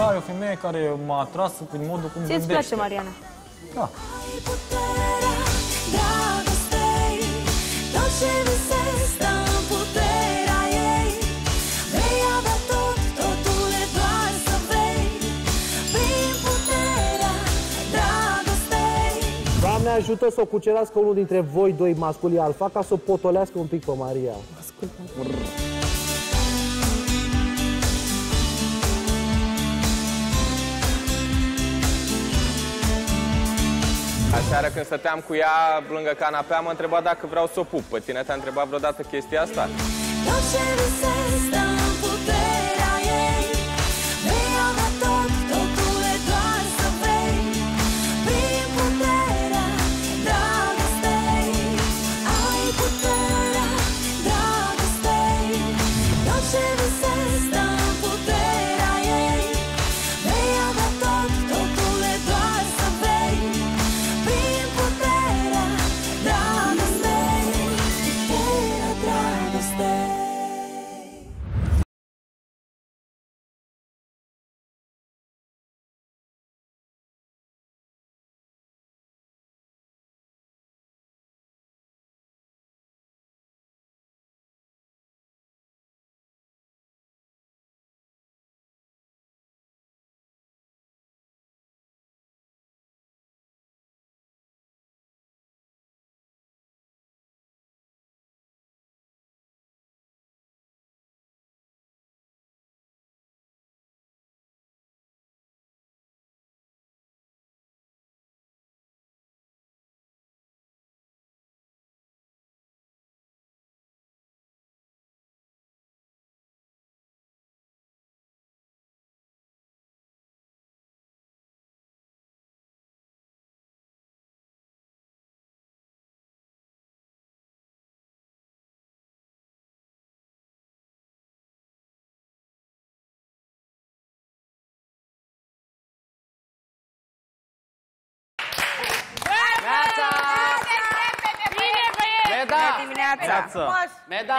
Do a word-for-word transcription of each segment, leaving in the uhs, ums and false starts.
Da, e o femeie care m-a atras prin modul cum gândește. Ție-ți place, Mariana? Da. Doamne ajută să o cucerească unul dintre voi doi masculii alfa ca să o potolească un pic pe Maria. Ascultă. Aseară când stăteam cu ea lângă canapea, m-a întrebat dacă vreau să o pup. Pe tine te-a întrebat vreodată chestia asta? Meda!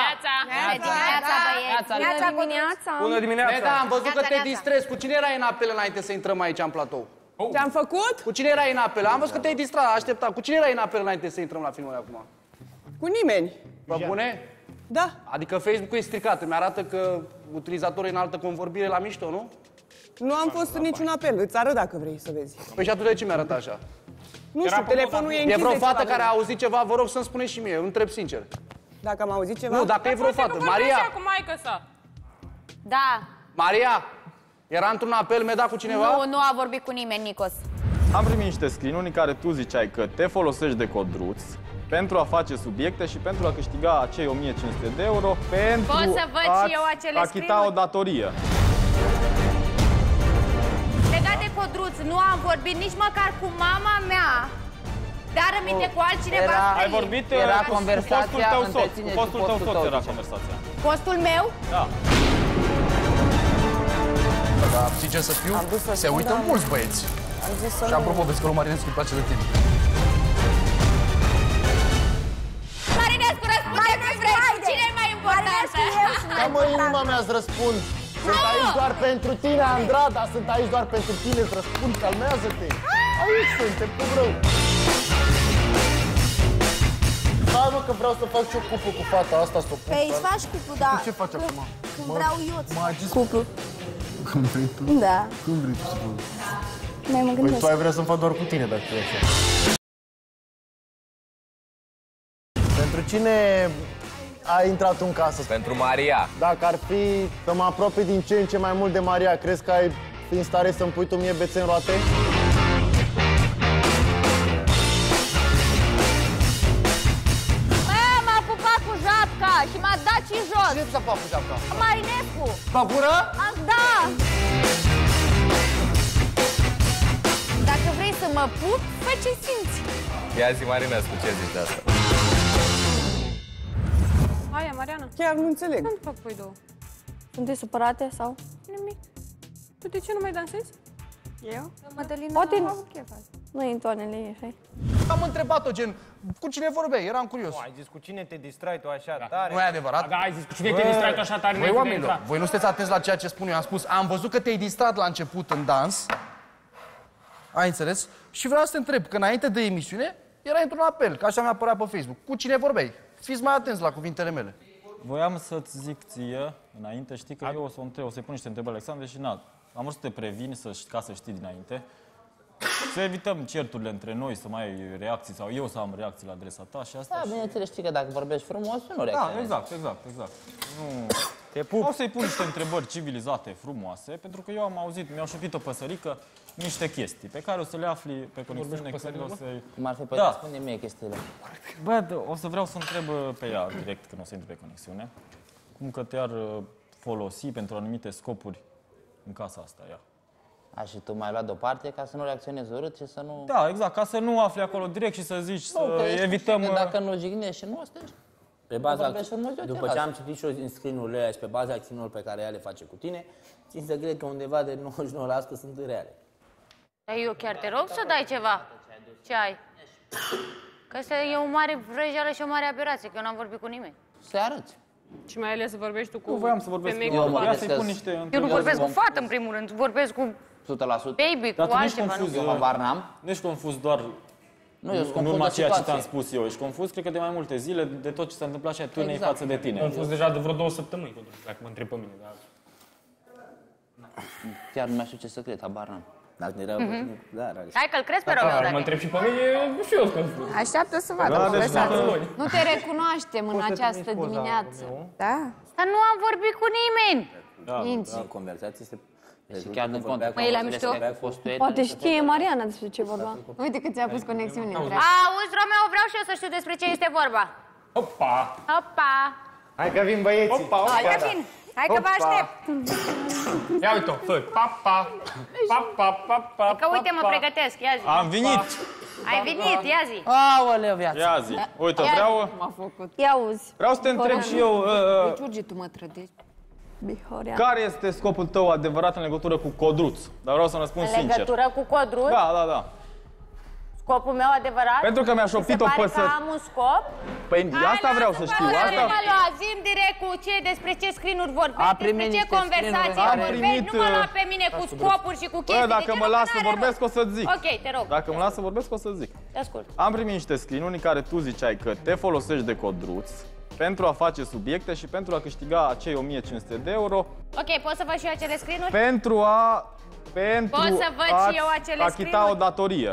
Bună dimineața! Bună dimineața! Meda, am văzut că te distrezi. Cu cine erai în apel înainte să intrăm aici în platou? Ce-am făcut? Cu cine erai în apel? Am văzut că te-ai distrat, așteptat. Cu cine erai în apel înainte să intrăm la filmul acum? Cu nimeni. Bă, bune? Da. Adică Facebook-ul e stricat. Îmi arată că utilizatorul e în altă convorbire la mișto, nu? Nu am fost în niciun apel. Îți arăt dacă vrei să vezi. Păi și atunci de ce mi-arată așa? Nu știu, telefonul e închis. E vreo de fată ceva care a vreme. auzit ceva, vă rog să-mi spuneți și mie, îmi întreb sincer. Dacă am auzit ceva? Nu, dacă e vreo fată. Maria! Cu maică sa. Da. Maria! Era într-un apel, Meda, cu cineva? Nu, nu a vorbit cu nimeni, Nicos. Am primit niște screen-uri în care tu ziceai că te folosești de codruț pentru a face subiecte și pentru a câștiga acei o mie cinci sute de euro pentru Pot să văd și eu acele a-ți achita o datorie. Legat de codruț, nu am vorbit nici măcar cu mama mea. Dar aminte cu altcineva străin. Ai vorbit Era cu conversația fostul tău între soț. tine Cu și fostul tău fostul soț tău, era zice. conversația. Fostul meu? Da. Dar știi ce să fiu? Se uită mulți băieți. Și apropo, vezi că lui Marinescu îi place de tine. Marinescu, răspunde cum vrei. Cine e mai importantă? Da, mă, inima mea îți răspund. Sunt aici doar pentru tine, Andrada. Sunt aici doar pentru tine, îți răspund. Calmează-te. Aici sunt, te pup rău. Hai, mă, că vreau să fac și o cuplu cu fata asta, să o pup. Păi îți faci cuplu, da. Ce faci acum? Când vreau eu mă agis... cuplu. Când vrei tu? Da. Când vrei tu să fac? Mai mă Păi gândesc. tu ai vrea să-mi fac doar cu tine, dacă e așa. Pentru cine ai intrat în casă? Pentru Maria. Dacă ar fi să mă apropii din ce în ce mai mult de Maria, crezi că ai fi în stare să-mi pui tu mie bețe în roate? Bă, m-a pupat cu japca și m-a dat și jos. Cine ți-a pupat cu japca? Marinescu. Pe gură? Am, da. Dacă vrei să mă pup, fă ce simți. Ia zi, Marinescu, ce zici de asta? Aia, Mariana. Chiar nu înțeleg. Nu fac voi două. Sunteți supărate sau? Nimic. Tu de ce nu mai dansezi? Eu? Mădălina Poate nu a nu. avut chef azi. Nu e în toanele ei, așa. Am întrebat-o, gen, cu cine vorbeai? Eram curios. Ai zis cu cine te distrai tu așa tare? Nu e adevărat? Da, ai zis, cu cine te distrai tu așa tare? Băi, oamenilor, voi nu sunteți atenți la ceea ce spun eu. Am spus, am văzut că te-ai distrat la început în dans. Ai înțeles? Și vreau să te întreb, că înainte de emisiune, era într-un apel, că așa mi-a apărat pe Facebook. Cu cine vorbeai? Fiți mai atenți la cuvintele mele. Voiam să-ți zic ție, înainte, știi că eu o să o întreb, o să-i pun niște întrebări, Alexandre, și na, am vrut să te previn, să, ca să știi dinainte. Să evităm certurile între noi, să mai ai reacții sau eu să am reacții la adresa ta și asta. Da, și... bineînțeles, știi că dacă vorbești frumos, nu Da, reacționezi. exact, exact, exact. Nu... Te pup. O să-i pun niște întrebări civilizate, frumoase, pentru că eu am auzit, mi-au șoptit o păsărică, niște chestii pe care o să le afli pe conexiune când o să-i... Cum ar fi, păi Da. spune mie chestiile. Bă, o să vreau să întreb pe ea direct când o să intri pe conexiune, cum că te-ar folosi pentru anumite scopuri în casa asta, ea. A, și tu m-ai luat deoparte ca să nu reacționezi urât și să nu... Da, exact, ca să nu afli acolo direct și să zici, Nu, că să ești evităm... că dacă nu jignești și nu, asta ești. Pe baza, vorbești frumos, eu te după las. ce am citit și eu din screen-urile alea și pe baza acțiunilor pe care ea le face cu tine, țin să cred că undeva de nouăzeci și nouă la sută sunt reale. Dar eu chiar te rog să dai ceva. Ce ai? Că asta e o mare vrăjeală și o mare aberație, că eu n-am vorbit cu nimeni. Să arăți. Și mai ales să vorbești tu cu Nu voiam să vorbesc femei cu cu ea, bani. să-i pun niște Eu nu întrebări. vorbesc cu fată, în primul rând, vorbesc cu o sută la sută. baby, Dar cu tu nu ești altceva. confuz, nu? Eu habar n-am. nu ești confuz doar Nu, eu sunt în confuz urma de ceea ce situație. ți-am spus eu. Ești confuz, cred că de mai multe zile, de tot ce s-a întâmplat și a turnei Exact. față de tine. Am fost deja de vreo două săptămâni, dacă mă întreb pe mine. Dar... Chiar nu mai știu ce să cred, habar n-am. Dacă ne era pe tine, da, reale. Hai că-l crezi pe Romeo, Mă dacă întreb și pe mine, nu știu eu confuz. Așteaptă să vadă Da, deci conversația. dacă- Nu te recunoaștem în această dimineață. Da? Dar nu am vorbit cu nimeni. Minți. Da, conversația este... Și chiar din contră. Măi, la mișto. Poate știe Mariana despre ce vorba. Uite că ți-a pus conexiune între. Auzi, Romeo, vreau și eu să știu despre ce este vorba. Opa! Opa! Hai că vin băieții. Hai că vin! Hai că vă aștept! Ia uite-o, fă, pa, pa, pa, pa, pa, pa, Că uite, mă pregătesc, ia zi. Am venit! Ai venit, ia zi. Aoleu, viața. Ia zi. Uite, vreau, M-a făcut. Ia auzi. vreau să te întreb și eu, uh, George, tu mă trădești. Bihorea. care este scopul tău adevărat în legătură cu Codruț? Dar vreau să răspund În sincer. legătură cu Codruț, Da, da, da. scopul meu adevărat? Pentru că mi-a șoptit Se o pare păsări. că am un scop? Păi asta vreau să știu. Asta... Zim direct cu ce, despre ce screen-uri vorbești, A primit despre ce niște conversație screen-uri. Am vorbești, primit, nu mă lua uh, pe mine cu scopuri și cu chestii. Bă, dacă de mă genul, las că să n-are vorbesc, o să-ți zic. rost. Ok, te rog, Dacă mă las să vorbesc, o să zic. te ascult. Am primit niște screen-uri în care tu ziceai că te folosești de Codruț pentru a face subiecte și pentru a câștiga acei o mie cinci sute de euro, Ok, pot să văd și eu acele screen-uri? pentru a... pentru Pot să văd și eu a-ți acele achita screen-uri? o datorie.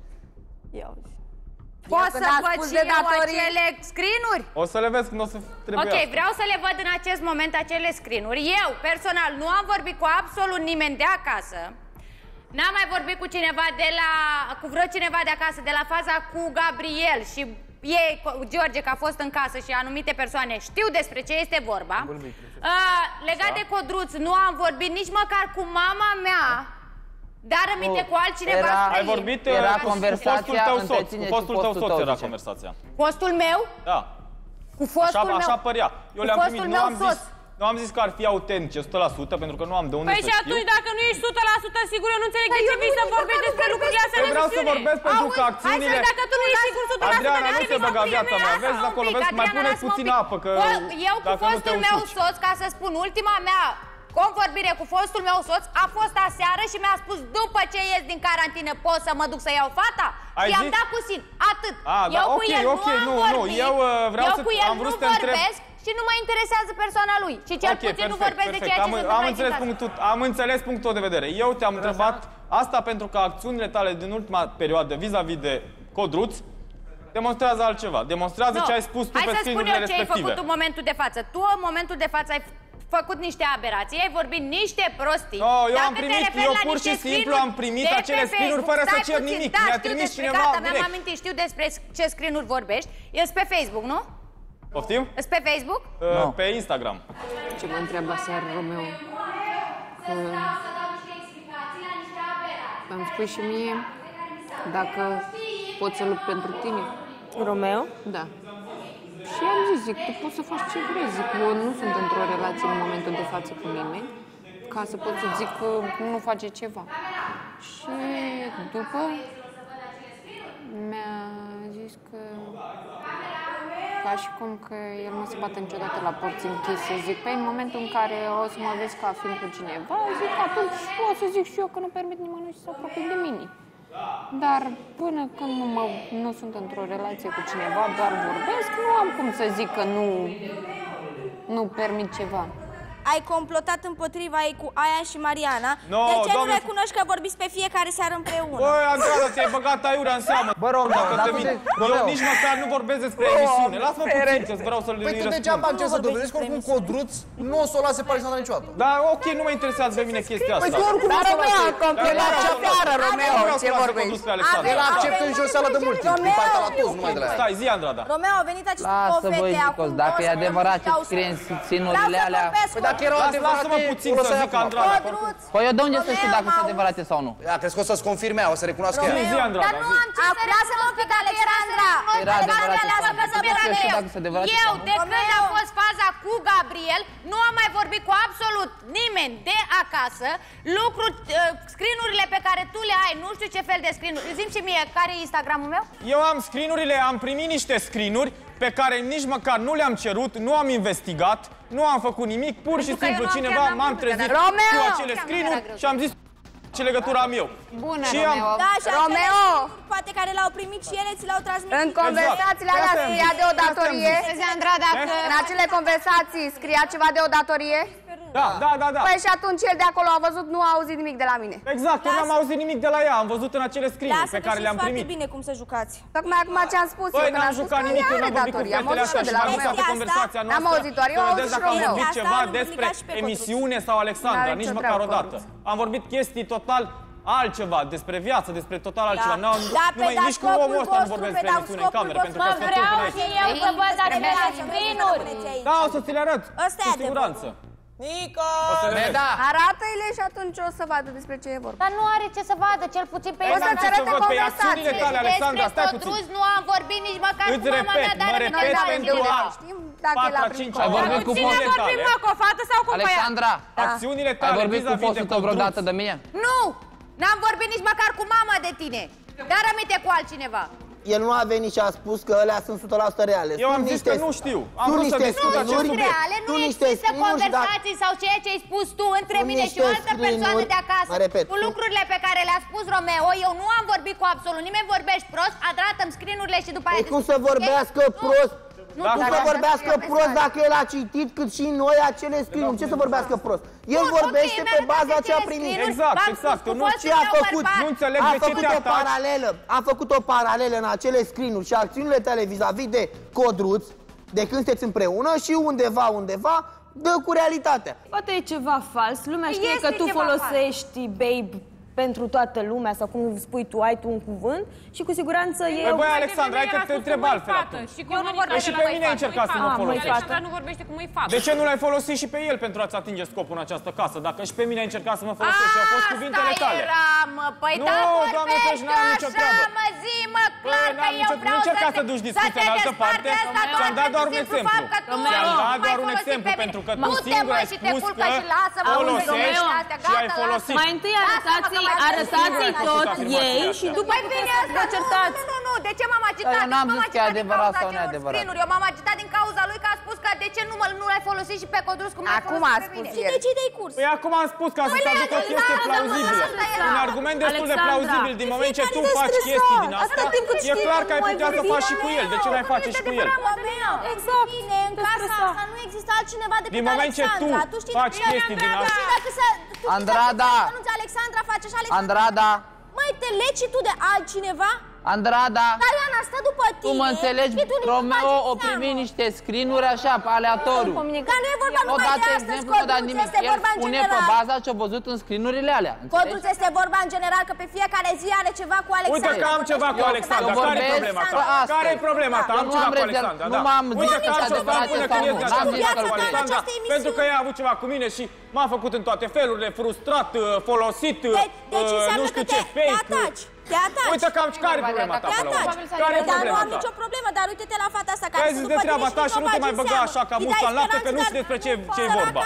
Ia auzi. Pot Iată, să n-a văd spus și de eu datorii. acele screen-uri? O să le vezi când o să trebuie. Ok, vreau să le văd în acest moment acele screen-uri. Eu, personal, nu am vorbit cu absolut nimeni de acasă. N-am mai vorbit cu cineva de la... cu vreo cineva de acasă, de la faza cu Gabriel și ei, George, că a fost în casă și anumite persoane știu despre ce este vorba. Uh, legat de Codruț, nu am vorbit nici măcar cu mama mea, dar aminte cu altcineva Era- străin. Ai vorbit uh, Era cu- cu conversația fostul tău între soț. tine Cu și fostul tău fostul soț tău, era zice. conversația. Fostul meu? Da. Cu fostul Așa, meu? așa părea. Eu Cu le-am fostul primit, nu meu am soț. zis, nu am zis că ar fi autentice o sută la sută, pentru că nu am de unde Păi să și știu. atunci, dacă nu ești o sută la sută sigur, eu nu înțeleg de ce vii să vorbești despre lucrurile astea Eu în vreau să emisiune. vorbesc pentru că Auzi, acțiunile... Hai să, dacă tu nu ești sigur o sută la sută, Adriana, de nu care te vii să băga spui viața mea? mea, vezi, acolo, vezi, mai pune puțin apă, că Eu cu dacă nu te fostul meu usuci. soț, ca să spun, ultima mea convorbire cu fostul meu soț a fost aseară și mi-a spus după ce ies din carantină pot să mă duc să iau fata? Ai Și am zis? dat cu sin. Atât. A, da, eu cu ok, el ok, nu nu, am nu, vorbit. eu, uh, vreau eu să- cu el am vrut nu să te întreb- vorbesc și nu mă interesează persoana lui. Și cel Ok, puțin nu perfect, vorbesc de perfect. ceea ce Am, se am întâmplă aici înțeles în casă. punctul, am înțeles punctul tău de vedere. Eu te-am întrebat asta pentru că acțiunile tale din ultima perioadă vis-a-vis de Codruț demonstrează altceva. Demonstrează Nu. ce ai spus tu Hai pe să spun screen-urile eu ce ai respective. făcut în momentul de față. Tu în momentul de față ai făcut niște aberații, ai vorbit niște prostii. No, eu Dacă am te primit, referi eu la pur niște și simplu screen-uri am primit de pe acele screen-uri Facebook. fără să Stai cer puțin, nimic. Da, Mi-a știu trimis despre, cineva gata, mi-am direct. amintit, știu despre ce screen-uri vorbești. Ești pe Facebook, nu? Poftim? Ești pe Facebook? Uh, Pe Instagram. Ce mă întreabă seară Romeo? Că... Îmi spui și mie dacă pot să lupt pentru tine. Romeo? Da. Și am zis, zic, tu poți să faci ce vrei. Zic, eu nu sunt într-o relație în momentul de față cu nimeni, ca să pot să zic că nu face ceva. Și după mi-a zis că ca și cum că el nu se bate niciodată la porți închise. Zic, pe în momentul în care o să mă vezi ca fiind cu cineva, zic, atunci o să zic și eu că nu permit nimănui să se apropie de mine. Dar până când nu, mă, nu sunt într-o relație cu cineva, doar vorbesc, nu am cum să zic că nu, nu permit ceva. Ai complotat împotriva ei cu Aia și Mariana. No, de ce doamne... nu recunoști că vorbiți pe fiecare seară împreună? Băi, Andrada, ți-ai băgat aiurea în seamă. Bă, Romeo, dar tu de... Eu nici măcar nu vorbesc despre emisiune. Lasă-mă puțin, că-ți vreau să-l Păi tu degeaba am ce să dovedești, că oricum Codruț nu o să o lase pe Alexandra niciodată. Da, ok, nu mă interesează pe mine chestia asta. Păi tu oricum Dar o să o Romeo, lase. completat ce afară, Romeo, ce vorbești? El acceptă în joseală de mult timp, din partea la toți, numai de la ea. Stai, zi, Andrada. Romeo, au venit aceste Lasă, două băi, fete Nicos, acum dacă e adevărat ce două scrie în săptămâni. ținurile alea... Păi dacă erau adevărate, Lasă-mă puțin o să zic Andrada. Păi eu de unde să știu dacă sunt adevărate sau nu? Ea, crezi că o să-ți confirme ea, o să recunoască ea. Zi, Andrada, Dar nu am ce să lasă-mă un pic, Alexandra. Era adevărat Alexandra, lasă că să merg eu. eu. Dacă sunt adevărate Eu, sau nu? de când a fost faza cu Gabriel, nu am mai vorbit cu absolut nimeni de acasă. Lucruri, uh, screen-urile pe care tu le ai, nu știu ce fel de screen-uri. Zi-mi și mie, care e Instagramul meu? Eu am screen-urile, am primit niște screen-uri pe care nici măcar nu le-am cerut, nu am investigat, nu am făcut nimic, pur și simplu cineva m-am trezit cu acele screen-uri și am zis ce legătură am eu. Bună, și Romeo. am... Da, și Romeo! poate care l-au primit și ele ți le-au transmis. În conversațiile alea Asta am scria zis. de o datorie? Vezi, Andrada, că... În acele conversații scria ceva de o datorie? Da, da, da, da. Păi și atunci el de acolo a văzut, nu a auzit nimic de la mine. Exact, eu n-am auzit nimic de la ea, am văzut în acele screen-uri pe care le-am primit. bine cum să jucați. Tocmai acum ce-am spus eu, Băi, când n-am am spus jucat că nimic, eu ea n-am are vorbit cu datorie. Am fetele auzit astea de și la m-am dus Romeo. toată conversația noastră. N-am auzit doar eu, să am vedeți auzit dacă am și vorbit Romeo. ceva Asta nu despre obliga și pe emisiune sau Alexandra, N-are nici nicio măcar o treabă, dată. Am vorbit chestii total altceva, despre viață, despre total altceva. Da. N-am, Da, nu pe mai, da, nici cu omul scopul ăsta nu vostru, vorbesc pe despre da, emisiune în scopul cameră, vostru. pentru că Mă sunt vreau tot și eu să văd acele screen-uri. Da, o să ți le arăt, Ăsta e cu siguranță. Nico! O să le vezi. Da. Arată-i-le și atunci o să vadă despre ce e vorba. Dar nu are ce să vadă, cel puțin pe Păi O n-am să-ți ce arăte să văd, pe conversațiile. acțiunile tale, Alexandra, Despre stai puțin. Codruț nu am vorbit nici măcar Îți cu mama repet, mea, dar mă are repet măcar pentru de a Știm dacă el a patra, primit cinci Ai vorbit cu Cine a fostul vorbit, mă, cu o fată sau cu un băiat? Alexandra, acțiunile ai tale vorbit cu vis-a-vis de fostul tău vreodată de mine? Nu! N-am vorbit nici măcar cu mama de tine. Dar aminte cu altcineva. El nu a venit și a spus că alea sunt o sută la sută reale. Eu am Sunt zis niște- că nu știu. Am sunt vrut să niște discut acest screen-uri, subiect. Reale, nu sunt niște există screen-uri și dacă- conversații sau ceea ce ai spus tu între Sunt mine și niște o altă persoană screen-uri, de acasă. mă repet, Cu sunt- lucrurile pe care le-a spus Romeo, eu nu am vorbit cu absolut nimeni, vorbești prost, arată-mi screen-urile și după aia... Păi cum să discuți, ok? vorbească prost? Nu, Cum dar să așa vorbească scrie prost mesaj. dacă el a citit cât și noi acele screen-uri? Ce să vorbească prost? El Bun, vorbește ok, pe mi-a baza arătat ce a acele primit. screen-uri, Exact, v-am exact, spus cu nu- fostul Ce a meu făcut? bărbat. Nu înțeleg A de ce făcut te o ataci. paralelă, a făcut o paralelă în acele screen-uri și acțiunile tale vis-a-vis de Codruț, de când sunteți împreună și undeva, undeva, dă cu realitatea. Poate e ceva fals. Lumea știe Este că tu ceva folosești babe pentru toată lumea sau cum spui tu, ai tu un cuvânt și cu siguranță e... Păi băi, Alexandra, hai că te întreb altfel atunci. Și Eu nu vorbesc și pe mine ai încercat să mă Ah, măi, folosești. fată. Alexandra nu vorbește cu măi fată. De ce nu l-ai folosit și pe el pentru a-ți atinge scopul în această casă? Dacă și pe mine ai încercat să mă folosești și au fost cuvintele Asta tale. era, mă, păi Nu, da, doamne, vorbești deci n-am nicio așa, treabă. mă, zi, mă, clar Băi, că n-am eu nicio- vreau nu încerca să să te- duci să discuția te în altă desparți parte. asta doar Ți-am dat doar un pentru exemplu. fapt că tu Ți-am nu dat mai doar un folosi exemplu, pe mine. pentru că tu Du-te, singur mă, ai și te spus culcă că și lasă-mă, folosești Romeo, și gata, ai lasă-mă. folosit. Mai întâi Lasă-mă arătați, că m-am arătați făcut tot afirmația ei asta. și după Păi bine, puteți să asta vă certați. nu, nu, nu, de ce m-am agitat? Eu n-am M-am zis că e agitat din adevărat cauza sau acelor neadevărat. screen-uri. Eu m-am agitat din cauza lui că a spus că de ce nu, mă, nu l-ai folosit și pe Codruț cum l-ai Acum folosit a pe spus mine. el. Și de ce dai curs? Păi acum am spus ca să Păi, te aduc o Alexandra, chestie da, plauzibilă. asta era. Un argument destul de Alexandra. plauzibil din moment ce tu Fiecare faci de chestii din stresat. astea, Atâta timp cât e știi clar că că ai nu ai putea să vorbit. faci și cu el. De ce n-ai face și cu el? Exact. Bine, în casa asta nu există altcineva decât Din moment ce tu Alexandra. Tu știi faci de- chestii din Andrada, astea- știi dacă să... tu știi Andrada. dacă să anunți Alexandra, face așa Alexandra. Andrada, Mai te legi și tu de altcineva? Andrada, Diana stă după tine. tu mă înțelegi, și tu nici nu Romeo bagi o seama. primi niște screen-uri așa, pe aleatoriu. Dar nu e vorba O numai dat de astăzi, exemplu, nu dat Codruț, nimic. este El vorba în spune pe general. baza ce-a văzut în screen-urile alea. Înțelegi? Codruț, este vorba în general că pe fiecare zi are ceva cu Alexandra. Uite că am ceva cu Alexandra. Eu Care e vorbesc problema ta? astăzi. Care e problema ta? Eu Am nu ceva am cu rezerv- Alexandra, nu da. m-am Uite zis că am că să stau adevărat până sau când nu. ies de N-am această zis că casă cu lucrez. Alexandra, Această emisiune. pentru că ea a avut ceva cu mine și m-a făcut în toate felurile, frustrat, folosit, Deci înseamnă nu că știu te, ce, te fake. ataci. Te ataci. Uite că am care e problema ta Te până la urmă? ataci. Care e Dar nu problema am ta? nicio problemă, dar uite-te la fata asta Hai care zi sunt de după treaba tine ta și și nu te bagi mai în băga seamă. așa ca Îi musca dai în lapte, că nu speranțe, știi despre ce, dar ce e săraca, vorba.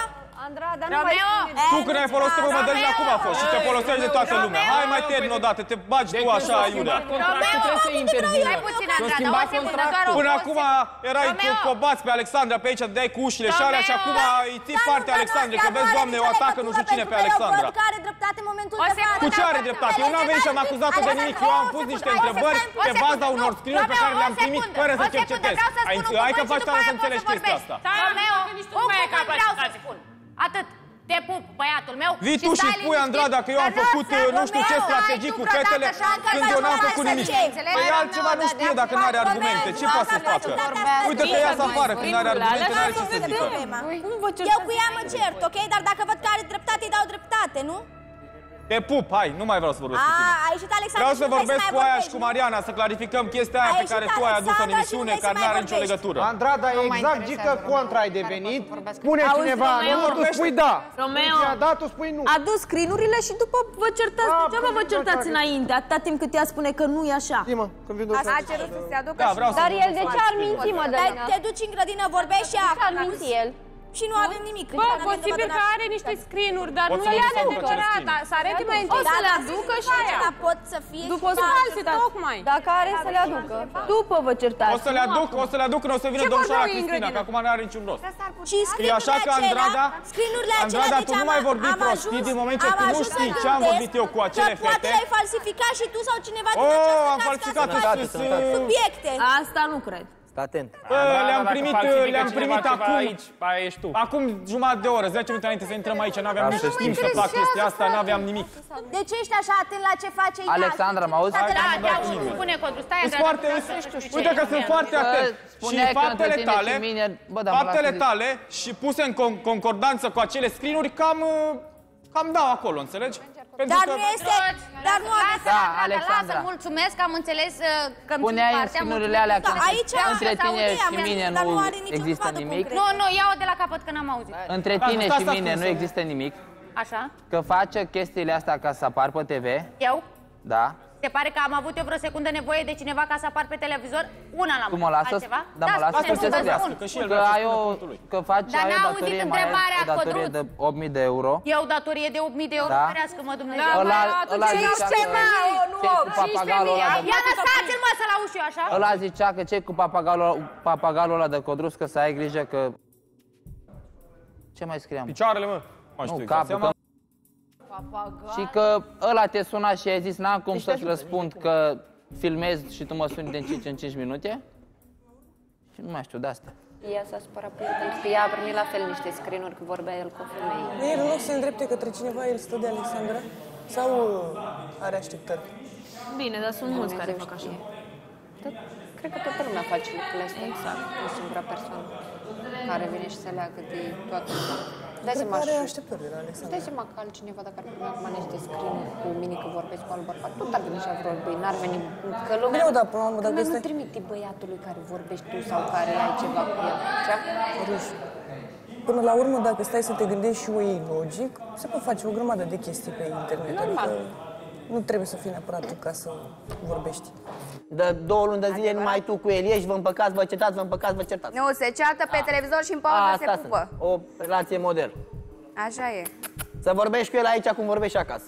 Andrada, nu Romeo! mai spune. Tu când ai folosit pe modelul acum a fost și te folosești de toată lumea. Hai mai termin o dată, te bagi tu așa, Iulia. Trebuie să intervină. Hai puțin, Andrada, o secundă, doar o Până acum erai cu cobați pe Alexandra pe aici, dai cu ușile și alea și acum îi ții partea Alexandrei, că vezi, Doamne, o atacă nu știu cine pe Alexandra. Care dreptate în momentul de față. Cu ce are dreptate? Eu n-am venit și am acuzat-o de nimic. Eu am pus niște întrebări pe baza unor screen-uri pe care le-am primit fără să cercetez. Hai că faci tare să înțelegi chestia asta. Romeo, un cuvânt vreau să spun. Atât. Te pup, băiatul meu. Vii tu și spui, Andrada, că eu am făcut nu știu ce strategii cu fetele când eu n-am făcut nimic. Păi altceva nu știe dacă n-are argumente. Ce poate să facă? Uite că ea să apară când n-are argumente, n-are ce să zică. Eu cu ea mă cert, ok? Dar dacă văd că are dreptate, îi dau dreptate, nu? Te pup, hai, nu mai vreau să vorbesc cu tine. A ieșit Alexandru. Vreau să vorbesc cu aia și cu Mariana, să clarificăm chestia aia pe care tu ai adus-o în emisiune, care n-are nicio legătură. Andrada, exact gică contra ai devenit. Spune cineva nu, tu spui da. Romeo, da, tu spui nu. a dus screen-urile și după vă certați. Degeaba vă certați înainte, atâta timp cât ea spune că nu e așa. A cerut să se aducă. Dar el de ce ar minți, mă, Dălina? Te duci în grădină, vorbești și acum. Ar minți el. Și nu avem nimic. Bă, posibil că are niște screen-uri, dar nu le are neapărat. Să arete mai întâi. O să le aducă și aia. Pot să fie după o să false, tocmai. Dacă are să le aducă. După vă certați. O să le aduc, o să le aduc când o să vină domnișoara Cristina, că acum nu are niciun rost. E așa că Andrada, Andrada, tu nu mai vorbi prostii din moment ce tu nu știi ce am vorbit eu cu acele fete. Poate ai falsificat și tu sau cineva din această am falsificat subiecte. Asta nu cred. Atent. Le-am primit, le-am primit acum. Aici, aia ești tu. Acum jumătate de oră, zece minute înainte să intrăm aici, n-aveam nici timp să fac chestia asta, n-aveam nimic. De ce ești așa atent la ce face ea? Alexandra, mă auzi? Da, te auzi, spune Codru, stai, foarte, uite că sunt foarte atent. Și faptele tale, faptele tale și puse în concordanță cu acele screen-uri, cam, cam dau acolo, înțelegi? Dar nu este, dar nu aveți... Da, Alexandra. Lasă, mulțumesc, am înțeles că-mi sunt Punea partea. Puneai alea că între tine și mine nu există nimic. Nu, nu, iau de la capăt că n-am auzit. Între tine și mine nu există nimic. Așa? Că face chestiile astea ca să apar pe T V. Eu? Da. Se pare că am avut eu vreo secundă nevoie de cineva ca să apar pe televizor? Una la Tu mă lasă? altceva? Da, mă lasă să te spun. Că ai o, că faci ai o datorie mai o datorie de opt mii de euro. Eu datorie de opt mii de euro, ferească-mă Dumnezeu. Ăla ăla zicea că Ia lăsați-l mă să-l auzi eu așa. Ăla zicea că ce cu papagalul papagalul ăla de Codrus, că să ai grijă că ce mai scriam? Picioarele, mă. Nu, capul. Și că ăla te suna și ai zis n-am cum să-ți răspund că filmez și tu mă suni din cinci în cinci minute? Și nu mai știu de asta. Ea s-a supărat pe el pentru că ea a primit la fel niște screen-uri că vorbea el cu o femeie. El nu se îndrepte către cineva, el stă de Alexandra? Sau are așteptări? Bine, dar sunt mulți care fac așa. Cred că toată lumea face lucrurile astea. Exact. O singură persoană care vine și se leagă de toată lumea. Dai seama are așteptări de la Alexandra. Dai seama că altcineva, dacă ar primi acum niște screen cu mine că vorbesc cu alt bărbat, tot ar veni și ar vorbi, n-ar veni, că lumea Bine, da, până la urmă, dacă nu trimite băiatului care vorbești tu sau care ai ceva cu el. Ruș. Până la urmă, dacă stai să te gândești și o iei logic, se pot face o grămadă de chestii pe internet. Normal. Adică nu trebuie să fii neapărat tu ca să vorbești. De două luni de zile numai tu cu el ești, vă împăcați, vă certați, vă împăcați, vă certați. Nu, se ceartă pe televizor și în pauză se pupă. O relație model. Așa e. Să vorbești cu el aici cum vorbești acasă.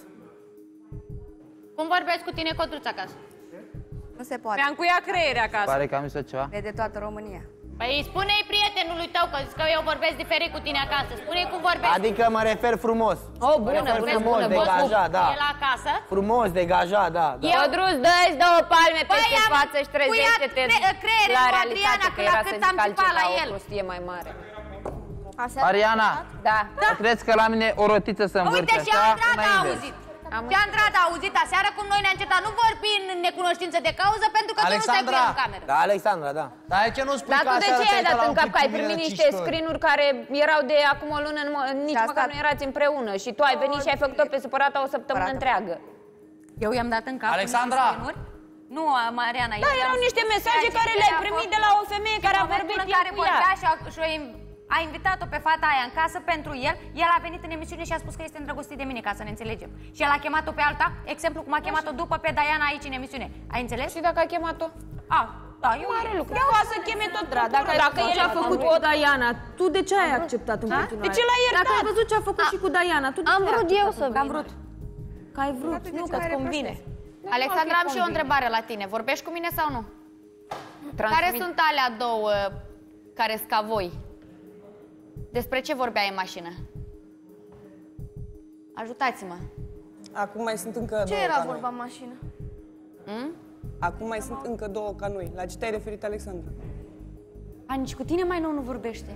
Cum vorbesc cu tine, Codruț, acasă? Nu se poate. Mi-am cuiat creiere acasă. Pare că am zis ceva. Vede toată România. Păi spune-i prietenului tău, că zici că eu vorbesc diferit cu tine acasă. Spune-i cum vorbești. Adică mă refer frumos. O, bună, bună, frumos, bună, degajat, da. El acasă? Frumos, degajat, da. da. Codrus, dă-ți două palme peste față și trezește-te la realitate, că era să zic altceva la o prostie mai mare. Mariana, da. crezi că la mine o rotiță să învârte așa? Uite, și Andrada a auzit. Și Andrada a auzit aseară cum noi ne-am certat. Nu vorbi în necunoștință de cauză pentru că tu nu stai cu el în cameră. Da, Alexandra, da. Dar ce nu spui Dar că tu de ce ai dat în cap că ai primit primit niște screen-uri care erau de acum o lună, nici măcar nu erați împreună și tu ai venit și ai făcut-o pe supărata o săptămână întreagă? Eu i-am dat în cap Alexandra! Nu, Mariana. Da, erau niște mesaje care le-ai primit de la o femeie care a vorbit care cu ea. și a invitat-o pe fata aia în casă pentru el, el a venit în emisiune și a spus că este îndrăgostit de mine, ca să ne înțelegem. Și el a chemat-o pe alta, exemplu cum a chemat-o după pe Diana aici în emisiune. Ai înțeles? Și dacă a chemat-o? A, Da, eu mare lucru. Eu o să cheme tot drag. Dacă, dacă el a făcut cu Diana, tu de ce ai acceptat în continuare? De ce l-ai iertat? Dacă ai văzut ce a făcut și cu Diana, tu de ce Am vrut eu să vin. Am vrut. Că ai vrut. Nu, că-ți convine. Alexandra, am și o întrebare la tine. Vorbești cu mine sau nu? Care sunt alea două care sunt ca voi? Despre ce vorbeai în mașină? Ajutați-mă. Acum mai sunt încă Ce două era ca vorba noi. în mașină? Hmm? Acum mai sunt încă două ca noi. La ce te-ai referit, Alexandra? A, nici cu tine mai nou nu vorbește.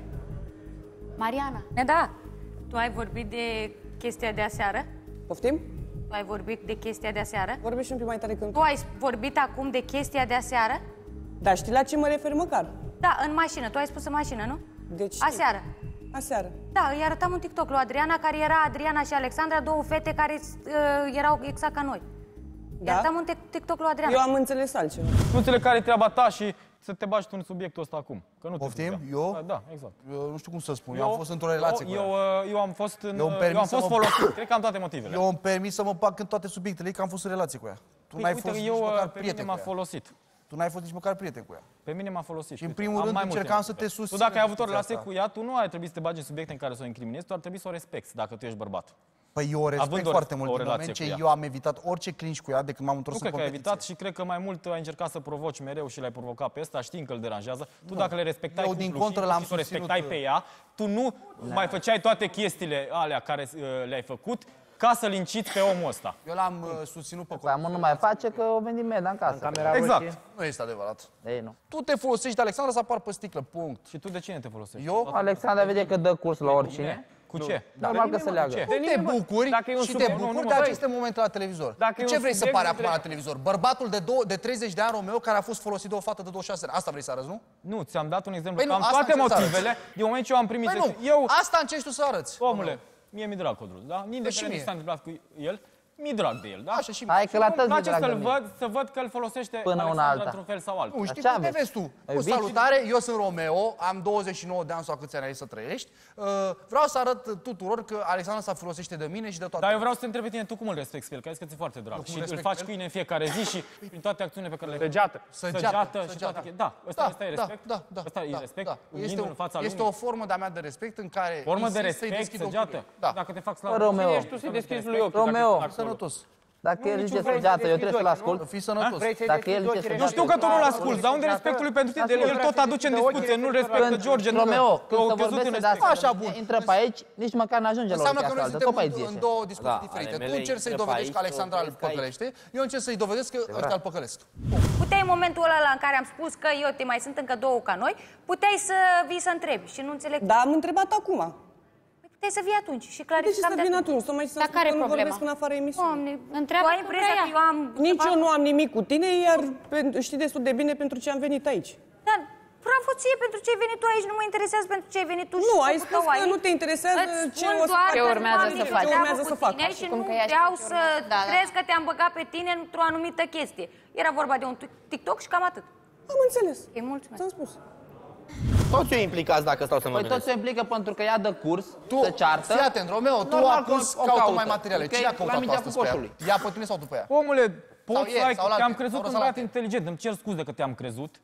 Mariana. Da, tu ai vorbit de chestia de aseară? Poftim? Tu ai vorbit de chestia de aseară? Vorbești un pic mai tare când tu. Tu ai vorbit acum de chestia de aseară? Da, știi la ce mă refer măcar? Da, în mașină. Tu ai spus în mașină, nu? Deci aseară. Aseară. Da, îi arătam un TikTok lui Adriana, care era Adriana și Alexandra, două fete care uh, erau exact ca noi. Da? Arătam un TikTok lui Adriana. Eu am înțeles altceva. Nu înțeleg care e treaba ta și să te bagi tu în subiectul ăsta acum. Că nu Poftim? Eu? Da, da, exact. Eu nu știu cum să spun. Eu, eu am fost într-o relație eu, cu eu, eu am fost, în, eu, eu am fost folosit. Cred că am toate motivele. Eu îmi permit să mă bag în toate subiectele, că am fost în relație cu ea. Tu Păi, n-ai uite, fost eu, nici măcar pe prieten mine m-a cu ea. folosit. Tu n-ai fost nici măcar prieten cu ea. Pe mine m-a folosit. Și în primul rând încercam să te susțin. Tu dacă ai avut o relație cu ea, tu nu ai trebuit să te bagi în subiecte în care să o incriminezi, tu ar trebui să o respecti dacă tu ești bărbat. Păi eu o respect Având foarte o, mult o din moment ce cu ea. eu am evitat orice clinch cu ea de când m-am întors nu în competiție. Nu cred că ai evitat și cred că mai mult ai încercat să provoci mereu și l-ai provocat pe ăsta, știind că îl deranjează. Tu nu. dacă le respectai eu, din contră, și, l-am și o respectai susținut... pe ea, tu nu da. mai făceai toate chestiile alea care uh, le-ai făcut ca să-l inciți pe omul ăsta. Eu l-am uh, susținut pe copil. Nu mai face că o veni Meda în casă. În exact. Roșie. Nu este adevărat. Ei, nu. Tu te folosești de Alexandra să apar pe sticlă, punct. Și tu de cine te folosești? Eu? Alexandra vede că dă curs la oricine. Cu ce? Normal că se leagă. Tu te bucuri și te bucuri de aceste momente la televizor. Ce vrei să pari acum la televizor? Bărbatul de treizeci de ani, Romeo, care a fost folosit de o fată de douăzeci și șase ani. Asta vrei să arăți, nu? Nu, ți-am dat un exemplu. Am toate motivele. Din moment ce eu am primit... Păi nu, asta încerci tu să arăți. Omule, mie mi-e drag Codruț, da? Indiferent ce s-a întâmplat cu el, mi-e drag de el, da? Așa și hai că la tăți mi-e place să-l văd, să văd că îl folosește până una alta într-un fel sau altul. Nu, știi cum te vezi tu? Cu salutare, eu sunt Romeo, am douăzeci și nouă de ani sau câți ani ai să trăiești. Vreau să arăt tuturor că Alexandra se folosește de mine și de toate. Dar eu vreau să te întreb pe tine, tu cum îl respecti pe el? Că ai zis că ți-e foarte drag și îl faci cuine în fiecare zi și prin toate acțiunile pe care le faci. Săgeată. Săgeată și toate. Da, ăsta e respect. Da, da, ăsta e respect. Este o formă de-a mea de respect în care formă de respect, săgeată. Dacă te fac slavă. Romeo. Tu să-i deschizi lui ochi. Romeo. Sănătos. Dacă el zice săgeată, eu trebuie să-l ascult. Fii sănătos. Dacă el zice săgeată... Nu știu că tu nu-l asculti, dar unde respectul lui pentru tine? El tot aduce în discuție, nu-l respectă George, nu Romeo, când se vorbește de asta, așa bun. Intră pe aici, nici măcar n-ajunge la înseamnă că noi suntem în două discuții diferite. Tu încerci să-i dovedești că Alexandra îl păcălește, eu încerc să-i dovedesc că ăștia îl păcălesc. Puteai în momentul ăla în care am spus că eu te mai sunt încă două ca noi, puteai să vii să întrebi și nu înțeleg. Da, am întrebat acum. Puteai să vii atunci și clarificam de atunci. De ce să vin atunci? Să mai să spun că nu vorbesc în afara emisiunii. Întreabă ai impresia că eu am... Nici eu nu am nimic cu tine, iar știi destul de bine pentru ce am venit aici. Da, bravo ție pentru ce ai venit tu aici, nu mă interesează pentru ce ai venit tu. Nu, ai spus că nu te interesează ce urmează să faci. Ce urmează să fac. Și nu vreau să crezi că te-am băgat pe tine într-o anumită chestie. Era vorba de un TikTok și cam atât. Am înțeles. E mulțumesc. Ți-am spus. Toți eu implicați dacă stau să mă gândesc. Păi toți se implică pentru că ea dă curs, tu, să ceartă. Fii atent, Romeo, tu acuz caută mai materiale. Cine a căutat astăzi pe ea? Ea pe tine sau tu pe ea? Omule, poți să ai, te-am crezut un băiat inteligent, îmi cer scuze că te-am crezut,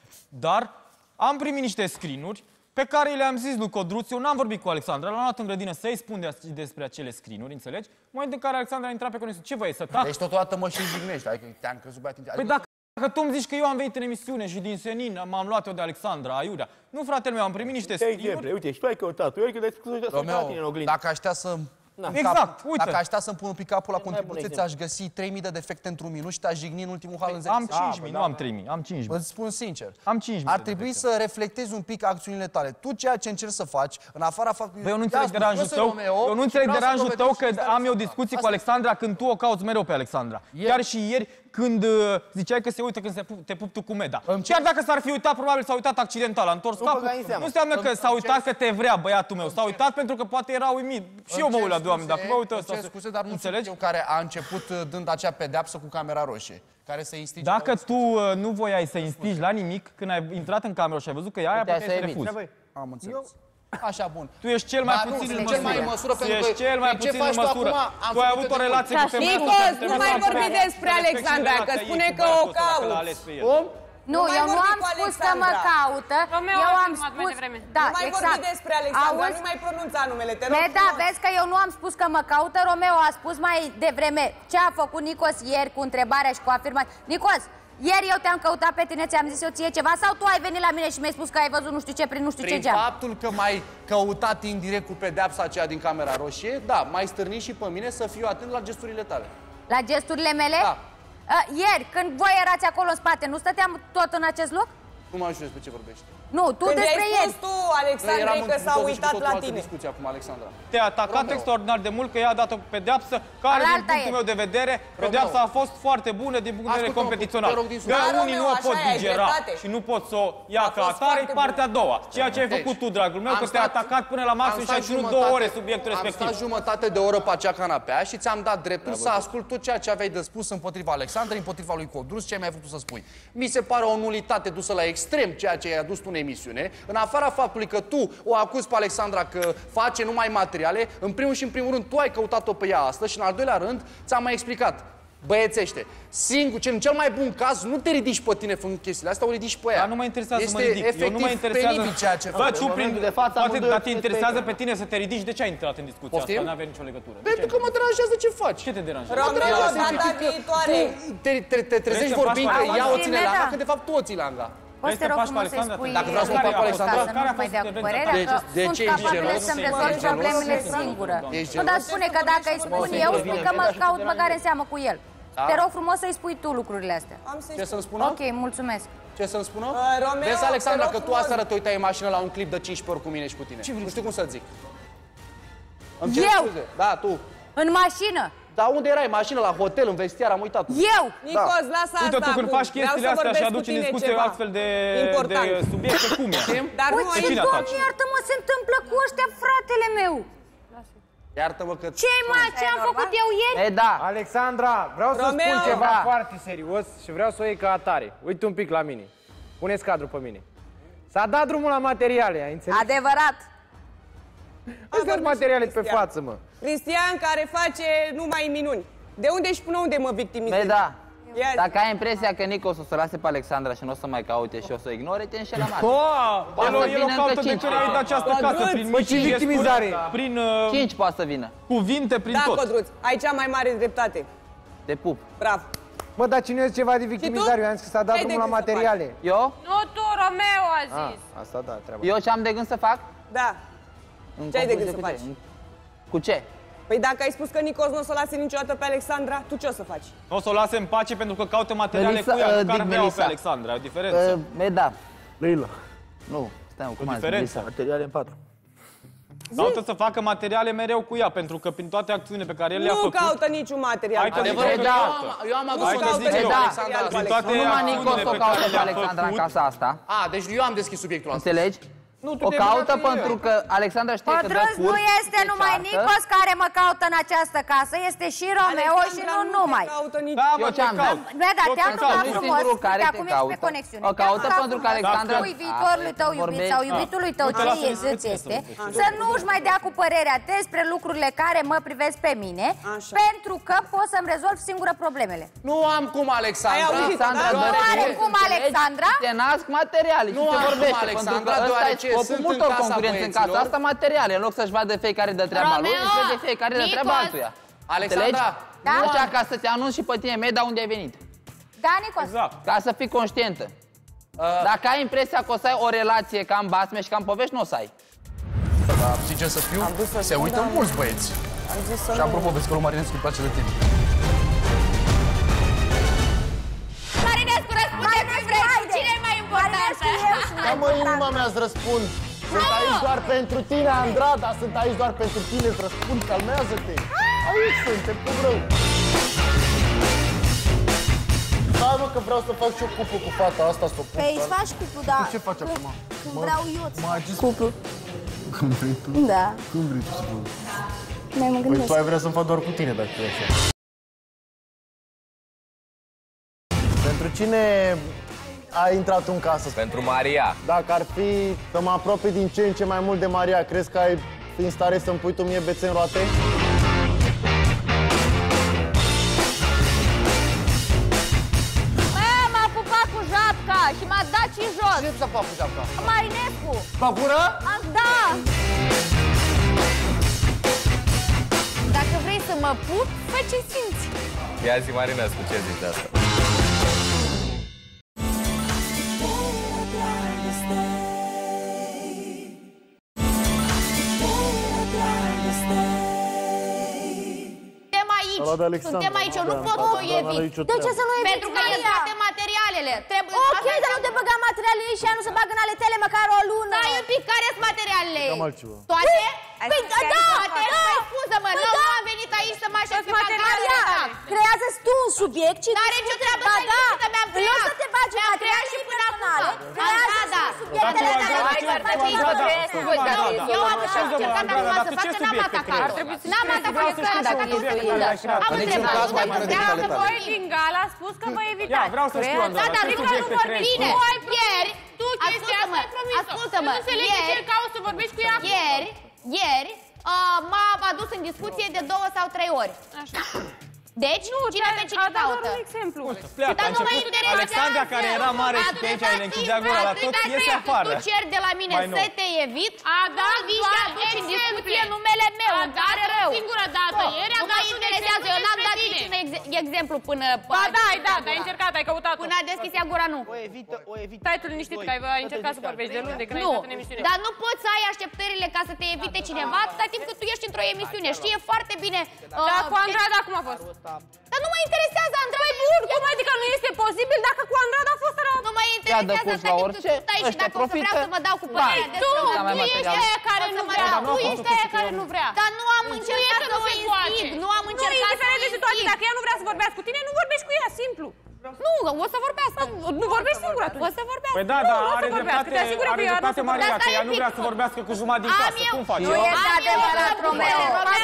dar am primit niște screen-uri pe care le-am zis lui Codruț, eu n-am vorbit cu Alexandra, l-am luat în grădină să-i spun de despre acele screen-uri, înțelegi? În momentul în care Alexandra a intrat pe conexiune, ce voi să tac? Deci totodată mă și jignești, adică te-am crezut băiat inteligent. Păi dacă Dacă tu îmi zici că eu am venit în emisiune și din senin m-am luat eu de Alexandra, aiurea. Nu, fratele meu, am primit niște screen-uri. Uite, și tu ai căutat, eu ai spus Romeo, dacă aș știa să... Exact, uite. Dacă aș știa să-mi pun un pic capul la contribuție, ți-aș găsi trei mii de defecte într-un minut și te-aș jigni în ultimul hal în zece Am cinci mii, nu am trei mii, am cinci mii. Îți spun sincer. Am cinci mii. Ar trebui să reflectezi un pic acțiunile tale. Tu ceea ce încerci să faci, în afara faptului... Eu nu înțeleg deranjul tău, eu nu înțeleg deranjul tău că am eu discuții cu Alexandra când tu o cauți mereu pe Alexandra. Chiar și ieri când ziceai că se uită când te pup tu cu Meda. Chiar dacă s-ar fi uitat, probabil s-a uitat accidental, a întors capul. Nu înseamnă că s-a uitat că te vrea băiatul meu. S-a uitat pentru că poate era uimit. Și eu mă uit la doamne, dacă mă uită ăsta. Scuze, dar nu înțelegi eu care a început dând acea pedeapsă cu camera roșie. Care să instige. Dacă tu nu voiai să instigi la nimic, când ai intrat în cameră și ai văzut că e aia, puteai să refuzi. Am înțeles. Așa, bun. Tu ești cel mai puțin în măsură. Mai în măsură tu ești cel mai puțin în măsură. Tu ai avut o relație cu femeia. Nicos, nu mai vorbi despre Alexandra, că spune că o cauți. Nu, mai eu nu vorbi am cu spus că Alexandra. mă caută. Romeo Eu a am filmat mai spus... devreme. Da, nu mai exact. vorbi despre Alexandra, Auzi? nu mai pronunța numele, te rog. Meda, frumos. vezi că eu nu am spus că mă caută. Romeo a spus mai devreme ce a făcut Nicos ieri cu întrebarea și cu afirmația. Nicos, ieri eu te-am căutat pe tine, ți-am zis eu ție ceva sau tu ai venit la mine și mi-ai spus că ai văzut nu știu ce prin nu știu Prin ce geam? faptul că m-ai căutat indirect cu pedeapsa aceea din Camera Roșie, da, m-ai stârnit și pe mine să fiu atent la gesturile tale. La gesturile mele? Da. Uh, ieri, când voi erați acolo în spate, nu stăteam tot în acest loc? Nu mă știu despre ce vorbești. Nu, tu Când despre i-ai ieri. spus tu, Alexandrei, că s-a uitat la tine. discuție acum, Alexandra. Te-a atacat Romeo. extraordinar de mult, că ea a dat o pedeapsă care, din Alaltă punctul e. meu de vedere, pedeapsa a fost foarte bună din punct de vedere Ascultă-mă, competițional. te rog din Că suflet. unii Da, nu o Romeo, pot așa e, ai digera dreptate. și nu pot să o ia A ca fost atare, e foarte partea a bună. doua. Ceea ce ai Deci, făcut tu, dragul meu, am că te-ai stat- atacat până la maxim am și ai stat ținut jumătate- două ore subiectul respectiv. Am stat jumătate de oră pe acea canapea și ți-am dat dreptul să ascult tot ceea ce aveai de spus împotriva Alexandrei, împotriva lui Codruț, ce ai mai făcut să spui. Mi se pare o nulitate dusă la extrem ceea ce ai adus tu în emisiune, în afara faptului că tu o acuzi pe Alexandra că face numai materiale, în primul și în primul rând tu ai căutat-o pe ea astăzi și în al doilea rând ți-am mai explicat. Băiețește, singur, în cel mai bun caz, nu te ridici pe tine făcând chestiile astea, o ridici pe ea. Dar nu mă interesează să mă Este ridic. Eu nu mă efectiv interesează. penibil ceea ce Bă, faci. tu În prin momentul de față, poate, amândoi dar te sunteți interesează pe pe tine să te ridici. De ce ai intrat în discuția Poftim? asta? N-avea nicio legătură. De Pentru ce că mă deranjează ce faci. Ce te deranjează? Romeo, data viitoare. Tu te, te, te trezești să vorbind faci că pe ea o ține Alexandra? langa, când de fapt tu o ții langa. Poți te rog frumos să-i spui Dacă vreau să mă fac cu Alexandra, să nu mai dea cu părerea, De- că de sunt ce ești capabilă gelos? să-mi Ești rezolv gelos? problemele Ești singură. Ești Nu, dar gelos? spune că dacă îi spun să-i eu, spui spui bine. că mă caut băgare în seamă cu el. Da? Te rog frumos să-i spui tu lucrurile astea. Am să-i Ce spun. să-mi spună? Ok, mulțumesc. Ce să-mi spună? Uh, Romeo, Vezi, Alexandra, te rog că tu frumos. aseară te uitai în mașină la un clip de cincisprezece ori cu mine și cu tine. Nu știu cum să zic. Îmi cer Eu? scuze. Da, tu. În mașină. Dar unde erai? Mașină, la hotel, în vestiar, am uitat. Eu! Nicos, lasă asta Uite, tu când acum. faci chestiile Vreau să astea și vorbesc aduci cu în tine discuție ceva astfel de, important. de subiecte, cum e? Dar nu Uite, aici. Doamne, iartă-mă, se întâmplă cu ăștia, fratele meu. Iartă-mă că... Ce mai, ce am făcut eu ieri? E, da. Alexandra, vreau să Romeo. spun ceva Da. foarte serios și vreau să o iei ca atare. Uite un pic la mine. Puneți cadrul pe mine. S-a dat drumul la materiale, ai înțeles? Adevărat. Astea sunt materiale pe față, mă. Cristian care face numai minuni. De unde și până unde mă victimizezi? Băi, da. Ia zi. Dacă ai impresia că Nico o să o lase pe Alexandra și nu o să mai caute și o să o ignore, te înșelă mare. Oh, el, o- el o vină caută încă de cinci. care ai dat această casă prin Bă, mici ce gesturi, victimizare. prin uh, Cinci poate să vină. cuvinte, prin Da, tot. Codruț, ai cea mai mare dreptate. Te pup. Bravo. Mă, dar cine zice ceva de victimizare? Eu am zis că s-a dat Ce ai de drumul la gând să materiale. Eu? Nu tu, Romeo a Ah, zis. asta da, treaba. Eu ce am de gând să fac? Da. În Ce ai de concluzie, gând să cu ce? faci? Cu ce? Păi dacă ai spus că Nicos nu o să o lase niciodată pe Alexandra, tu ce o să faci? Nu o să o lase în pace pentru că caută materiale Melissa, cu ea, uh, cu care Dick vreau pe Melissa. Alexandra. E o diferență. Uh, Meda. Leila. Nu, stai mă, cum O am zis? diferență. Melissa. Materiale în patru. Caută să facă materiale mereu cu ea, pentru că prin toate acțiunile pe care el le-a Nu făcut... caută niciun material. Hai că zic Adevărul eu că că eu caută. am, eu am adus Hai o că caută zic discuție eu. cu Da. Alexandra Prin astăzi. toate Numai Nico acțiunile să o pe caute care pe le-a Alexandra în făcut, casa asta. A, deci eu am deschis subiectul ăsta. Înțelegi? Nu, tu O te-ai caută băgat în pentru el. că Alexandra știe că dă Pătrâns curs, nu este se numai ceartă. Nicos care mă caută în această casă, este și Romeo și Alexandra nu te numai. caută nici... Da, Eu mă, ce te am caut. Nu, dar Eu te-am te caut. rugat Nu e frumos, singurul care de te acum ești pe caută. conexiune. O Te-am caută rugat pentru că frumos Alexandra- să spui viitorului tău Ah, iubit vorbești. sau iubitului tău Uite, ce lasă-mi îți discuție, este, să să nu își mai dea cu părerea despre lucrurile care mă privesc pe mine, Așa. pentru că pot să-mi rezolv singură problemele. Nu am cum, Alexandra. Ai auzit, Alexandra, da? Nu deoarece are ești cum, înțelegi, Alexandra? Te nasc materiale și Nu se am cum, vorbește, pentru Alexandra, că ăsta e deoarece scopul sunt în multor casa concurenți în băieților. casa asta, materiale, în loc să-și vadă fiecare de treaba lui, Romeo, își vede fiecare de treaba Nicos. altuia. Alexandra, Da? Nu așa ca să te anunț și pe tine, Meda, unde ai venit. Da, Nicos? Exact. Ca să fii conștientă. Dacă ai impresia că o să ai o relație ca în basme și ca în povești, nu o să ai. Dar, sincer să fiu, Am dus să se spun, uită dar- mulți băieți. Am zis să Și nu... apropo, vezi că lui Marinescu îi place de tine. Marinescu, răspunde ce vrei! Cine e mai importantă? Da, mă, inima mea îți răspund. Sunt aici doar pentru tine, Andrada, sunt aici doar pentru tine, îți răspund, calmează-te. Aici sunt, te pup rău. Hai, mă, că vreau să fac și o cuplu cu fata asta, să o pup. Păi îți faci cuplu, da. Ce faci acum? Când Mă- vreau eu. mă agis- Cuplu. Când vrei tu? Da. Când vrei tu să faci? Mai mă Păi gândesc. tu ai vrea să-mi fac doar cu tine, dacă e așa. Pentru cine ai intrat în casă? Pentru Maria. Dacă ar fi să mă apropii din ce în ce mai mult de Maria, crezi că ai fi în stare să-mi pui tu mie bețe în roate? Bă, m-a pupat cu japca să Papu Ceapca? Marinescu. Păcură? Da. Dacă vrei să mă pup, fă ce simți. Ia zi, Marinescu, ce zici de asta? Suntem aici, eu nu pot să o evit. De ce să nu evit? Pentru că e toate materialele. Trebuie... Ok, dar nu te băga materialele și ea nu se bagă în ale tale măcar o lună. Stai un pic, care sunt materialele? Cam altceva. Toate? Păi, da, da! Păi, scuză-mă, nu am venit aici să mă așez pe Maria, creează-ți tu un subiect și... N-are nicio treabă să zici că mi-am creat. Nu să te bagi în materiale și personale. Creează subiectele tale. Eu am încercat acum să fac că n-am atacat. N-am atacat că dacă tu am întrebat. Voi din gala a spus că vă evitați. Ia, vreau să știu, Andra, dar ce subiecte treci? Bine, ieri, tu chestia asta ai promis-o. Ascultă-mă, nu înțelegi de ce cauți să vorbești cu ea. Ieri, ieri, m-a adus în discuție de două sau trei ori. Așa. Deci, cine pe cine caută? Un exemplu. Pleacă, a început Alexandra, care era mare și pe aici, ne închidea gura la tot, iese afară. Tu ceri de la mine să te evit, a dat vii și aduci în discuție numele meu, îmi pare rău. Singura dată, ieri a dat un interesează, eu n-am dat niciun exemplu până... Ba da, ai dat, ai încercat, ai căutat. Până a deschis ea gura, nu. O evită, o evită. Stai tu liniștit că ai încercat să vorbești de luni de când ai intrat în emisiune. Dar nu poți să ai așteptările ca să te evite cineva atâta timp cât tu ești într-o emisiune. Știe foarte bine... Dar cu Andrada cum a fost? Dar nu mă interesează, Andrada. Păi bun, cum adică nu este posibil dacă cu Andrada a fost rău? Nu mă interesează atâta timp cât tu stai și dacă o să vreau să mă dau cu părerea despre... Tu, tu ești aia care nu vrea. Tu ești aia care nu vrea. Dar nu am încercat să o instig. Nu am încercat să o instig. Dacă ea nu vrea să vorbească cu tine, nu vorbești cu ea, simplu. Nu, o să vorbească. Nu vorbești singur atunci. O să vorbească. Păi da, da, are dreptate, are dreptate Maria, că ea nu vrea să vorbească cu jumătate din casă. Cum faci? Nu este adevărat, Romeo.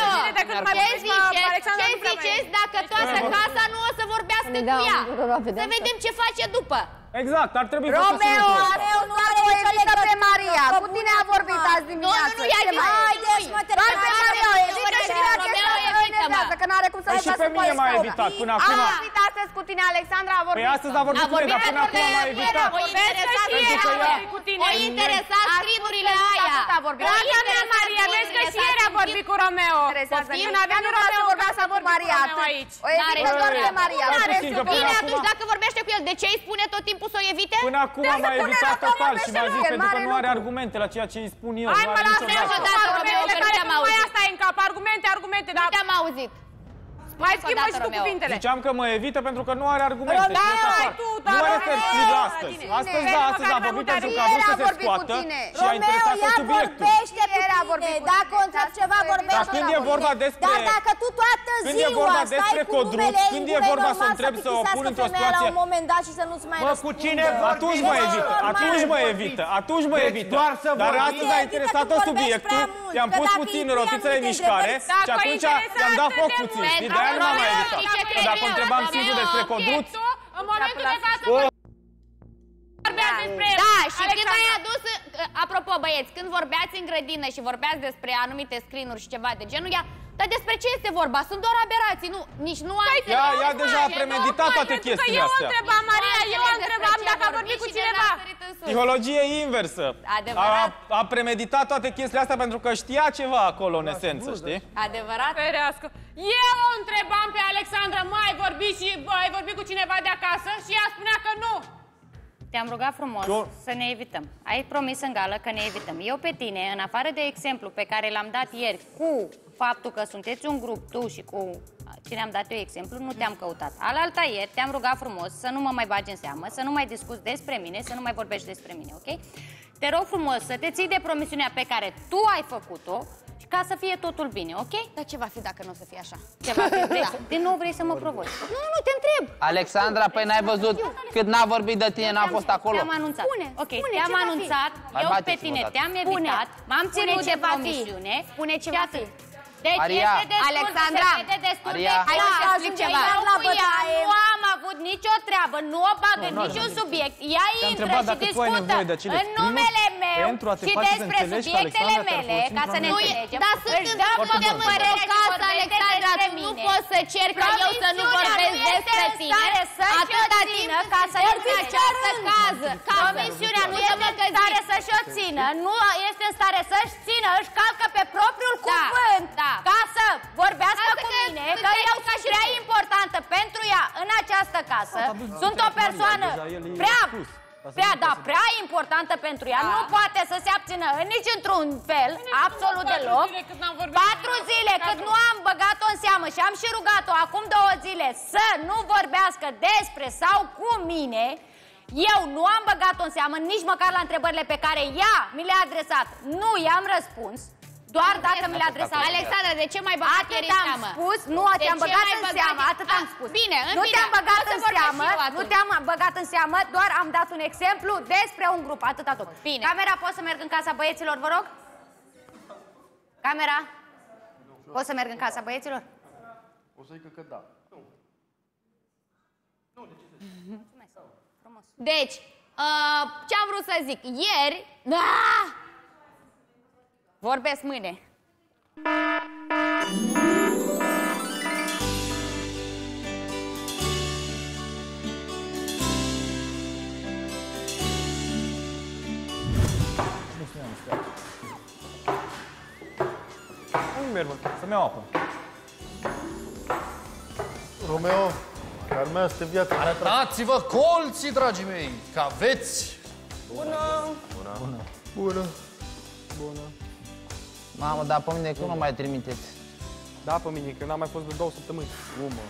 Ce ziceți dacă toată casa nu o să vorbească cu ea? Să vedem ce face după. Exact, ar trebui să Romeo, Romeo nu are o evită pe Maria. Cu tine a vorbit azi dimineață. Nu, nu, ea zice. Haideți, mă, te Romeo, evită și la chestia nevează, că n-are cum să le lăsați pe mine m-a evitat până acum. A vorbit astăzi cu tine, Alexandra, a vorbit. Păi astăzi a vorbit cu mine, dar până acum m-a evitat. O interesa scrinurile aia. Dragă mea, Maria, vezi că și ieri a vorbit cu Romeo. Când avea nu Romeo, vorbească cu Maria. O evită doar pe Maria. Bine, atunci dacă vorbește cu el, de ce îi spune tot timpul să o evite? Până acum m-a evitat total și m-a zis pentru că nu are argumente la ceea ce îi spun eu. Hai mă, lasă niciodată, Romeo, că nu te-am auzit. Mai asta e în cap, argumente, argumente, dar... Nu te-am auzit. Mai schimbă și tu cuvintele. Ziceam că mă evită pentru că nu are argumente. Da, tu, dar nu este stil astăzi. Astăzi, da, astăzi a vorbit pentru că a vrut să se scoată și a interesat cu subiectul. Vorbește cu tine. Dacă o întreb ceva, vorbește. Dar când e vorba despre... Dar dacă tu toată ziua stai cu numele ei, când e vorba să întreb să o pun într-o situație... la un moment dat și să nu-ți mai răspundă. Mă, cu cine atunci mă evită, atunci mă evită, atunci mă evită. Dar astăzi a interesat-o subiectul, i-am pus puțin rotițele în mișcare și atunci i-am dat foc puțin. Și de-aia nu m-am mai evitat. Că dacă întrebam singur despre Codruț... În momentul de față... Da, și când ai adus... Apropo, băieți, când vorbeați în grădină și vorbeați despre anumite screen-uri și ceva de genul, ea... Dar despre ce este vorba? Sunt doar aberații, nu, nici nu ai... Ea, ea deja a premeditat toate chestiile astea. Eu întrebam, Maria, eu întrebam dacă a vorbit cu cineva. Psihologie inversă. Adevărat. A, a premeditat toate chestiile astea pentru că știa ceva acolo, în esență, știi? Adevărat? Ferească. Eu o întrebam pe Alexandra, mai vorbi și ai vorbit cu cineva de acasă și ea spunea că nu. Te-am rugat frumos eu... să ne evităm. Ai promis în gală că ne evităm. Eu pe tine, în afară de exemplu pe care l-am dat ieri cu faptul că sunteți un grup, tu și cu cine am dat eu exemplu, nu te-am căutat. Alalta ieri te-am rugat frumos să nu mă mai bagi în seamă, să nu mai discuți despre mine, să nu mai vorbești despre mine, ok? Te rog frumos să te ții de promisiunea pe care tu ai făcut-o ca să fie totul bine, ok? Dar ce va fi dacă nu o să fie așa? Ce va fi? Vrei, da. Din nou vrei să mă provoci? Nu, nu, te întreb. Alexandra, păi n-ai văzut cât n-a vorbit de tine, n-a fost acolo? Te-am anunțat. Spune, ok, spune, te-am anunțat, eu pe tine te-am evitat, m-am ținut de promisiune. Spune ce va fi. Deci Maria. este destul, Alexandra. se vede destul Maria. de Hai să explic ceva. Eu cu ea nu am avut nicio treabă, nu o bag în niciun subiect. Ea intră și discută în numele meu și despre subiectele mele, ca să ne înțelegem. Dar sunt în de părere casa, Alexandra, nu poți să cer ca eu să nu vorbesc despre tine atâta timp ca să nu în această cază. Promisiunea nu este în stare să-și o țină, nu este în stare să-și țină, își calcă pe propriul cuvânt ca să vorbească cu mine, că eu sunt prea importantă pentru ea în această casă. Sunt o persoană prea... Prea, da, prea importantă pentru ea, da. Nu poate să se abțină nici într-un fel, absolut deloc. Patru zile cât nu am băgat-o în seamă și am și rugat-o acum două zile să nu vorbească despre sau cu mine, eu nu am băgat-o în seamă nici măcar la întrebările pe care ea mi le-a adresat. Nu i-am răspuns. Doar dacă mi le-a adresat. Alexandra, de ce mai băgat ieri în seamă? Atât am spus, nu te-am băgat în seamă, atât am spus. Bine, nu te-am băgat în seamă, nu te-am băgat în seamă, doar am dat un exemplu despre un grup, atâta tot. Bine. Camera, pot să merg în casa băieților, vă rog? Camera? Pot să merg în casa băieților? O să zică că da. Deci, uh, ce am vrut să zic? Ieri... Ah! Vorbesc mâine. Unde merg? Să-mi iau apă. Romeo, calmează-te viața. Arătați-vă colții, dragii mei, că aveți... Bună! Bună! Bună! Bună! Bună! Mamă, dar pe mine când nu mai trimiteți? Da, pe mine, că n-am mai fost de două săptămâni. Umă.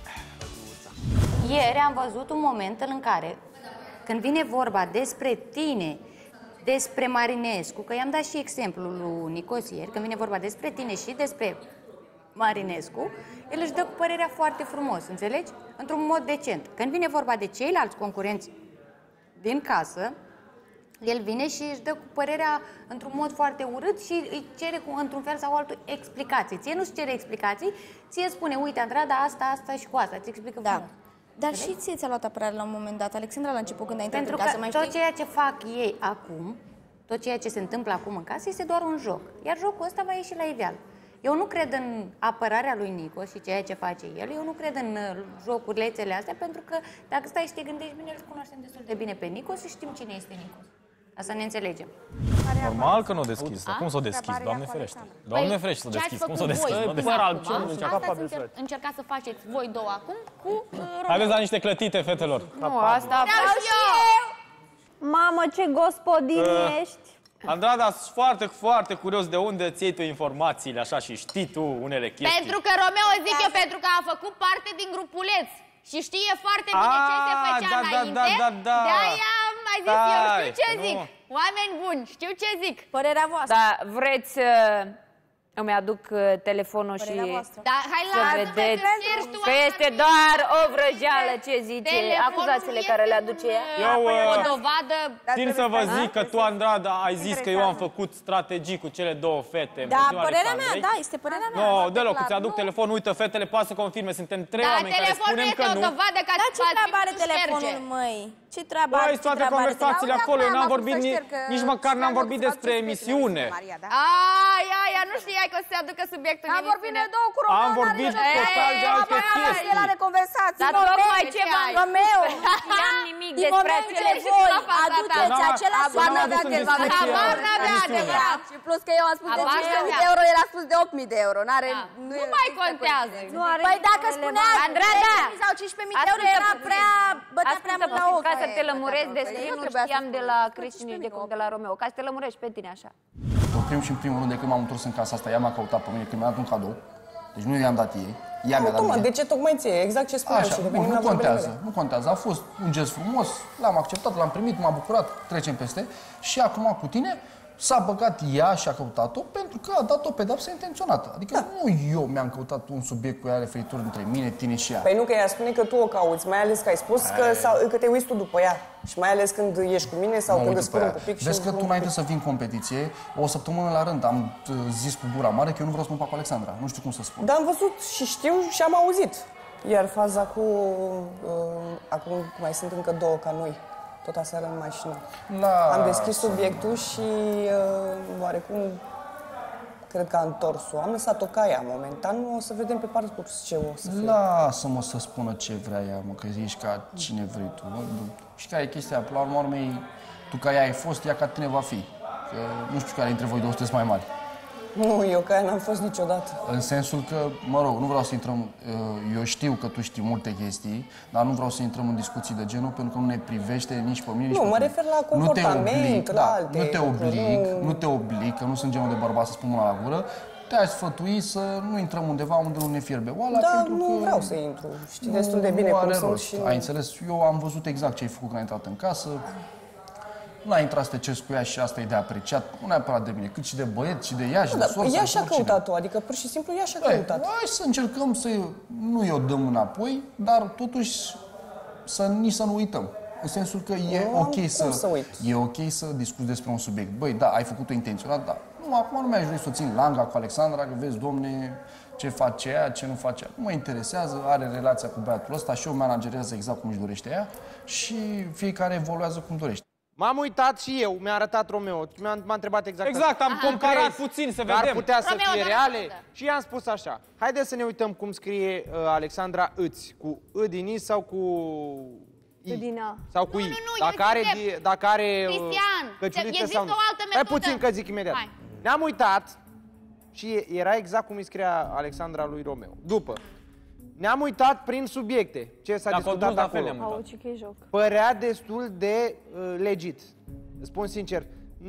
Ieri am văzut un moment în care, când vine vorba despre tine, despre Marinescu, că i-am dat și exemplul lui Nicos ieri, când vine vorba despre tine și despre Marinescu, el își dă cu părerea foarte frumos, înțelegi? Într-un mod decent. Când vine vorba de ceilalți concurenți din casă, el vine și își dă cu părerea într-un mod foarte urât și îi cere într-un fel sau altul explicații. Ție nu-ți cere explicații, ție spune, uite, Andrada, asta, asta și cu asta, ți explică da. frumos. Dar și ție ți-a luat apărare la un moment dat, Alexandra, la început, când ai intrat Pentru în casă, că mai tot știi? ceea ce fac ei acum, tot ceea ce se întâmplă acum în casă, este doar un joc. Iar jocul ăsta va ieși la iveală. Eu nu cred în apărarea lui Nico și ceea ce face el, eu nu cred în joculețele astea, pentru că dacă stai și te gândești bine, îl cunoaștem destul de bine pe Nico și știm cine este Nico. Ca să ne înțelegem. Normal că nu o deschis. Cum s-o deschis? Doamne ferește. Doamne ferește să deschis. Cum s-o deschis? Asta încercați să faceți voi două acum cu Romeo. Haideți la niște clătite, fetelor. Nu, asta vreau și eu. Mamă, ce gospodin ești. Andrada, sunt foarte, foarte curios de unde ți iei tu informațiile așa și știi tu unele chestii. Pentru că Romeo, zic eu, pentru că a făcut parte din grupuleț și știe foarte bine ce se făcea da, înainte. Da, da, da, da. De-aia mai zis eu, știu ce nu. zic. Oameni buni, știu ce zic. Părerea voastră. Da, vreți... Uh... Îmi aduc telefonul și da, hai să la vedeți că este doar o vrăjeală, ce zice, acuzațiile care le aduce ea. Eu, o dovadă. Țin să vă zic că tu, Andrada, ai zis că eu am făcut strategii cu cele două fete. Da, părerea mea, da, este părerea mea. Nu, deloc, îți aduc telefonul, uite, fetele poate să confirme, suntem trei oameni care spunem că nu. Dar ce treabă are telefonul, măi? Ce treabă are? Păi, toate conversațiile acolo, eu n-am vorbit, nici măcar n-am vorbit despre emisiune. Ai, ai, nu știai că o să se aducă subiectul în emisiune. Am vorbit de două cu Romeo. Am vorbit total de alte chestii. El are conversații. Dar tocmai ce v-am Romeo. N-am nimic despre acele voi aduceți același subiect. Habar n-avea adevărat. Și plus că eu am spus de cinci mii de euro, el a spus de opt mii de euro. Nu mai contează. Păi dacă spunea Andrada sau cincisprezece mii de euro, era prea bătea prea mult la ochi. Ca să te lămurezi de screen-ul, știam de la Cristi, nici de cum de la Romeo. Ca să te lămurești pe tine așa. În primul și în primul rând, de când m-am întors în casa asta, ea m-a căutat pe mine, când mi-a dat un cadou. Deci nu i-am dat ei, ea mi-a dat mie. De ce tocmai ție? Exact ce spuneam și revenim la nu contează, nu contează. A fost un gest frumos, l-am acceptat, l-am primit, m-a bucurat, trecem peste. Și acum cu tine s-a băgat ea și a căutat-o pentru că a dat o pedeapsă intenționată. Adică da. Nu eu mi-am căutat un subiect cu ea referitor între mine, tine și ea. Păi nu, că ea spune că tu o cauți, mai ales că ai spus că, sau, că te uiți tu după ea. Și mai ales când ești cu mine sau când îți spun un pic. Vezi că tu înainte să vii în competiție, o săptămână la rând am zis cu gura mare că eu nu vreau să mă fac cu Alexandra. Nu știu cum să spun. Dar am văzut și știu și am auzit. Iar faza cu... Uh, acum mai sunt încă două ca noi. Tot aseară în mașină. La... Am deschis subiectul și uh, oarecum cred că a întors-o. Am lăsat-o ca ea momentan, o să vedem pe parcurs ce o să fie. Lasă-mă să spună ce vrea ea, mă, că ești ca cine vrei tu. Mă? Și care e chestia, pe la urmă urmei, tu ca ea ai fost, ea ca tine va fi. Că nu știu care dintre voi două sunteți mai mari. Nu, eu ca ea n-am fost niciodată. În sensul că, mă rog, nu vreau să intrăm, eu știu că tu știi multe chestii, dar nu vreau să intrăm în discuții de genul, pentru că nu ne privește nici pe mine, nici nu, pe mă tine. refer la comportament, nu te oblig, la da, alte nu te oblig, nu... nu te oblig, că nu sunt genul de bărbat să spun mâna la gură, te-aș sfătui să nu intrăm undeva unde nu ne fierbe oala, da, pentru nu că vreau să intru, știi destul de bine cum sunt și... Ai înțeles? Eu am văzut exact ce ai făcut când ai intrat în casă. N-ai intrat să te ceri cu ea și asta e de apreciat, nu neapărat de mine, cât și de băieți, și de ea, și de soră. Ea și-a căutat-o, adică pur și simplu ea și-a căutat. Hai să încercăm să nu i-o dăm înapoi, dar totuși să nici să nu uităm. În sensul că e ok să, să e ok să discuți despre un subiect. Băi, da, ai făcut-o intenționat, da. Nu, acum nu mi-aș vrea să o țin langa cu Alexandra, că vezi, domne, ce face ea, ce nu face ea. Nu mă interesează, are relația cu băiatul ăsta și o managerează exact cum își dorește ea și fiecare evoluează cum dorește. M-am uitat și eu, mi-a arătat Romeo, m-a întrebat exact Exact, am asta. comparat puțin să vedem. Ar putea să Romeo, fie da, reale da. și i-am spus așa. Haideți să ne uităm cum scrie uh, Alexandra îți, cu î din i sau cu i? Din a. Sau cu Nu, i. nu, nu, dacă eu are, zic di, dacă are uh, Cristian, căciuliță există sau nu. o altă Hai metodă. puțin că zic imediat. Hai. Ne-am uitat și era exact cum îi scria Alexandra lui Romeo. După, ne-am uitat prin subiecte, ce s-a discutat acolo. Auzi, că e joc. Părea destul de uh, legit. Spun sincer,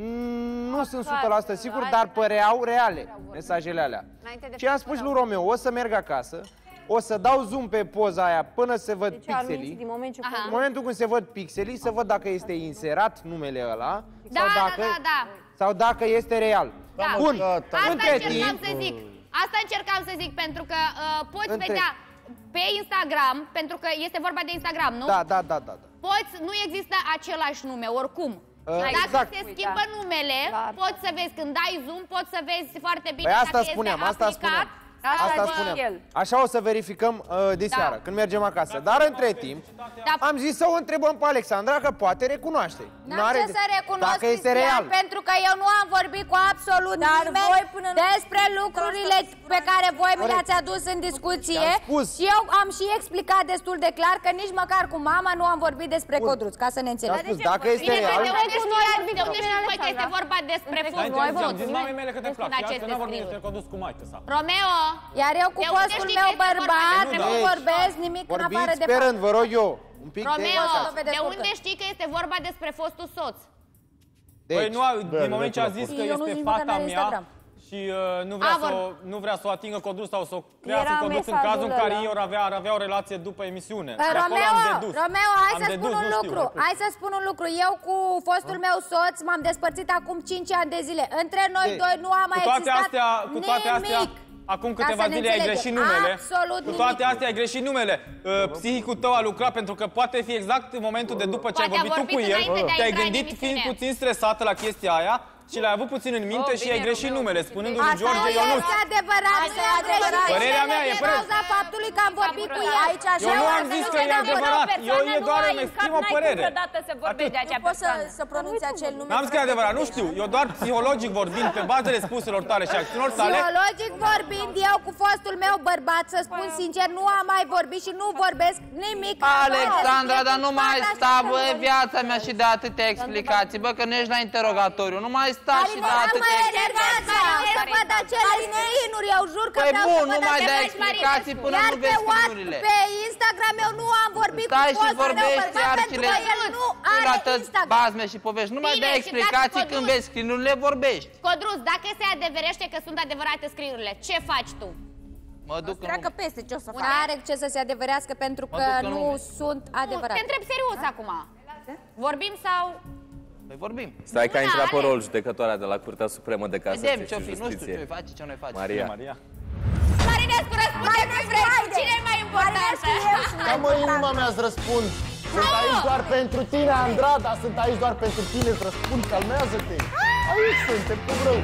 nu sunt o sută la sută sigur, dar păreau reale mesajele alea. Și am spus lui Romeo, o să merg acasă, o să dau zoom pe poza aia până se văd Deci, pixelii. din moment ce În momentul când se văd pixelii, să văd dacă este inserat numele ăla Da, sau, da, dacă, da, da. sau dacă este real. Da. Bun, Asta între încercam timp, să zic. Asta încercam să zic, pentru că uh, poți Între- vedea pe Instagram, pentru că este vorba de Instagram, nu? da, da, da, da, da. Poți, nu există același nume, oricum. Uh, Dacă exact. se schimbă numele, poți să vezi, când dai zoom, poți să vezi foarte bine Păi asta dacă spuneam, este asta aplicat. spuneam. Asta, Asta bă, spuneam. Așa o să verificăm uh, de seară, Da. când mergem acasă. Dar între timp, Da. am zis să o întrebăm pe Alexandra, că poate recunoaște. N-am ce să recunosc, Dacă este Cristian, real. pentru că eu nu am vorbit cu absolut Dar nimeni voi până nu- despre lucrurile pe care voi mi le-ați adus în discuție. Ți-am spus. Și eu am și explicat destul de clar că nici măcar cu mama nu am vorbit despre Codruț, ca să ne Ți-am înțelegem. spus, dacă este Bine, real... de unde știi, de unde știi Alexandra? că este vorba despre Dar fostul interziam, soț? zis mamei mele că te plac. În Și aceste asta n-a vorbit scriuri. despre condus cu maică sa. Romeo, Iar eu cu De unde fostul știi că meu este vorba bărbat despre nu Deci, vorbesc nimic în afară Vorbiți de pe faptul. rând, vă rog eu. Un pic Romeo, de... de unde știi că este vorba despre fostul soț? Deci, Păi nu, a- din moment ce a zis că Eu nu este zic măcar fata n-are mea Instagram. și uh, nu, vrea A, să o, vor- nu vrea să o atingă Codruț sau să o crească Era Codruț în mesajul cazul în care ăla. ei ar avea, ar avea o relație după emisiune. Uh, De acolo Romeo, am dedus. Romeo, hai Am să dedus, spun un nu știu, lucru. repet. Hai să spun un lucru. Eu cu fostul meu soț m-am despărțit acum cinci ani de zile. Între noi Ei, doi nu a mai cu toate existat astea, cu toate astea, nimic. acum Ca câteva să ne zile ai înțelegem. greșit numele. Absolut Cu toate nimic. astea ai greșit numele. Uh, psihicul tău a lucrat pentru că poate fi exact în momentul de după ce ai Poate a vorbit tu cu vorbit el, înainte de a te-ai intra în gândit fiind emisiune. puțin stresată la chestia aia și l-ai avut puțin în minte Oh, și bine, ai greșit Romeo. numele, spunându-i lui Asta George nu Ionuț. este adevărat, Asta nu e am greșit. adevărat. Părerea mea e din părere. cauza faptului că am vorbit cu el. Aici așa Eu nu am să zis nu că e vedem adevărat. o Eu persoană, e doar nu ai îmi în exprim cap, o n-ai cum părere. vreodată să vorbești de acea Nu poți să, persoană. să pronunți acel nume. N-am zis că e adevărat, nu știu. Eu doar psihologic vorbind, pe bazele spuselor tale și acțiunilor tale, Psihologic vorbind, eu cu fostul meu bărbat, să spun sincer, nu am mai vorbit și nu vorbesc nimic. Alexandra, dar nu mai Asta sta, și bă, să viața mea și de atâtea explicații, bă, că nu ești la interogatoriu, nu mai sta și de N-am atâtea mai explicații. enervat, să văd acele screen-uri, eu jur că Păi vreau bun, să văd nu mai acele dai screen-uri. explicații până Iar nu pe vezi What- screen-urile. pe Instagram eu nu am vorbit cu Stai și fostul meu vorbești bărbat iar și pentru le că el nu pui la are tăți Instagram. bazme și povești. Nu mai Bine, dai și explicații dacă când Codruț- vezi screen-urile, vorbești. Codruț, dacă se adeverește că sunt adevărate scriurile, ce faci tu? Mă duc în Treacă peste ce o să fac. Are ce să se adeverească pentru Mă că duc în nu lume. sunt Nu, te adevărate. întreb serios acum. Vorbim sau... Păi vorbim. Stai că a intrat pe Are. rol judecătoarea de la Curtea Supremă de Vedem Casație ce-o și fi, nu știu ce-o Justiție. face, ce nu-i face. Maria. Maria. Marinescu, răspunde pe vrei. Cine e mai important? Da, mă, inima mea îți răspund. Sunt aici doar pentru tine, Andrada, sunt aici doar pentru tine, îți răspund, calmează-te. Aici suntem, cum rău.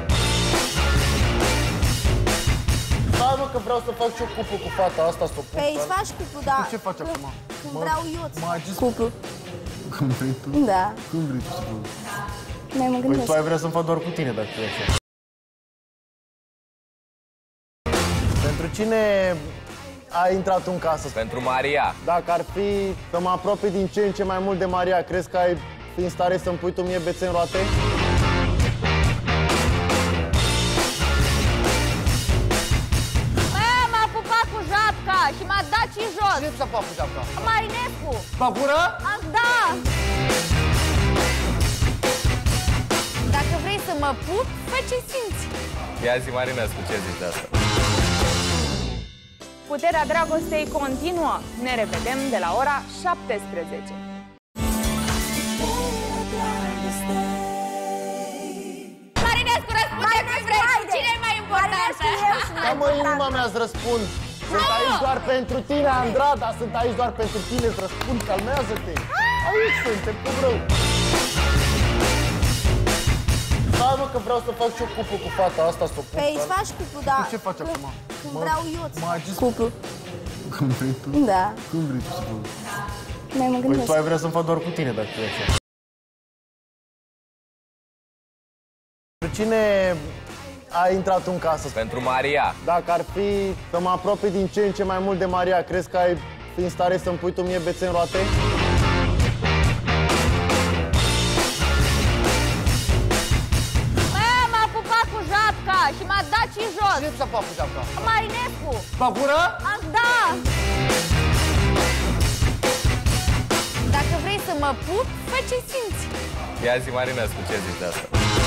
Hai, mă, că vreau să fac și o cuplu cu fata asta, să o pun. Păi îți faci cuplu, da. Tu ce faci acum? Când Mă- vreau eu mă agis. cuplu. Când vrei tu? Da. Când vrei tu să faci? Mai mă Păi gândesc. tu ai vrea să-mi fac doar cu tine, dacă e așa. Pentru cine a intrat în casă? Pentru Maria. Dacă ar fi să mă apropii din ce în ce mai mult de Maria, crezi că ai fi în stare să-mi pui tu mie bețe în roate? Mă, m-a pupat cu japca și m-a dat și jos. Cine s-a pupat cu japca? Marinescu. La gură? Da. Dacă vrei să mă pup, fă ce simți. Ia zi, Marinescu, ce zici de asta? Puterea dragostei continuă. Ne revedem de la ora șaptesprezece. Marinescu, răspunde că vrei. Cine e mai importantă? Da, mă, inima mea îți răspund. Sunt aici doar pentru tine, Andrada. Sunt aici doar pentru tine, îți răspund, calmează-te. Aici suntem, cum rău. Hai, mă, că vreau să fac și o cuplu cu fata asta, să o pun. Păi îți faci cuplu, da. Ce faci acum? Când vreau eu să fac zis... cuplu. Când vrei tu? Da. Când vrei tu să fac? Mai mă Păi gândesc. tu ai vrea să-mi fac doar cu tine, dacă e așa. Pentru cine a intrat în casă? Pentru Maria. Dacă ar fi să mă apropii din ce în ce mai mult de Maria, crezi că ai fi în stare să-mi pui tu mie bețe în roate? Mă, m-a pupat cu japca și m-a dat și jos. Cine s-a pupat cu japca? Marinescu. La gură? Da. Dacă vrei să mă pup, fă ce simți. Ia zi, Marinescu, ce zici de asta?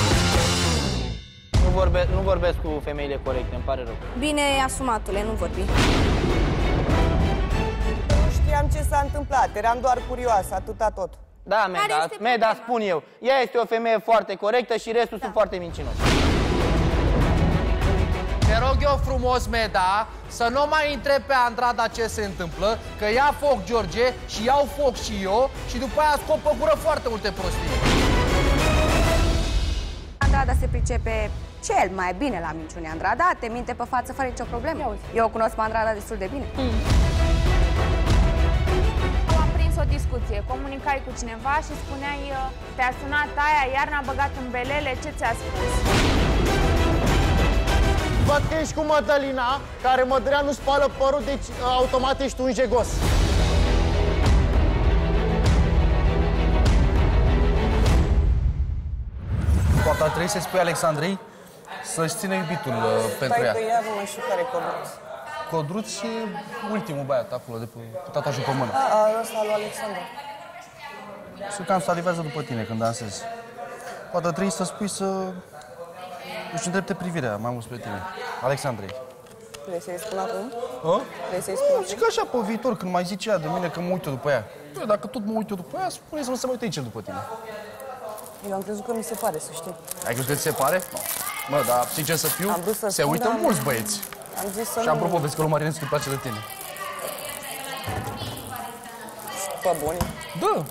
Nu, vorbe, nu vorbesc cu femeile corecte, îmi pare rău. Bine, asumatule, nu vorbi. Nu știam ce s-a întâmplat, eram doar curioasă, atâta tot. Da, Meda, Meda, spun eu. Ea este o femeie foarte corectă și restul da. sunt foarte mincinoși. Te rog eu frumos, Meda, să nu mai întreb pe Andrada ce se întâmplă, că ia foc George și iau foc și eu și după aia scop pe gură foarte multe prostii. Andrada se pricepe cel mai bine la minciune. Andrada te minte pe față fără nicio problemă. Eu o cunosc pe Andrada destul de bine. Mm. Am prins o discuție, comunicai cu cineva și spuneai te-a sunat aia, iar n-a băgat în belele, ce ți-a spus? Văd că ești cu Mădălina, care Mădălina nu spală părul, deci automat ești un jegos. Poate ar trebui să-i spui Alexandrei să-și țină iubitul uh, pentru ea. Stai că ea nu mai știu care Codruț. Codruț și ultimul băiat acolo, de pe, cu tatuajul pe mână. A, a, ăsta lui Alexandru. Și cam salivează după tine când dansezi. Poate ar trebui să spui să își îndrepte privirea mai mult spre tine. Alexandrei. Vrei să-i spun acum? A? Vrei să-i spun acum? Zic așa pe viitor, când mai zice ea de mine că mă uit eu după ea. Eu, dacă tot mă uit eu după ea, spune să nu se mai uite nici el după tine. Eu am crezut că mi se pare, să știi. Ai crezut că ți se pare? No. Mă, dar sincer să fiu, să se spun, uită dar mulți băieți. Am zis să și nu... apropo, vezi că lui Marinescu îi place de tine. Pă, buni. Da.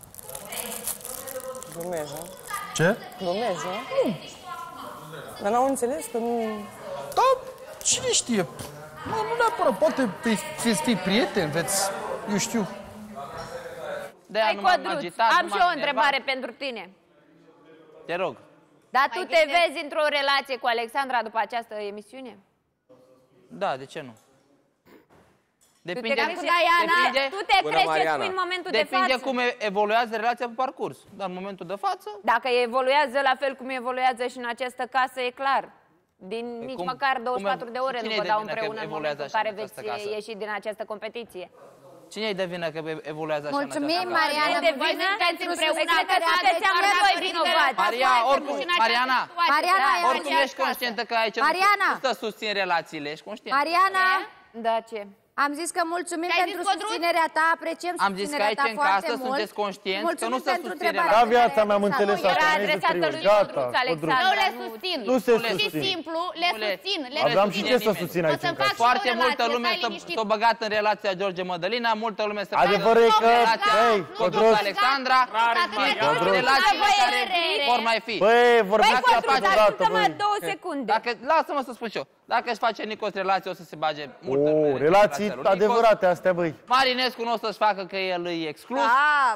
Glumezi, nu? Ce? Glumezi, nu? Nu. Dar n-au înțeles că nu... Da, cine știe? Nu, nu neapărat, poate veți fi prieteni, veți... Eu știu. Hai, Codruț, am și eu o întrebare pentru tine. Te rog. Dar tu te vezi într-o relație cu Alexandra după această emisiune? Da, de ce nu? Depinde, tu te, cu Diana, depinde, tu te crezi ce spui în momentul de față? Depinde cum evoluează relația pe parcurs. Dar în momentul de față... Dacă evoluează la fel cum evoluează și în această casă, e clar. Din Păi nici cum, măcar douăzeci și patru de ore nu vă dau împreună în momentul în care veți ieși din această competiție. Cine-i de vină că evoluează așa? Mulțumim, Mariana, de vină pentru împreună că sunteți amândoi vinovați. Maria, oricum, Mariana, Mariana, oricum ești conștientă că aici nu stă susțin relațiile, ești conștientă. Mariana! Da, ce? Am zis că mulțumim pentru susținerea ta, apreciem Am zis că susținerea aici ta în foarte casă mult. sunteți conștienți că nu Mulțumim se pentru susține întrebarea. Da, viața mea am înțeles asta. Era adresată lui Codruț, Alexandru. Eu le susțin. Nu se Și susțin. simplu, le susțin. Le Aveam și susțin. ce să susțin aici în casă. Foarte multă lume s-a băgat în relația George Mădălina, multă lume s-a Adevărul e că, băi, Codruț Alexandra, relații care vor mai fi. Băi, vorbesc Dacă la face- Ascultă-mă două secunde. Dacă, lasă-mă să spun și eu. Dacă își face Nicos relație, o să se bage multă lume O, în relații relația lui Nicos. adevărate astea, băi. Marinescu nu o să-și facă că el îi exclus. Da,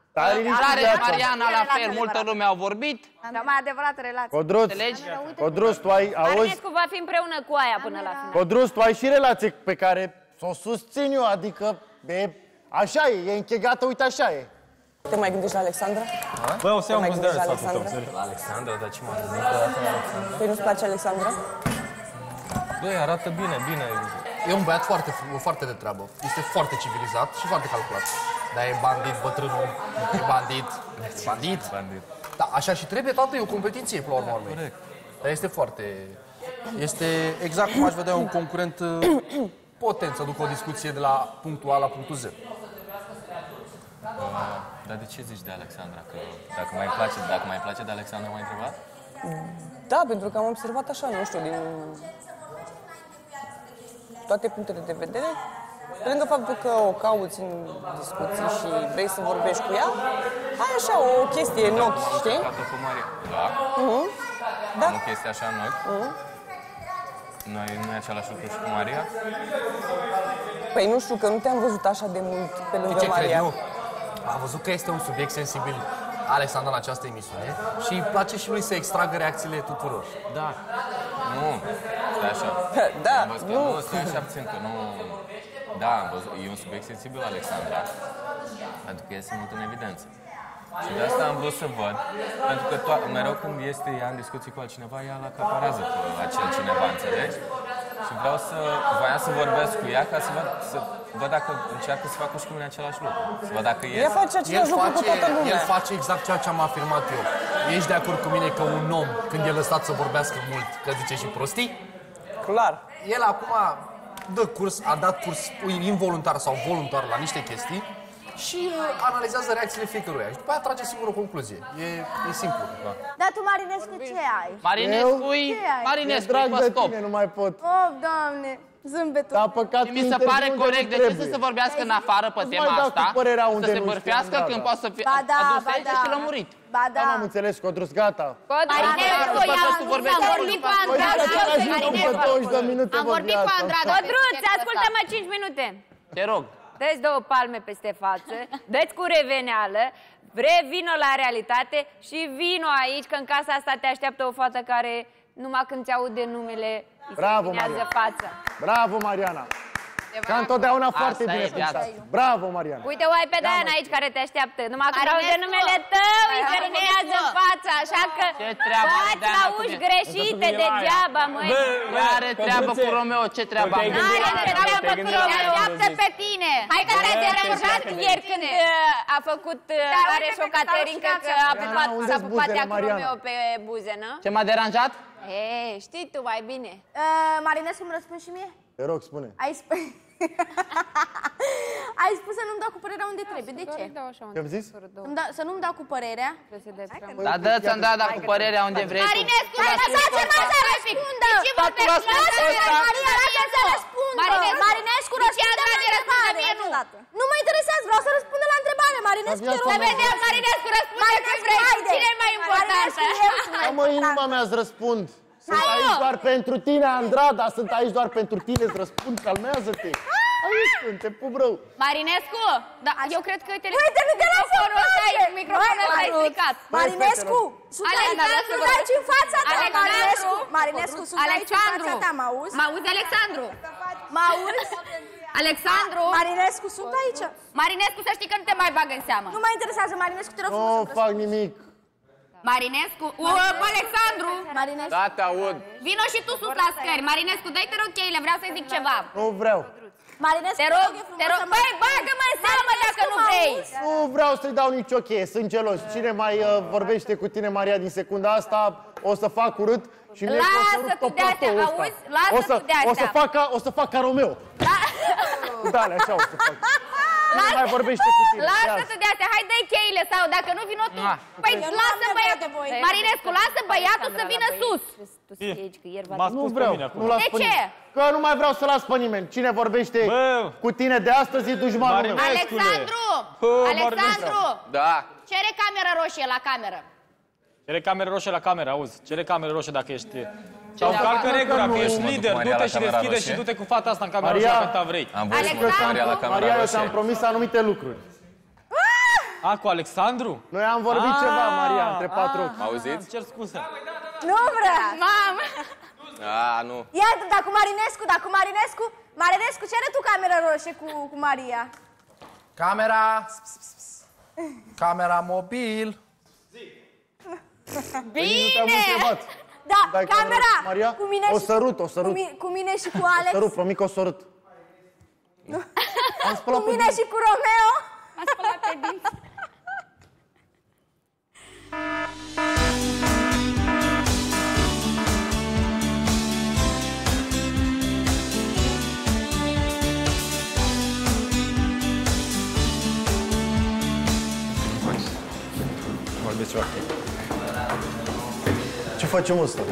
Care Mariana la fel, multă lume au vorbit. Dar mai adevărată relație. Codruț, Codruț, tu ai, auzi? Marinescu va fi împreună cu aia până la final. Codruț, tu ai și relație pe care s-o susțin eu, adică e, așa e, e închegată, uite așa e. Te mai gândești la Alexandra? Bă, o să iau în considerare să fac La Alexandra, dar ce m-a gândit la Alexandra? Păi nu-ți place Alexandra? Băi, arată bine, bine. E un băiat foarte, foarte de treabă. Este foarte civilizat și foarte calculat. Dar e bandit, bătrânul, e bandit, e bandit. bandit. Da, așa și trebuie, toată e o competiție, până la urmă. Corect. Dar este foarte... Este exact cum aș vedea un concurent potent să ducă o discuție de la punctul A la punctul Z. Dar de ce zici de Alexandra? Că dacă mai place, dacă mai place de Alexandra, m-ai întrebat? Da, pentru că am observat așa, nu știu, din toate punctele de vedere. Pe lângă faptul că o cauți în discuții și vrei să vorbești cu ea, ai așa o chestie în ochi, știi? Ca cu Maria. Da? Uh-huh. Da. Am o chestie așa în ochi? Uh-huh. Noi nu e același lucru și cu Maria? Păi nu știu, că nu te-am văzut așa de mult pe lângă ce Maria. Cred eu? Am văzut că este un subiect sensibil Alexandra în această emisiune și îi place și lui să extragă reacțiile tuturor. Da. Nu, stai așa. Da, am văzut că nu. nu, stai așa puțin, că nu... Da, am văzut, e un subiect sensibil Alexandra, pentru că este mult în evidență. Și de asta am vrut să văd, pentru că mereu când este ea în discuții cu altcineva, ea îl acaparează pe acel cineva, înțelegi? Și vreau să, voiam să vorbesc cu ea ca să văd, să văd dacă încearcă să facă și cu mine același lucru. Să văd dacă ea face același lucru cu toată lumea. El face exact ceea ce am afirmat eu. Ești de acord cu mine că un om, când e lăsat să vorbească mult, că zice și prostii? Clar. El acum dă curs, a dat curs involuntar sau voluntar la niște chestii și uh, analizează reacțiile fiecăruia. Și după aia trage singur o concluzie. E, e simplu. Da. Dar tu, Marinescu, ce ai? Marinescu-i, Marinescu-i pe scop. Tine, nu mai pot. Oh, Doamne, zâmbetul. Da, păcat și mi se pare corect, de ce să se vorbească în afară pe tema asta, să se bârfească când poate să fie adus aici și lămurit. Ba da. Am înțeles, Codruț, gata. Marinescu, am vorbit cu Andrada. Am vorbit cu Andrada. Codruț, ascultă-mă cinci minute. Te rog. Dă-ți două palme peste față, dă-ți cu reveneală, revină la realitate și vino aici, că în casa asta te așteaptă o fată care numai când ți aude numele îi se luminează fața. Bravo, Mariana! Ca întotdeauna foarte bine punctat. Bravo, Mariana! Uite, o ai pe Diana aici care te așteaptă. Numai când aude numele tău îi se luminează fața, așa că bați la uși greșite degeaba, măi. Bă, are treabă cu Romeo, ce treabă am? N-are treabă cu Romeo, așteaptă pe tine. Hai că te-ai deranjat ieri când a făcut Areș o Caterinca că s-a pupat ea cu Romeo pe buze, nu? Ce m-a deranjat? Ei, știi tu mai bine. Marinescu, îmi răspunzi și mie? Te rog, spune. Ai spus... Ai spus să nu-mi dau cu părerea unde trebuie. De ce? Ce-am zis? Da, să nu-mi dau cu părerea. Da, dă-ți Andrada cu părerea unde vrei. Marinescu, lăsați-mă să răspundă! Maria, lasă să răspundă! Marinescu, răspunde la întrebare! Nu mă interesează, vreau să răspundă la întrebare, Marinescu. Să vedem, Marinescu, răspunde cât vrei. Cine e mai importantă? Mă, inima mea, îți răspund. Sunt aici doar pentru tine, Andrada, sunt aici doar pentru tine, îți răspund, calmează-te. Aici sunt, te pup rău. Marinescu, da, eu cred că Uite, nu te lasă în față! Microfonul ăsta e stricat. Marinescu, sunt aici în fața ta, Marinescu. Marinescu, sunt aici în fața ta, mă auzi? Mă auzi, Alexandru? Mă auzi? Alexandru? Marinescu, sunt aici. Marinescu, să știi că nu te mai bag în seamă. Nu mă interesează, Marinescu, te rog frumos. Nu fac nimic. Marinescu, u, Alexandru! Marinescu. Da, te aud. Vino și tu sus la scări. Marinescu, dă-i te rog cheile, vreau să-i zic ceva. Nu vreau. Marinescu, te rog, te rog, băi, bagă-mă în seamă dacă nu vrei. Nu vreau să-i dau nicio cheie, sunt gelos. Cine mai uh, vorbește cu tine, Maria, din secunda asta, o să fac urât și mie o să rup tot platoul ăsta. Lasă tu de-astea, o să fac ca, o să fac ca Romeo. Da, așa o să fac. Nu mai vorbește cu tine. Lasă-te de astea, hai dă-i cheile sau dacă nu vino tu. Păi lasă băiatul, Marinescu, lasă băiatul să vină sus. Nu vreau, nu las pe nimeni. Că nu mai vreau să las pe nimeni. Cine vorbește cu tine de astăzi e dușmanul meu. Alexandru! Alexandru! Da. Cere cameră roșie la cameră. Cere cameră roșie la cameră, auzi. Cere cameră roșie dacă ești... Sau calcă regula, că ești lider, du-te și deschide și du-te cu fata asta în camera roșie cât vrei. Am văzut Maria la camera roșie. Maria, eu ți-am promis anumite lucruri. A, cu Alexandru? Noi am vorbit A, ceva, Maria, între patru ochi. Auziți? Cer scuze. Nu vrea! Mamă! A, nu. Ia, dar cu Marinescu, dar cu Marinescu, Marinescu, cere tu camera roșie cu, cu Maria. Camera... Camera mobil. Bine! Da, Dai camera! Maria, cu mine o și sărut, o sărut. Cu mine, cu mine și cu Alex. O sărut, promit că o sărut. Am spălat Cu pe mine dinți. și cu Romeo. M-a spălat pe dinți. Vorbeți ceva. Ce facem ăsta?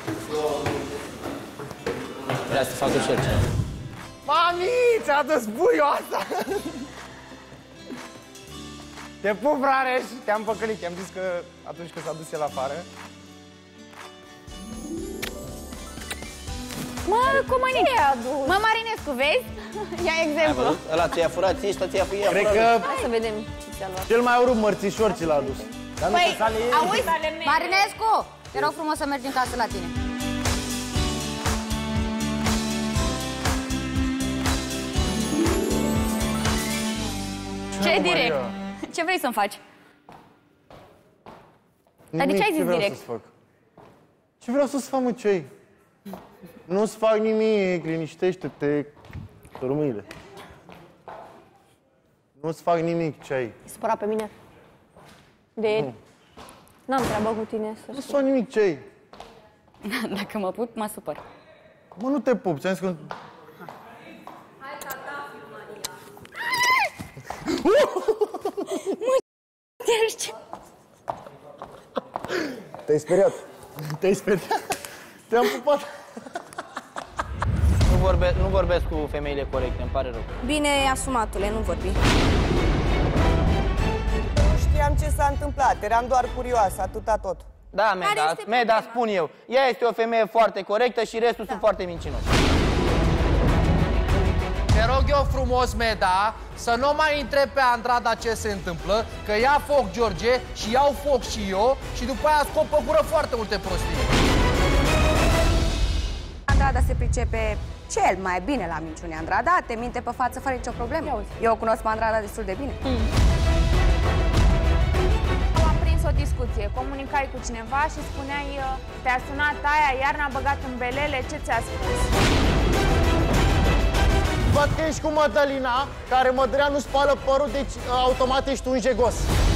Vrea să facă și el ceva. Mami, ți-a dus buiul asta! Te pup, Rareș! Te-am păcălit, te-am zis că atunci când s-a dus el afară. Mă, cum mă, Marinescu, vezi? Ia exemplu. Ăla ți-a furat ție și ți-a furat. Cred că Hai să vedem ce ți-a luat. cel mai urât mărțișor ți l-a adus. Dar nu Păi, că sale ei. auzi, Marinescu, te rog frumos să mergi în casă la tine. Ce direct? Ce vrei să-mi faci? Dar de ce ai zis vreau direct? să-ți fac? Ce vreau să-ți fac, mă, ce-ai? Nu-ți fac nimic, liniștește-te. Rămâile. Nu-ți fac nimic, ce-ai? Spăra pe mine. De ieri. N-am treabă cu tine, să Nu-ți fac nimic, ce-ai? Dacă mă pup, mă supăr. Mă, nu te pup, ți-am zis că... Ești... Te-ai speriat. Te-ai speriat. Te-am pupat. Nu, vorbe, nu vorbesc cu femeile corecte, îmi pare rău. Bine, asumatule, nu vorbi. Nu știam ce s-a întâmplat, eram doar curioasă, atâta tot. Da, Meda, Meda, spun eu. Ea este o femeie foarte corectă și restul sunt foarte mincinoși. Te rog eu frumos, Meda, să nu mai întreb pe Andrada ce se întâmplă, că ia foc George și iau foc și eu și după aia scop pe gură foarte multe prostii. Andrada se pricepe cel mai bine la minciune. Andrada te minte pe față fără nicio problemă. Eu o cunosc pe Andrada destul de bine. Mm. Am prins o discuție, comunicai cu cineva și spuneai te-a sunat aia, iar n-a băgat în belele, ce ți-a spus? Văd că ești cu Mădălina, care Mădălina nu spală părul, deci automat ești un jegos.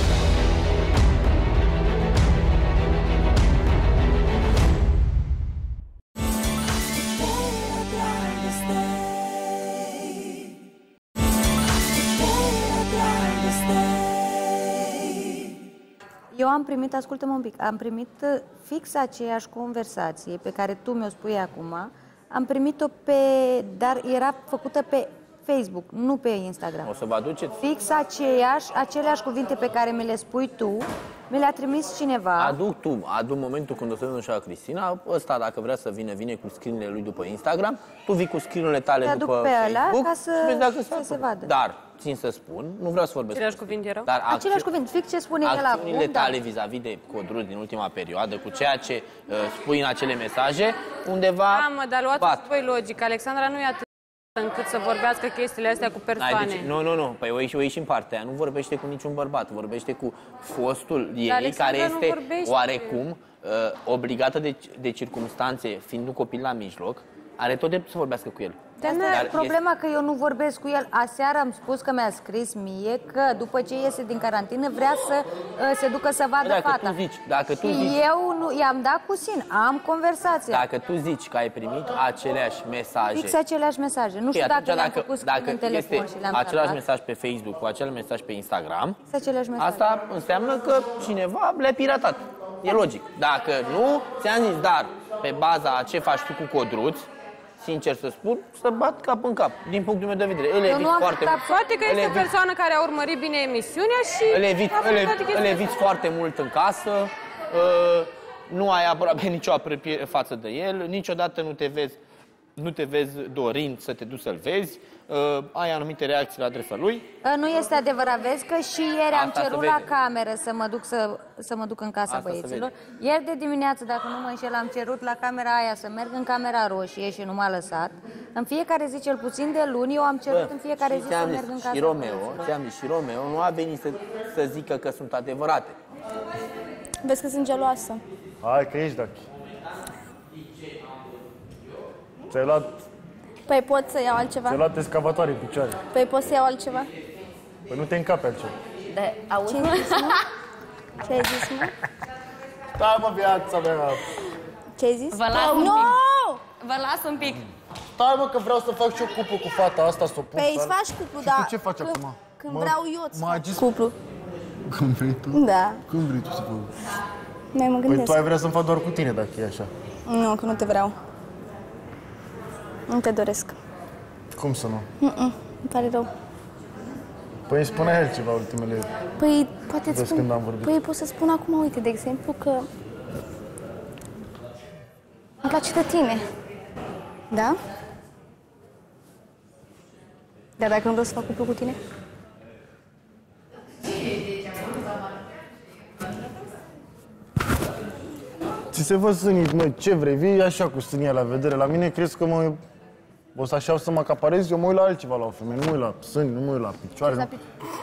Eu am primit, ascultă-mă un pic, am primit fix aceeași conversație pe care tu mi-o spui acum, am primit-o pe, dar era făcută pe Facebook, nu pe Instagram. O să vă aduceți? Fix aceeași, aceleași cuvinte pe care mi le spui tu, mi le-a trimis cineva. Aduc tu, aduc momentul când o să vină și la Cristina, ăsta dacă vrea să vină, vine cu screen-urile lui după Instagram, tu vii cu screen-urile tale Te după aduc pe ăla Facebook ca să, și vezi dacă să se vadă. Dar, țin să spun, nu vreau să vorbesc. Aceleași cuvinte erau? Dar Aceleași cuvinte, fix ce spune el acum. acțiunile tale vis-a-vis de Codruț din ultima perioadă, cu ceea ce uh, spui în acele mesaje, undeva Da, mă, dar luați bat. voi logic. Alexandra nu e atât încât să vorbească chestiile astea cu persoane. Deci, nu, nu, nu. Păi o ieși, o ieși în partea aia. Nu vorbește cu niciun bărbat. Vorbește cu fostul ei, care este oarecum uh, obligată de, de circumstanțe, fiind un copil la mijloc, are tot dreptul să vorbească cu el. Dar Dar problema este... că eu nu vorbesc cu el. Aseară am spus că mi-a scris mie că după ce iese din carantină vrea să uh, se ducă să vadă dacă fata. Tu zici, dacă tu și zici, eu nu, i-am dat cu sin, am conversația. Dacă tu zici că ai primit aceleași mesaje... Fix aceleași mesaje. Nu știu okay, dacă le-am dacă, făcut dacă în telefon este și le-am același tratat. mesaj pe Facebook cu același mesaj pe Instagram, aceleași mesaje. asta înseamnă că cineva le-a piratat. E logic. Dacă nu, ți-am zis, dar pe baza a ce faci tu cu Codruț, sincer să spun, să bat cap în cap, din punctul meu de vedere. Îl eviți foarte mult. Poate că este o persoană care a urmărit bine emisiunea și... Îl eviți, îl eviți, îl eviți foarte mult în casă, uh, nu ai aproape nicio apropiere față de el, niciodată nu te vezi nu te vezi dorind să te duci să-l vezi, uh, ai anumite reacții la adresa lui. Nu este adevărat, vezi că și ieri am Asta se cerut vede. la cameră să mă duc, să, să mă duc în casa Asta se băieților. Ieri de dimineață, dacă nu mă înșel, am cerut la camera aia să merg în camera roșie și nu m-a lăsat. În fiecare zi, cel puțin de luni, eu am cerut Bă, în fiecare și zi ți-am să zis, merg în casa și Romeo, băieților. ți-am zis, și Romeo nu a venit să, să zică că sunt adevărate. Vezi că sunt geloasă. Hai că ești, Dachi. Ți-ai luat, Păi pot să iau altceva? ți-ai luat excavatoare în picioare. Păi pot să iau altceva? Păi nu te încape altceva. De, auzi? Ce ai zis, mă? Ce ai zis, mă? Stai, mă, viața mea. Ce ai zis? Vă las un No! pic. Vă las un pic. Stai, mă, că vreau să fac și eu cuplu cu fata asta, să o pun. Păi îți să- faci cuplu, Și dar... tu ce faci când- acum? Când Mă- vreau eu îți mă fac agis- cuplu. Cum vrei tu? Da. Cum vrei tu să fac? Noi mă Păi gândesc. tu ai vrea să-mi fac doar cu tine, dacă e așa. Nu, că nu te vreau. Nu te doresc. Cum să nu? Mm-mm, îmi pare rău. Păi îmi spunea el ceva ultimele... Păi, poate îți Vezi spun... când am vorbit. Păi, pot să spun acum, uite, de exemplu, că... Îmi place de tine. Da? Dar dacă nu vreau să fac cuplu cu tine? Ți se văd sânii, măi, ce vrei? Vii așa cu sânia la vedere. La mine crezi că mă... O să așa să mă acaparez? Eu mă uit la altceva la o femeie. Nu mă uit la sâni, nu mă uit la picioare. Nu...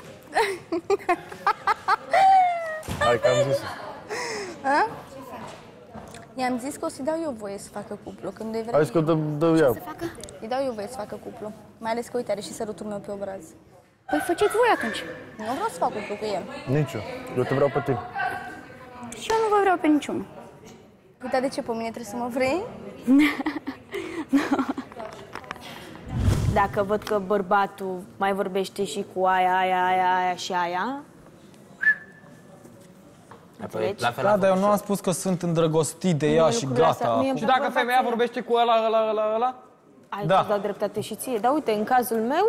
Hai că am zis. A? I-am zis că o să-i dau eu voie să facă cuplu. Când îi Hai că dă, dă ea. să facă? Îi dau eu voie să facă cuplu. Mai ales că, uite, are și sărutul meu pe obraz. Păi faceți voi atunci. Nu vreau să fac cuplu cu el. Nici eu. Eu te vreau pe tine. Și eu nu vă vreau pe niciunul. Păi, dar de ce pe mine trebuie să mă vrei? Dacă văd că bărbatul mai vorbește și cu aia, aia, aia, aia și aia... La fel Da, dar eu nu am spus că sunt îndrăgostit de ea și gata. Și dacă femeia vorbește cu ăla, ăla, ăla, ăla? Ai Da. da. dau dreptate și ție. Dar uite, în cazul meu,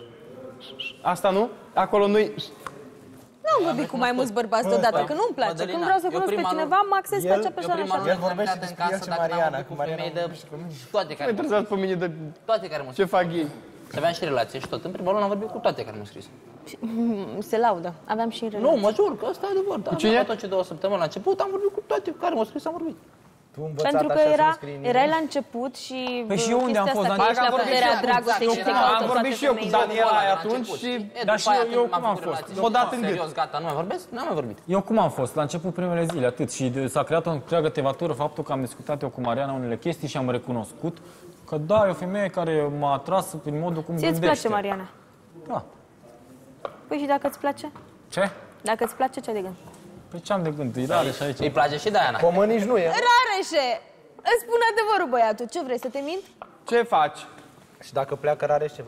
Asta nu? Acolo nu-i... nu am vorbit cu mai mulți bărbați deodată, că nu-mi place. Madalina, Când vreau să eu cunosc pe prima cineva, mă axez pe acea Eu persoană prima așa. lună vorbește în casă, dacă n-am vorbit cu femei de toate care Mă interesează pe mine de toate care mă ce fac ei. Și aveam și relație și tot. În prima lună am vorbit cu toate care m-au scris. Se laudă. Aveam și relație. Nu, mă jur că ăsta e adevăr. Da, cine? Tot ce două săptămâni la început am vorbit cu toate care m-au scris, am vorbit. Pentru că era, erai la început și Păi și eu unde am fost? Dar Dar ești la puterea dragostei și te exact. caută Am toate vorbit și eu cu femeile. Daniela aia atunci și... Dar și eu- eu cum am fost? O dată în gât. Serios, gata, nu mai vorbesc? N-am mai vorbit. Eu cum am fost? La început primele zile, atât. Și de- s-a creat o întreagă tevatură faptul că am discutat eu cu Mariana unele chestii și am recunoscut că da, e o femeie care m-a atras prin modul cum Ție îți gândește. place, Mariana? Da. Păi și dacă îți place? Ce? Dacă îți place, ce ai de gând? Păi ce am de gând? Îi rare și aici. Îi place și Diana. Pomă nici nu e. Rareșe! Îți spun adevărul, băiatul. Ce vrei, să te mint? Ce faci? Și dacă pleacă rare ceva.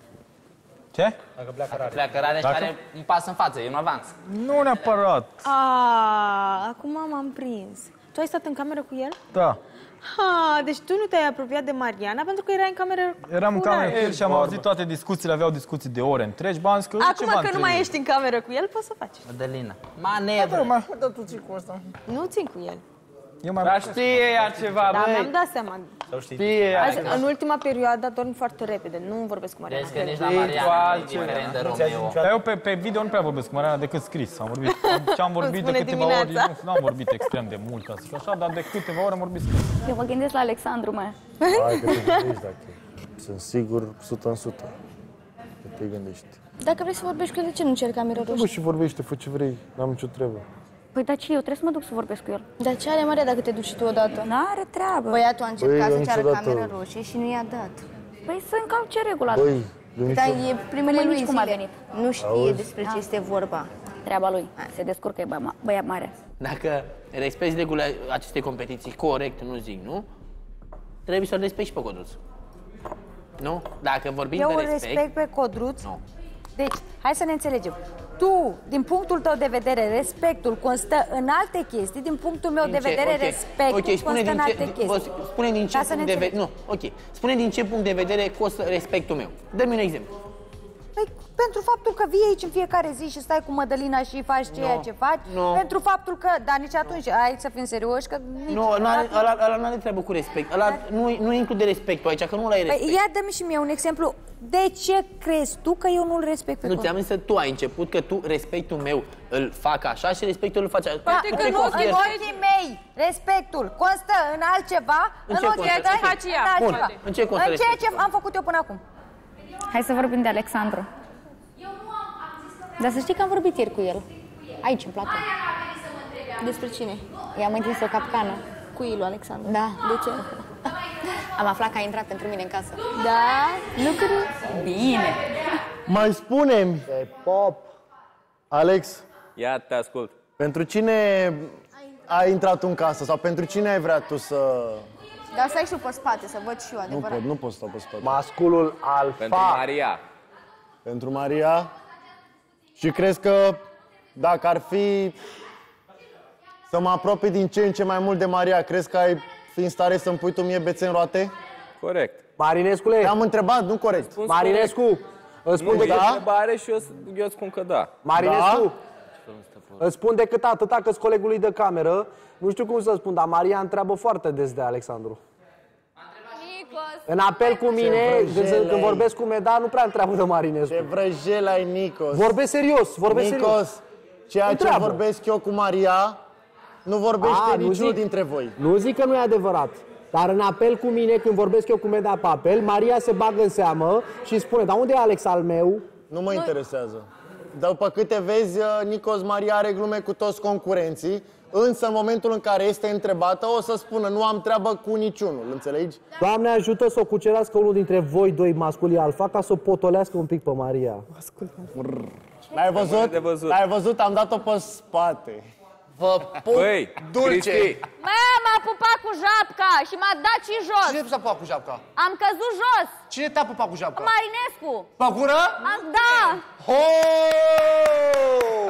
Ce? Dacă pleacă rare. Pleacă rare și Dacă? are un pas în față, e un avans. Nu neapărat. A, acum m-am prins. Tu ai stat în cameră cu el? Da. Ha, deci tu nu te-ai apropiat de Mariana pentru că erai în cameră Eram în cu cameră Rareș. cu el și am auzit toate discuțiile, aveau discuții de ore întregi. Bă, am zis că e Acum ceva că între nu mai ei. ești în cameră cu el, poți să faci. Madalina. Manevră. Da, tu ții cu asta. Nu țin cu el. Eu mai Dar știe ea ceva, Dar băi. mi-am dat seama. Știe ea Azi, ceva. în ultima perioadă dorm foarte repede. Nu vorbesc cu Mariana. Vezi că nici la Știi tu Mariana, altceva. indiferent de Nu ți-a zis Romeo. niciodată? Dar eu pe, pe video nu prea vorbesc cu Mariana decât scris. Am vorbit. Am, ce am vorbit de spune câteva ori, dimineața. nu, nu am vorbit extrem de mult, ca să zic așa, dar de câteva ori am vorbit scris. Eu mă gândesc la Alexandru, mă. Hai că te gândești, dacă sunt sigur, sută în sută. Că te gândești. Dacă vrei să vorbești cu el, de ce nu încerci camera Bă, roșie? și vorbește, fă ce vrei, n-am nicio treabă. Păi, dar ce, eu trebuie să mă duc să vorbesc cu el. Dar ce are Maria dacă te duci tu odată? N-are treabă. Băiatul a încercat Băi, eu să ceară niciodată- camera roșie și nu i-a dat. Păi să încalce regula. Băi, eu Dar nicio... e primele Cum lui nici cum a zile. venit? Nu știe Auzi? despre ce este vorba. Treaba lui. Se descurcă, e băia- băiat mare. Dacă respecti regulile acestei competiții corect, nu zic, nu? Trebuie să-l respecti și pe Codruț. Nu? Dacă vorbim Eu de îl respect... respect pe Codruț. Nu. Deci, hai să ne înțelegem. Tu, din punctul tău de vedere, respectul constă în alte chestii, din punctul meu Din de ce? vedere, Ok. respectul Ok, spune constă din în ce, alte vă- chestii. spune din ce Ca să punct ne de vedere... Nu, ok. Spune din ce punct de vedere costă respectul meu. Dă-mi un exemplu. Păi, pentru faptul că vii aici în fiecare zi și stai cu Mădălina și faci ceea Nu. ce faci, Nu. pentru faptul că, dar nici atunci, hai să fim serioși, că nici... Nu, n-are, ăla, ăla nu are treabă cu respect. Ăla nu, nu include respectul aici, că nu l-ai respect. Păi, ia dă-mi și mie un exemplu. De ce crezi tu că eu nu-l respect pe Nu, copil? ți-am zis că tu ai început, că tu respectul meu îl fac așa și respectul îl faci așa. Da, că nu, în ochii mei, respectul constă în altceva, În în, ce ochii constă? tăi, În în ce? altceva. Bun, în ce constă În ceea ce respectul? am făcut eu până acum. Hai să vorbim de Alexandru. Dar să știi că am vorbit ieri cu el. Aici, în platou. Despre cine? I-am întins o capcană. Cu lui Alexandru. Da. De ce? Am aflat că a intrat pentru mine în casă. Da? Lucruri? Bine. Mai spune-mi, pop. Alex, Ia, te ascult. pentru cine ai intrat tu în casă sau pentru cine ai vrea tu să... Dar stai și tu pe spate, să văd și eu Nu adevărat. pot, nu pot să stau pe spate. Masculul alfa. Pentru Maria. Pentru Maria. Și crezi că dacă ar fi să mă apropii din ce în ce mai mult de Maria, crezi că ai fi în stare să-mi pui tu mie bețe în roate? Corect. Marinescule. Te-am întrebat, nu corect. Marinescu. Îți spun Nu, decât... e întrebare și eu, eu spun că da. Marinescu. Îți spun decât atâta că-s colegului de cameră. Nu știu cum să spun, dar Maria întreabă foarte des de Alexandru. În apel cu mine, când, când vorbesc cu Meda, nu prea întreabă de Marinescu. Ce vrăjel ai, Nicos. Vorbesc serios, vorbesc Nicos, serios. ceea Întreabă. ce vorbesc eu cu Maria, nu vorbește A, nu niciunul zic- dintre voi. Nu zic că nu e adevărat. Dar în apel cu mine, când vorbesc eu cu Meda pe apel, Maria se bagă în seamă și spune, dar unde e Alex al meu? Nu mă interesează. După câte vezi, Nicos Maria are glume cu toți concurenții, însă în momentul în care este întrebată o să spună nu am treabă cu niciunul, înțelegi? Doamne ajută să o cucerească unul dintre voi doi masculi alfa ca să o potolească un pic pe Maria. L-ai văzut? văzut. L-ai văzut? Am dat-o pe spate. Vă pup Băi, dulce. Cristi, Mă, m-a pupat cu japca și m-a dat și jos. Cine s-a pupat cu japca? Am căzut jos. Cine te-a pupat cu japca? Marinescu. Pe gură? Am, da. Oh!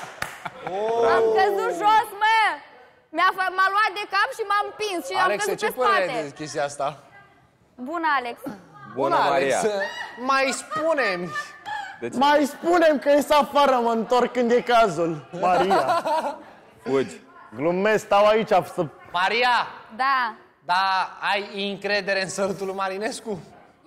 Am căzut jos, mă. Mi-a, f- m-a luat de cap și m-a împins și am Alex, căzut ce pe părere spate. de chestia asta? Bună, Alex. bună Maria. Alex, mai spune-mi. Mai spunem că ies afară, mă întorc când e cazul. Maria. Fugi. Glumesc, stau aici să... Maria, Da. da, ai încredere în sărutul lui Marinescu?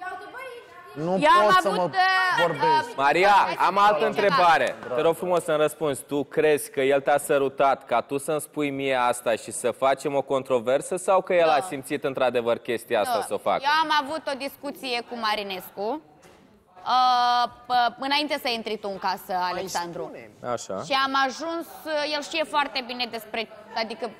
Nu Eu am pot să avut, mă uh, vorbesc. Maria, am altă întrebare. Te rog frumos să-mi răspunzi. Tu crezi că el te-a sărutat ca tu să-mi spui mie asta și să facem o controversă sau că el a simțit într-adevăr chestia asta Nu. să o facă? Eu am avut o discuție cu Marinescu uh, p- înainte să intri tu în casă, Alexandru. Așa. Și am ajuns, uh, el știe foarte bine despre, adică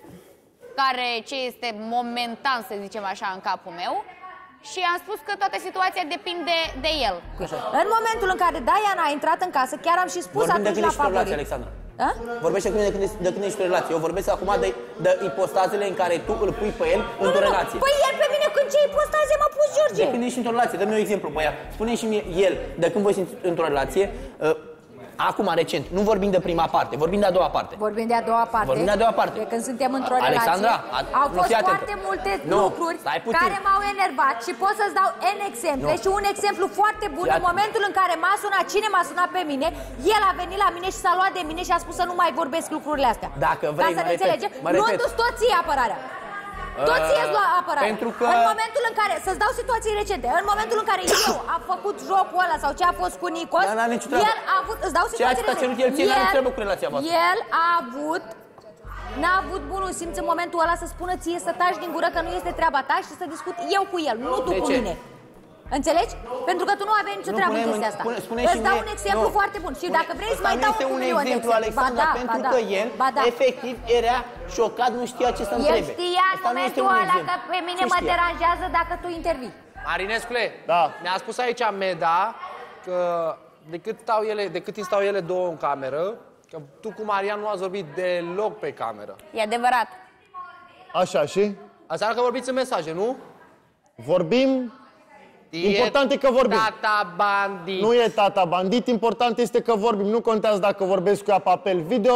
care, ce este momentan, să zicem așa, în capul meu. Și am spus că toată situația depinde de el. În momentul în care Diana a intrat în casă, chiar am și spus Vorbim de atunci când la ești pe relație, favorit. Alexandra. A? Vorbește cu mine de când, ești- de când ești pe relație. Eu vorbesc acum de, de ipostazele în care tu îl pui pe el într-o relație. Păi el pe mine când ce ipostaze m-a pus George? De când ești într-o relație, dă-mi un exemplu pe ea. Spune-mi și mie, el, de când voi sunteți într-o relație, uh, acum, recent, nu vorbim de prima parte, vorbim de a doua parte. Vorbim de a doua parte. Vorbim de a doua parte. De când suntem într-o Alexandra, relație. a- Au nu, fost fii atentă. foarte multe Nu, lucruri stai puțin. care m-au enervat și pot să-ți dau N exemple Nu. și un exemplu foarte bun. Fii În momentul în care m-a sunat, cine m-a sunat pe mine, el a venit la mine și s-a luat de mine și a spus să nu mai vorbesc lucrurile astea. Dacă vrei, Ca să mă ne repet, înțelegem, mă nu repet. dus toții apărarea. Toți ies la apărare. pentru că- În momentul în care, să-ți dau situații recente, în momentul în care eu am făcut jocul ăla sau ce a fost cu Nicos, Dar n-are nicio treabă. el a avut, îți dau Ceea situații ce ți-a cerut el ție n-are treabă cu relația voastră. El a avut, n-a avut bunul simț în momentul ăla să spună ție să taci din gură că nu este treaba ta și să discut eu cu el, nu tu De cu ce? mine. Înțelegi? Pentru că tu nu aveai nicio Nu, treabă în pune- chestia asta. spune- spune Îți și dau mie- un exemplu nu. foarte bun. Și Spune- dacă vrei să ăsta mai nu dau este un un milion de exemplu, exemple. Alexandra, Ba da, pentru ba da. că el, Ba da. efectiv, era șocat, nu știa ce să-mi El întrebe. știa în Ăsta nu este momentul un ăla exemplu. că pe mine Ce mă știa? deranjează dacă tu intervii. Marinescule, Da. mi-a spus aici Meda că de cât, stau ele, de cât stau ele două în cameră, că tu cu Marian nu ați vorbit deloc pe cameră. E adevărat. Așa, și? Înseamnă că vorbiți în mesaje, nu? Vorbim... Important e că vorbim. Tata bandit. Nu e tata bandit, important este că vorbim. Nu contează dacă vorbesc cu ea pe apel video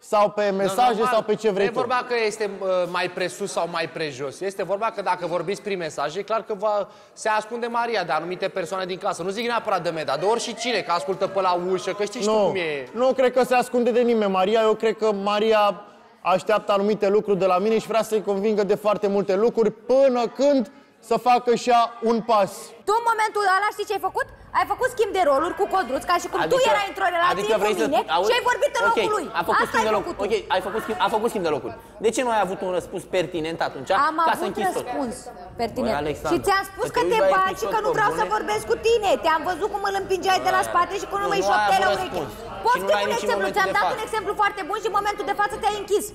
sau pe mesaje no, sau pe ce vrei tu. Nu e vorba că este uh, mai presus sau mai prejos. Este vorba că dacă vorbiți prin mesaje, e clar că va, se ascunde Maria de anumite persoane din casă. Nu zic neapărat de Meda, de oricine, că ascultă pe la ușă, că știi nu, tu cum e. Nu cred că se ascunde de nimeni Maria. Eu cred că Maria așteaptă anumite lucruri de la mine și vrea să-i convingă de foarte multe lucruri până când să facă și ea un pas. Tu în momentul ăla știi ce ai făcut? Ai făcut schimb de roluri cu Codruț, ca și cum adică, tu erai într-o relație adică cu mine să, și ai vorbit în okay, locul lui. A făcut Asta ai de făcut loc, ok, ai făcut schimb, a făcut schimb de locuri. De ce nu ai avut un răspuns pertinent atunci? Am ca avut să închizi răspuns tot? pertinent. Băi, și ți-am spus că te baci și că nu vreau să vorbesc cu tine. Te-am văzut cum îl împingeai de la spate și cum nu mai șopteai la ureche. Poți să un exemplu, ți-am dat un exemplu foarte bun și în momentul de față te-ai închis.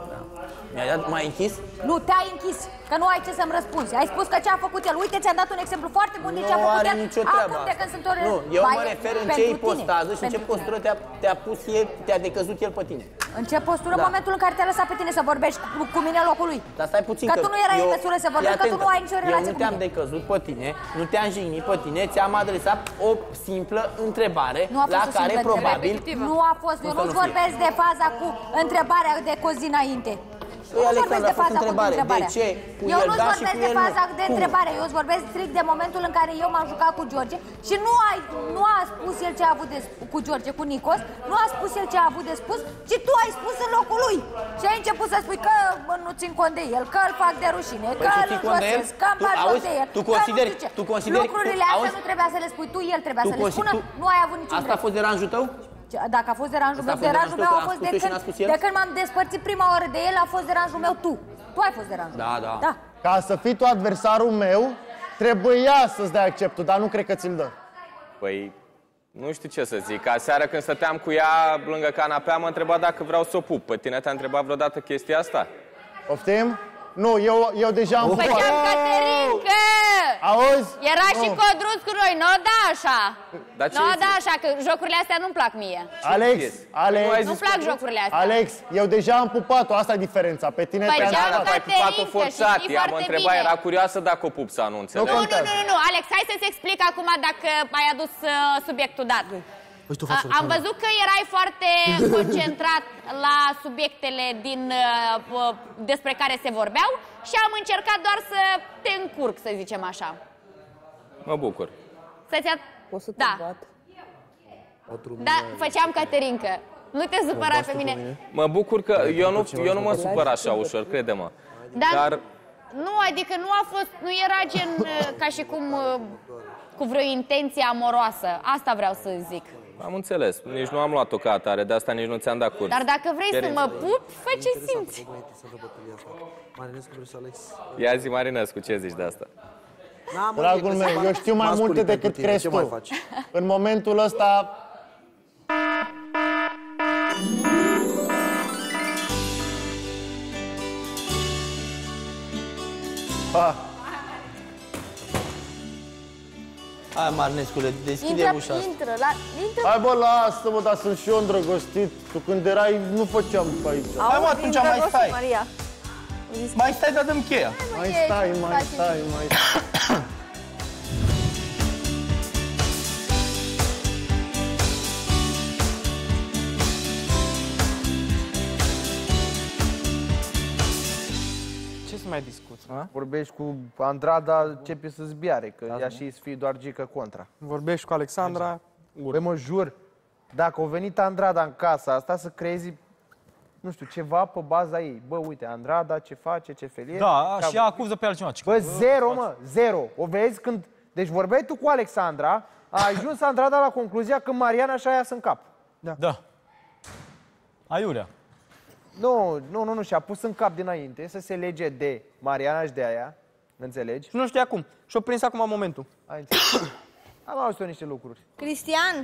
Mi-ai dat mai închis? Nu, te-ai închis, că nu ai ce să-mi răspunzi. Ai spus că ce a făcut el. Uite, ți-am dat un exemplu foarte bun de ce a făcut el. Nicio treabă. Acum de când sunt ore... Nu, eu mă refer în ce ipostază și în ce postură te-a te pus el, te-a decăzut el pe tine. În ce postură? Da. În momentul în care te-a lăsat pe tine să vorbești cu, cu mine în locul lui. Dar stai puțin că, că tu nu erai eu, în măsură să vorbești, că tu nu ai nicio relație cu mine. Eu nu te-am decăzut pe tine, nu te-am jignit pe tine, ți-am adresat o simplă întrebare la care probabil... Nu a fost, eu nu-ți vorbesc de faza cu întrebarea de cozi înainte. Eu nu vorbesc de faza cu întrebarea. De ce? Eu nu-ți vorbesc de faza de întrebare. Eu îți vorbesc strict de momentul în care eu m-am jucat cu George și nu, ai, nu a spus el ce a avut de cu George, cu Nicos, nu a spus el ce a avut de spus, ci tu ai spus în locul lui. Și ai început să spui că bă, nu țin cont de el, că îl fac de rușine, păi că îl josesc, că îmi fac de el, tu consideri, că nu tu consideri, lucrurile astea auzi, nu trebuia să le spui tu, el trebuia să le spună, nu ai avut niciun Asta a fost deranjul tău? Dacă a fost deranjul meu, deranjul meu a fost de când, de când m-am despărțit prima oară de el, a fost deranjul meu tu. Tu ai fost deranjul. Da, da. da. Ca să fii tu adversarul meu, trebuia să-ți dea acceptul, dar nu cred că ți-l dă. Păi, nu știu ce să zic. Aseară când stăteam cu ea lângă canapea, m-a întrebat dacă vreau să o pup. Pe tine te-a întrebat vreodată chestia asta? Poftim? Nu, eu, eu deja am pupat. Făceam Caterinca! Auzi? Era nu. și Codruț cu noi, nu da așa. Dar ce nu da așa, că jocurile astea nu-mi plac mie. Alex, Alex. Nu-mi plac jocurile astea. Alex, eu deja am pupat-o, asta e diferența. Pe tine Făceam te-am dat. Ai pupat-o forțat. Ea mă întreba, era curioasă dacă o pup sau nu înțeleg. Nu, nu, nu, nu, Alex, hai să-ți explic acum dacă ai adus uh, subiectul dat. A, am văzut că erai foarte concentrat la subiectele din, uh, despre care se vorbeau și am încercat doar să te încurc, să zicem așa. Mă bucur. Să-ți a... Poți să te da. bat? Da, făceam Caterinca. Nu te supăra pe mine. Mă bucur că eu nu, eu nu mă supăr așa ușor, crede-mă. Dar, Dar nu, adică nu a fost, nu era gen ca și cum cu vreo intenție amoroasă. Asta vreau să zic. Am înțeles, nici nu am luat-o ca atare, de asta nici nu ți-am dat curs. Dar dacă vrei Chiar să mă pupi, fă ce simți. Ia zi, Marinescu, ce zici de asta? Dragul meu, eu știu mai multe decât crezi tu. În momentul ăsta... Ah. Hai, Marinescule, deschide intră, ușa asta. Intră, la, intră. Hai bă, lasă-mă, dar sunt și eu îndrăgostit. Tu când erai, nu făceam pe aici. Hai mă, atunci mai stai. Maria. Mai stai, dar dăm cheia. Mai stai, mai stai, mai stai. Ce să mai discuți? A? Vorbești cu Andrada, începe să zbiare, că ea și să fie doar gică contra. Vorbești cu Alexandra. Băi, mă jur, dacă a venit Andrada în casa asta să creezi, nu știu, ceva pe baza ei. Bă, uite, Andrada, ce face, ce fel e. Da, și ea acuză pe altcineva. Bă, zero, mă, zero. O vezi când... Deci vorbeai tu cu Alexandra, a ajuns Andrada la concluzia că Mariana și aia sunt cap. Da. Da. Aiurea. Nu, nu, nu, nu, și-a pus în cap dinainte să se lege de Mariana și de aia, înțelegi? Nu știa cum. Și-o prins acum momentul. Ai înțeles. Am auzit niște lucruri. Cristian,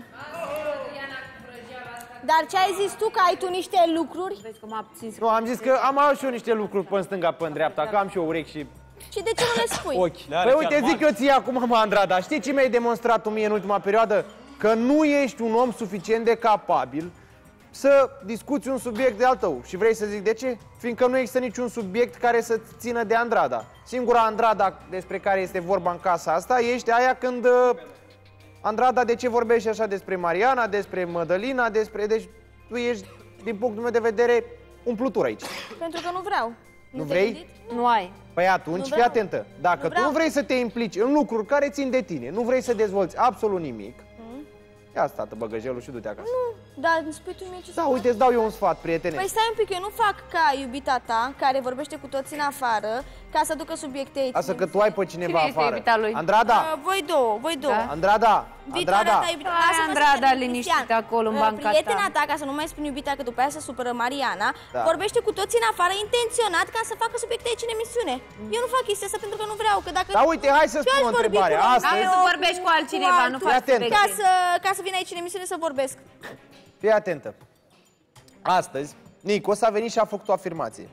dar ce ai zis tu, că ai tu niște lucruri? Vezi că m-a abțins. Nu, am zis că am auzit și eu niște lucruri pe stânga, pe dreapta, că am și eu urechi și... Și de ce nu le spui? Ochi. Păi uite, zic eu ție acum, mă, Andrada, știi ce mi-ai demonstrat tu mie în ultima perioadă? Că nu ești un om suficient de capabil să discuți un subiect de al tău. Și vrei să zic de ce? Fiindcă nu există niciun subiect care să țină de Andrada. Singura Andrada despre care este vorba în casa asta ești aia când... Uh, Andrada, de ce vorbești așa despre Mariana, despre Mădălina, despre... Deci tu ești din punctul meu de vedere, umplutură aici. Pentru că nu vreau. Nu vrei? Nu ai. Păi atunci, fii atentă. Dacă tu nu vrei să te implici în lucruri care țin de tine, nu vrei să dezvolți absolut nimic, ia asta, tată, băgăjelul și du-te acasă. Nu, dar îmi spui tu mie ce să Da, fac. uite, îți dau eu un sfat, prietene. Păi stai un pic, eu nu fac ca iubita ta, care vorbește cu toți în afară, ca să ducă subiecte aici. Asta că tu ai pe cineva Cine este afară. iubita lui? Andrada! Uh, voi două, voi două. Da? Andrada! Viitoarea Andrada! ta iubită. Hai, Lasă-mă să Andrada, termin, liniștită Cristian. acolo în Uh, banca ta. Prietena ta, ca să nu mai spun iubita, că după aia se supără Mariana, Da. vorbește cu toți în afară intenționat ca să facă subiecte aici în emisiune. Eu nu fac chestia asta pentru că nu vreau, că dacă... Da, uite, hai să Eu spun aș o vorbi întrebare. cu- Astăzi- Eu Să vorbești cu altcineva, nu faci atent. subiecte. Ca să, ca să vin aici în emisiune să vorbesc. Fii atentă. Astăzi, Nico s-a venit și a făcut o afirmație.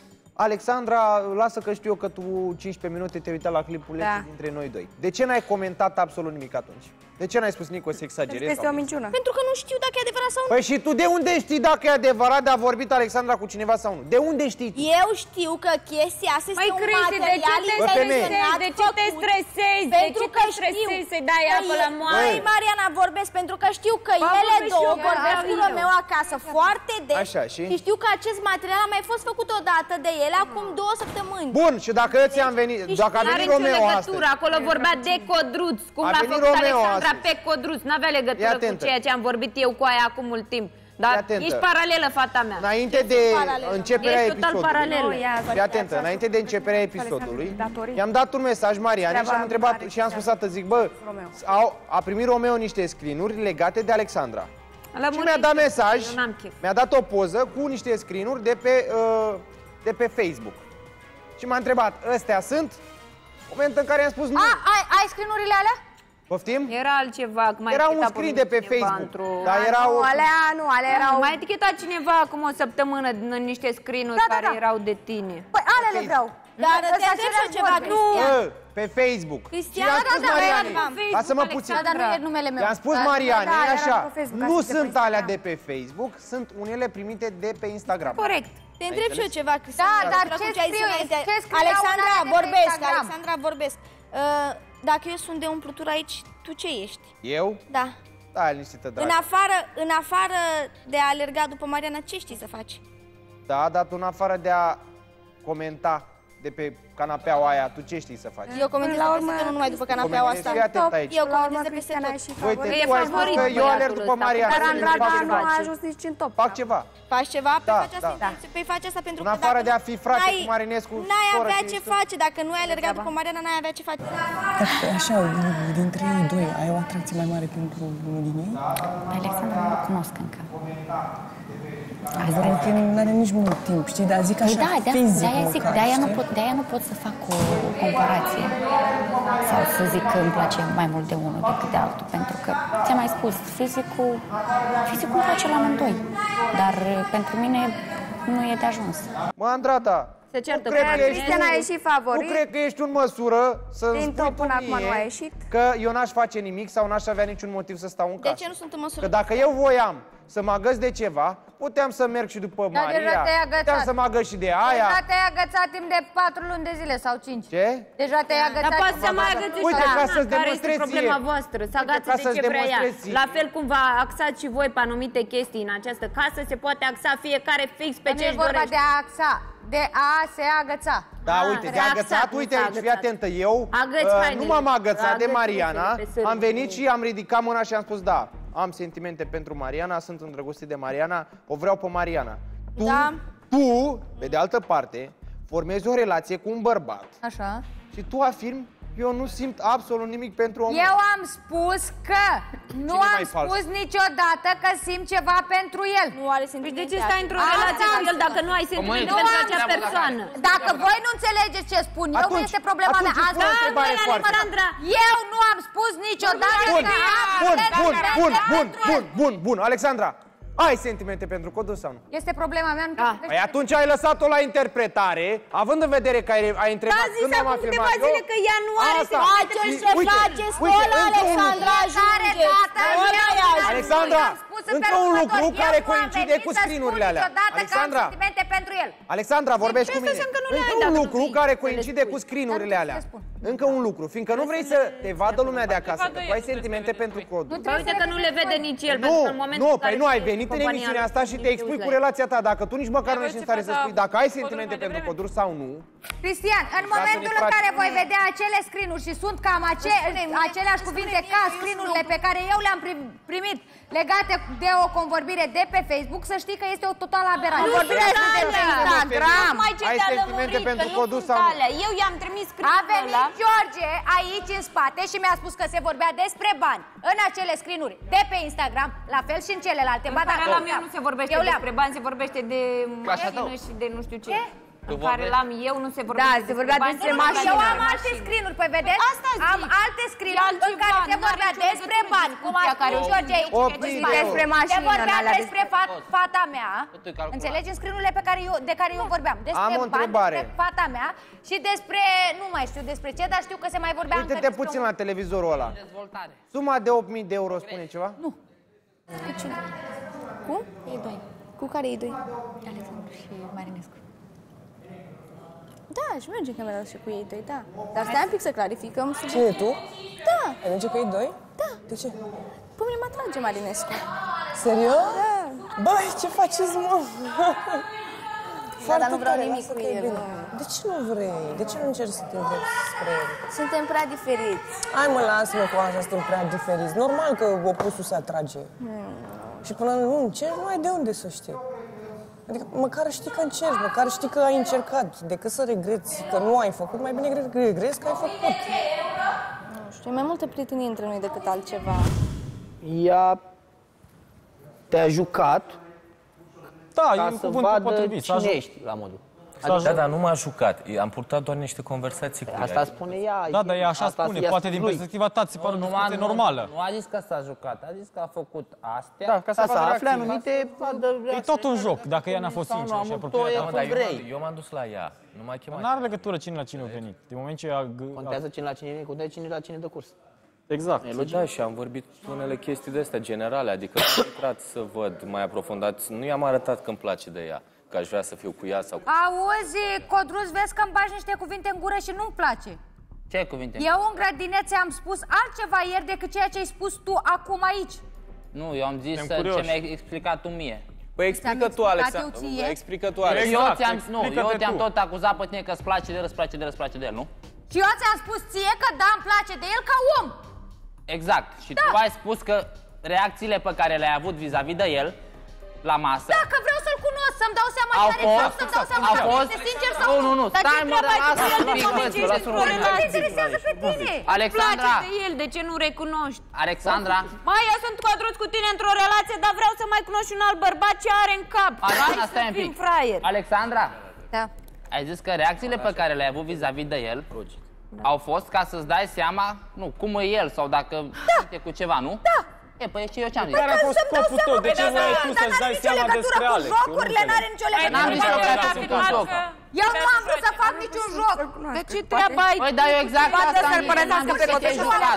Alexandra, lasă că știu eu că tu cincisprezece minute te-ai uitat la clipulețe Da. dintre noi doi. De ce n-ai comentat absolut nimic atunci? De ce n-ai spus, Nico, să exagerezi? Este o minciună. Pentru că nu știu dacă e adevărat sau nu. Păi și tu de unde știi dacă e adevărat de a vorbit Alexandra cu cineva sau nu? De unde știi? Eu știu că chestia asta Măi, este un Cristi, de ce material te intenționat stresezi? De ce te făcut, stresezi? De pentru ce că te stresezi știu să-i dai că apă e- la moare? Măi, Mariana, vorbesc pentru că știu că Ba, ele vorbesc două și eu, vorbesc da, cu eu. Romeo acasă foarte des. Așa, și? Și știu că acest material a mai fost făcut odată de ele acum două săptămâni. Bun, și dacă eu ți-am venit, dacă a N-are venit nicio Romeo legătură, astăzi. acolo vorbea de Codruț, cum A l-a venit făcut Romeo Alexandra astăzi. pe Codruț. N-avea Fii legătură cu atentă. ceea ce am vorbit eu cu aia acum mult timp. Dar atentă. ești paralelă, fata mea. Înainte de începerea Ești total episodului. paralelă. Fii atentă, înainte de începerea episodului, i-am dat un mesaj Marianei și am întrebat și am spus atât, zic, bă, au, a primit Romeo niște screen-uri legate de Alexandra. Și mi-a dat mesaj, mi-a dat o poză cu niște screen-uri de pe, uh, de pe Facebook. Și m-a întrebat, ăstea sunt? Moment în care i-am spus nu. A, ai, ai screen-urile alea? Poftim? Era altceva, că mai Era un eticheta screen de pe cineva Facebook, într-o- dar era nu, o- alea nu, alea erau... Mai etichetat cineva acum o săptămână în niște screen-uri Da, da, care da. erau de tine. Păi alea le vreau. Dar Ăsta te întreb ceva și ceva, nu. Bă, pe Facebook. Cristian, Și i-am da, spus da, da, Marianei, da, da, lasă-mă Facebook, puțin. Da, dar nu e numele meu. I-am spus Da, Marianei, da, era așa, pe Facebook, nu asta e de pe sunt alea Instagram. de pe Facebook, sunt unele primite de pe Instagram. Corect. Te întreb și eu ceva, Cristian. Da, dar Acum ce ai zis scriu- înainte. ce scriu Alexandra, la una de pe vorbesc, Instagram? Alexandra, vorbesc. Uh, dacă eu sunt de umplutură aici, tu ce ești? Eu? Da. Da, liniștită, În dragă. afară, în afară de a alerga după Mariana, ce știi să faci? Da, dar tu în afară de a comenta de pe canapeaua aia, tu ce știi să faci? Eu comentez la la urmă, urmă, nu numai după canapeaua Comentezi, asta. fii atent aici. Eu La urmă, comentez de peste Cristian, ai tot. și Uite, favorit. tu ai spus că eu alerg după Mariana. Dar să Andrada fac nu ceva. a ajuns nici în top. Fac ceva. Faci ceva? Da, Păi faci asta, da. păi faci asta pentru În că afară dacă de a fi frate n-ai- cu Marinescu, N-ai soră avea și ce ești- face, dacă nu ai alergat după Mariana, n-ai avea ce face. Dacă așa, dintre ei doi, ai o atracție mai mare pentru unul din ei? Alexandra nu o cunosc încă. Valentin nu are nici mult timp, știi, dar zic Păi așa, da, de fizic de-aia zic, măcar, de-aia nu, știi? pot, de-aia nu pot să fac o comparație sau să zic că îmi place mai mult de unul decât de altul, pentru că, ți-am mai spus, fizicul, fizicul îmi place la amândoi, dar pentru mine nu e de ajuns. Mă, Andrada, Se certă nu cred cu că ești Cristian, tu- a ieșit favorit. Nu cred că ești în măsură să-mi Din spui top tu până acum mie nu a ieșit. că eu n-aș face nimic sau n-aș avea niciun motiv să stau în De casă. ce nu sunt în măsură? Că dacă eu voiam să mă agăț de ceva, puteam să merg și după Dar Maria, deja te-ai agățat. puteam să mă agăț și de aia. Deja te-ai agățat timp de patru luni de zile sau cinci. Ce? Deja te-ai agățat. Dar poate să mai agăți și Uite, ca doamna, să-ți care este demonstrezi problema ție. voastră, să Uite, agați ca de să-ți ce vrea ea. demonstrezi ție. La fel cum vă axați și voi pe anumite chestii în această casă, se poate axa fiecare fix pe Nu ce e își vorba dorește. de a axa, de a se agăța. Da, uite, de reaxat, agățat, nu uite s-a aici, fii agățat. atentă, eu Agăți uh, hainele. nu m-am agățat de Agăți Mariana, rufele pe sârmă. am venit și am ridicat mâna și am spus da, am sentimente pentru Mariana, sunt îndrăgostit de Mariana, o vreau pe Mariana. Tu, Da. tu, pe de altă parte, formezi o relație cu un bărbat Așa. și tu afirmi eu nu simt absolut nimic pentru omul. Eu am spus că nu Cine am mai fals? spus niciodată că simt ceva pentru el. Nu are sentimente. De ce stai într-o Asta relație cu am el dacă nu ai sentimente Nu pentru am acea treabă la persoană? Dacă voi nu înțelegeți ce spun eu, nu Atunci- este problema atunci mea. îți pun o întrebare foarte Alexandra, eu nu am spus niciodată Bun, că am bun, bun, sentimente bun, bun, pentru el. bun, bun, bun, Alexandra, ai sentimente pentru Codru sau nu? Este problema mea, nu te Păi atunci ai lăsat-o la interpretare, având în vedere că ai, ai întrebat Da, zis când am acum afirmat câteva zile eu. că ea nu are Asta. Face-l Și- să uite, face uite, stola, încă unul. Alexandra, ajunge. Tare, tata, Ăla e Alexandra, spus încă un lucru care coincide cu screen-urile alea. Alexandra, pentru el. Alexandra, vorbești cu mine. Încă un lucru care coincide cu screen-urile alea. Încă un lucru, fiindcă nu vrei să te vadă lumea de acasă, că tu ai sentimente pentru codul. Uite că nu le vede nici el, Nu, pentru că în momentul nu, în care păi nu, ai venit în emisiunea asta și te expui cu relația ta. Dacă tu nici măcar nu ești în stare să spui dacă ai sentimente pentru coduri sau nu. Cristian, în momentul în care voi vedea acele screen-uri și sunt cam ace aceleași cuvinte ca screen-urile pe care eu le-am primit legate de o convorbire de pe Facebook, să știi că este o totală aberație. Nu sunt Instagram. Mai ce ai te-a sentimente lămurit, pentru că codul nu sau sunt nu? alea. Eu i-am trimis screen-ul A venit ăla. George aici în spate și mi-a spus că se vorbea despre bani în acele screen-uri de pe Instagram, la fel și în celelalte. În care la mine nu se vorbește despre bani, se vorbește de mașină și de nu știu ce. În care l-am eu nu se vorbește Da, se vorbea despre mașină. Eu am alte screen-uri, păi vedeți? Am alte screen-uri în care se vorbea despre bani, cum a spus George aici. Despre mașină. Se vorbea despre fata mea. Înțelegi? În screen-urile pe care eu, de care eu vorbeam. Despre bani, despre fata mea și despre, nu mai știu despre ce, dar știu că se mai vorbea încă despre... Uite-te puțin la televizorul ăla. Suma de opt mii de euro spune ceva? Nu. Cu cine? Cu? Ei doi. Cu care ei doi? Alexandru și Marinescu. Da, și merge camera și cu ei doi, da. Dar stai un pic să clarificăm. Cine, tu? Da. Ai merge cu ei doi? Da. De ce? Pe mine mă atrage Marinescu. Serios? Da. Băi, ce faceți, mă? Da, dar nu vreau nimic cu el. De ce nu vrei? De ce nu încerci să te îndrepti spre el? Suntem prea diferiți. Hai mă, lasă-mă cu așa, suntem prea diferiți. Normal că opusul se atrage. Hmm. Și până nu încerci, nu ai de unde să știi. Adică măcar știi că încerci, măcar știi că ai încercat. Decât să regreți că nu ai făcut, mai bine regrezi că ai făcut. Nu știu, e mai multă prietenie între noi decât altceva. Ea te-a jucat da, ca e să cuvântul vadă potrivit, cine să ajut- ești, la modul. Da, dar nu m-a jucat. Am purtat doar niște conversații cu ea. Asta spune ea. Da, dar ea așa Asta spune. ea Poate din lui. perspectiva ta ți se pare o discuție normală. Nu a zis că s-a jucat, a zis că a făcut astea. Da, ca să afle anumite... E tot un joc, dacă ea n-a fost sinceră și apropiată. Da, mă, dar eu m-am- eu m-am dus la ea. Nu m-a chemat. N-are legătură cine la cine a venit. Din moment ce a... Contează cine la cine vine, contează cine la cine dă curs. Exact. E logic. Da, și am vorbit unele chestii de astea generale, adică am intrat să văd mai aprofundat. Nu i-am arătat că îmi place de ea, că aș vrea să fiu cu ea sau cu... Auzi, Codruț, vezi că îmi bagi niște cuvinte în gură și nu-mi place. Ce cuvinte? Eu în grădiniță am spus altceva ieri decât ceea ce ai spus tu acum aici. Nu, eu am zis Suntem ce curioși. mi-ai explicat tu mie. Păi explică tu, Alexandru. Explică tu, Eu Alexandru. ți-am, nu, eu Explică-te te-am tu. tot acuzat pe tine că îți place de el, îți place de el, îți place de el, nu? Și eu ți-am spus ție că da, îmi place de el ca om. Exact. Și tu ai spus că reacțiile pe care le-ai avut vis-a-vis de el la masă Da, că vreau să-l cunosc, să-mi dau seama au care fost, să-mi dau seama au dacă fost, este sincer sau nu, nu, nu, Dar ce stai mă, treabă ai tu lasă cu el un de pic, moment mă, ce ești lasă un într-o pic. relație? Ce te interesează pe tine? Alexandra. Place de el, de ce nu recunoști? Alexandra. Mai, eu sunt Codruț cu tine într-o relație, dar vreau să mai cunoști un alt bărbat ce are în cap. Alexandra, Hai stai să un fim pic. fraieri. Alexandra. Da. Ai zis că reacțiile pe care le-ai avut vis-a-vis de el au fost ca să-ți dai seama, nu, cum e el sau dacă uite cu ceva, nu? Da. E, păi ce eu ce-am zis? Care a fost scopul tău? De ce voiai tu să-ți dai seama despre Alex? Jocurile n-are nicio legătură. N-am nicio legătură cu joc. Eu nu am vrut să fac niciun joc. De ce treaba ai? Păi, dar eu exact asta am zis. N-am zis că te-ai jucat.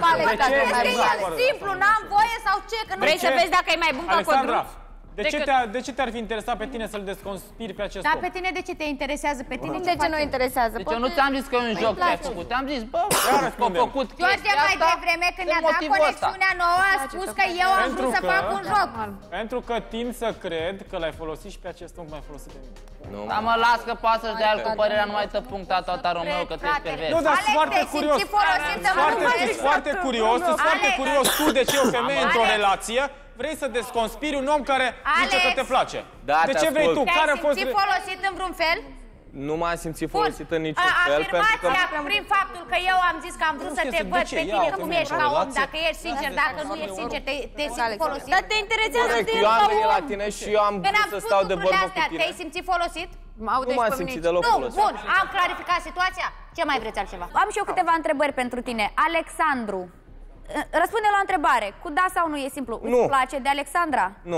Este simplu, n-am voie sau ce? Că nu Vrei să vezi dacă e mai bun ca Alexandra, Codruț? de ce, te de ce te-ar fi interesat pe tine să-l desconspiri pe acest Dar om? pe tine de ce te interesează? Pe tine De ce nu interesează? Deci eu nu ți-am zis că e un joc ce ai făcut. Te-am zis, bă, am făcut George chestia mai asta devreme când ne-a din dat motivul ăsta. conexiunea nouă a spus că eu am vrut să fac un joc. Pentru că tind să cred că l-ai folosit și pe acest om, cum ai folosit pe mine. Nu. Dar mă las că poate să-și dea el cu părerea, nu mai tă puncta toată Romeo că tu ești pervers. Nu, dar sunt foarte curios. Foarte, sunt foarte curios, sunt foarte curios tu de ce o femeie într-o relație vrei să desconspiri un om care zice că te place. Da, De te ce vrei tu? ascult. Care a Te-ai fost... simțit folosit în vreun fel? Nu m-am simțit folosit în niciun A- fel, pentru că... Afirmația prin faptul că eu am zis că am vrut Nu să știu te de văd ce pe ea tine o cum femeie ești într-o ca om, relație. dacă ești sincer, dacă nu ești sincer, te, te simți folosit. Dar te interesează Corect, de eu am el ca venit la om. tine și eu am Când am vrut să spus stau de lucrurile vorbă cu astea, tine. te-ai simțit folosit? Nu m-am simțit deloc Nu, folosit. bun, am clarificat situația. Ce mai vreți altceva? Am și eu câteva întrebări pentru tine. Alexandru, răspunde la o întrebare. Cu da sau nu e simplu. Nu. Îți place de Alexandra? Nu.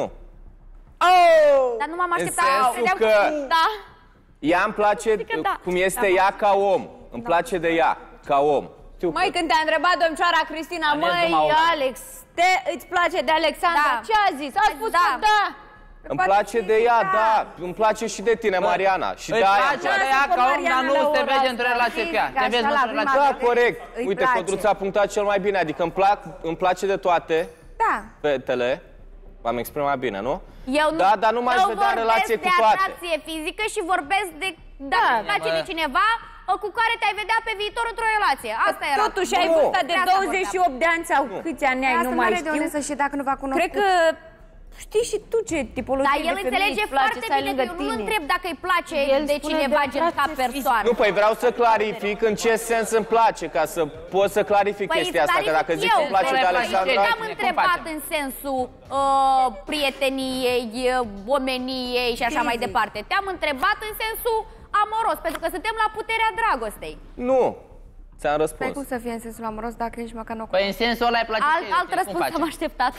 Dar nu m-am În așteptat. sensul Credeam că Da. ea îmi place că da. cum este Da. ea ca om. Îmi place de ea ca om. Măi, când te-a întrebat domnioara Cristina, măi, Alex, te, îți place de Alexandra? Da. Ce a zis? A spus Da. că da. Îmi place de ea, da. Îmi place și de tine, Mariana. Și Îi de aia. place de ea ca om, dar nu te vezi într-o relație cu ea. Te vezi într-o relație. Da, corect. Uite, Codruța a punctat cel mai bine. Adică îmi, plac, îmi place de toate Da. fetele. V-am exprimat bine, nu? Eu nu, Da, dar nu m-aș eu vedea în relație cu vorbesc de toate. atracție fizică și vorbesc de dacă îți place de cineva cu care te-ai vedea pe viitor într-o relație. Asta era. Totuși ai vârsta de douăzeci și opt de ani sau câți ani ai, nu mai știu. de unde să știi dacă nu va cunoscut. Cred că știi și tu ce tipologie Dar el de femeie înțelege îți place foarte să ai bine lângă că eu nu tine. întreb dacă îi place El de spune cineva de gen ca atracție persoană. Nu, păi vreau să clarific în ce sens îmi place, ca să pot să clarific Păi chestia îți asta, că dacă zic că îmi place de Alexandra... Eu te-am întrebat în sensul uh, prieteniei, uh, omeniei și așa mai departe. Te-am întrebat în sensul amoros, pentru că suntem la puterea dragostei. Nu, ți-am Păi răspuns. cum să fie în sensul amoros dacă ești măcar nu Păi în sensul ăla îi place Alt, ție, alt cum răspuns face? am așteptat.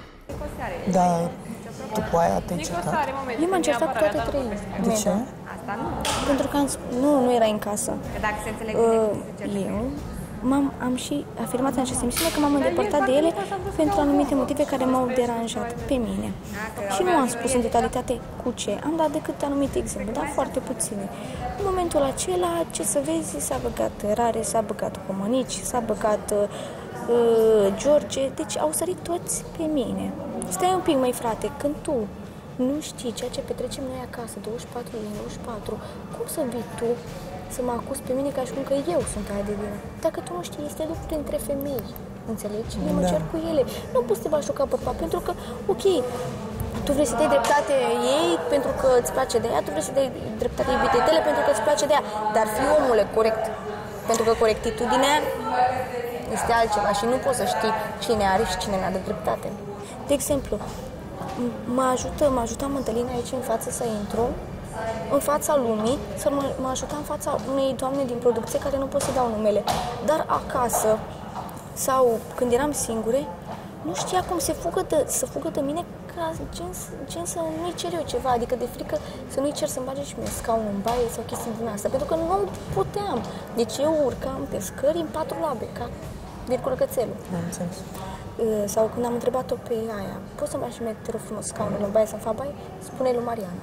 Da, după aia te-ai certat. Eu m-am certat cu toate trei. De ce? Pentru că am, sp- nu, nu erai în casă. Că dacă se înțeleg Uh, eu m-am, am și afirmat în această emisiune că m-am îndepărtat de ele pentru anumite motive care m-au deranjat pe mine. Și nu am spus în totalitate cu ce. Am dat decât anumite exemple, dar foarte puține. În momentul acela, ce să vezi, s-a băgat Rare, s-a băgat Comănici, s-a băgat uh, George, deci au sărit toți pe mine. Stai un pic, măi frate, când tu nu știi ceea ce petrecem noi acasă, douăzeci și patru din douăzeci și patru, cum să vii tu să mă acuzi pe mine ca și cum că eu sunt aia de vină? Dacă tu nu știi, este lucru între femei, înțelegi? Eu mă Da. cer cu ele. Nu poți să te bași ca bărbat, pentru că, ok, tu vrei să dai dreptate ei pentru că îți place de ea, tu vrei să dai dreptate iubitei tale pentru că îți place de ea, dar fii omule corect. Pentru că corectitudinea este altceva și nu poți să știi cine are și cine n-are dreptate. De exemplu, mă ajută, mă ajuta Mădălina aici în față să intru, în fața lumii, să mă, mă ajuta în fața unei doamne din producție care nu pot să dau numele. Dar acasă, sau când eram singure, nu știa cum se fugă de, să fugă de mine ca gen, gen să nu-i cer eu ceva, adică de frică să nu-i cer să-mi bage și mie scaunul în baie sau chestii din asta, pentru că nu puteam. Deci eu urcam pe scări în patru labe, ca virgulă cățelul. Am înțeles. Sau când am întrebat-o pe aia, poți să-mi bagi și mie, te rog frumos, scaunul în baie să-mi fac baie? Spune lui Mariana.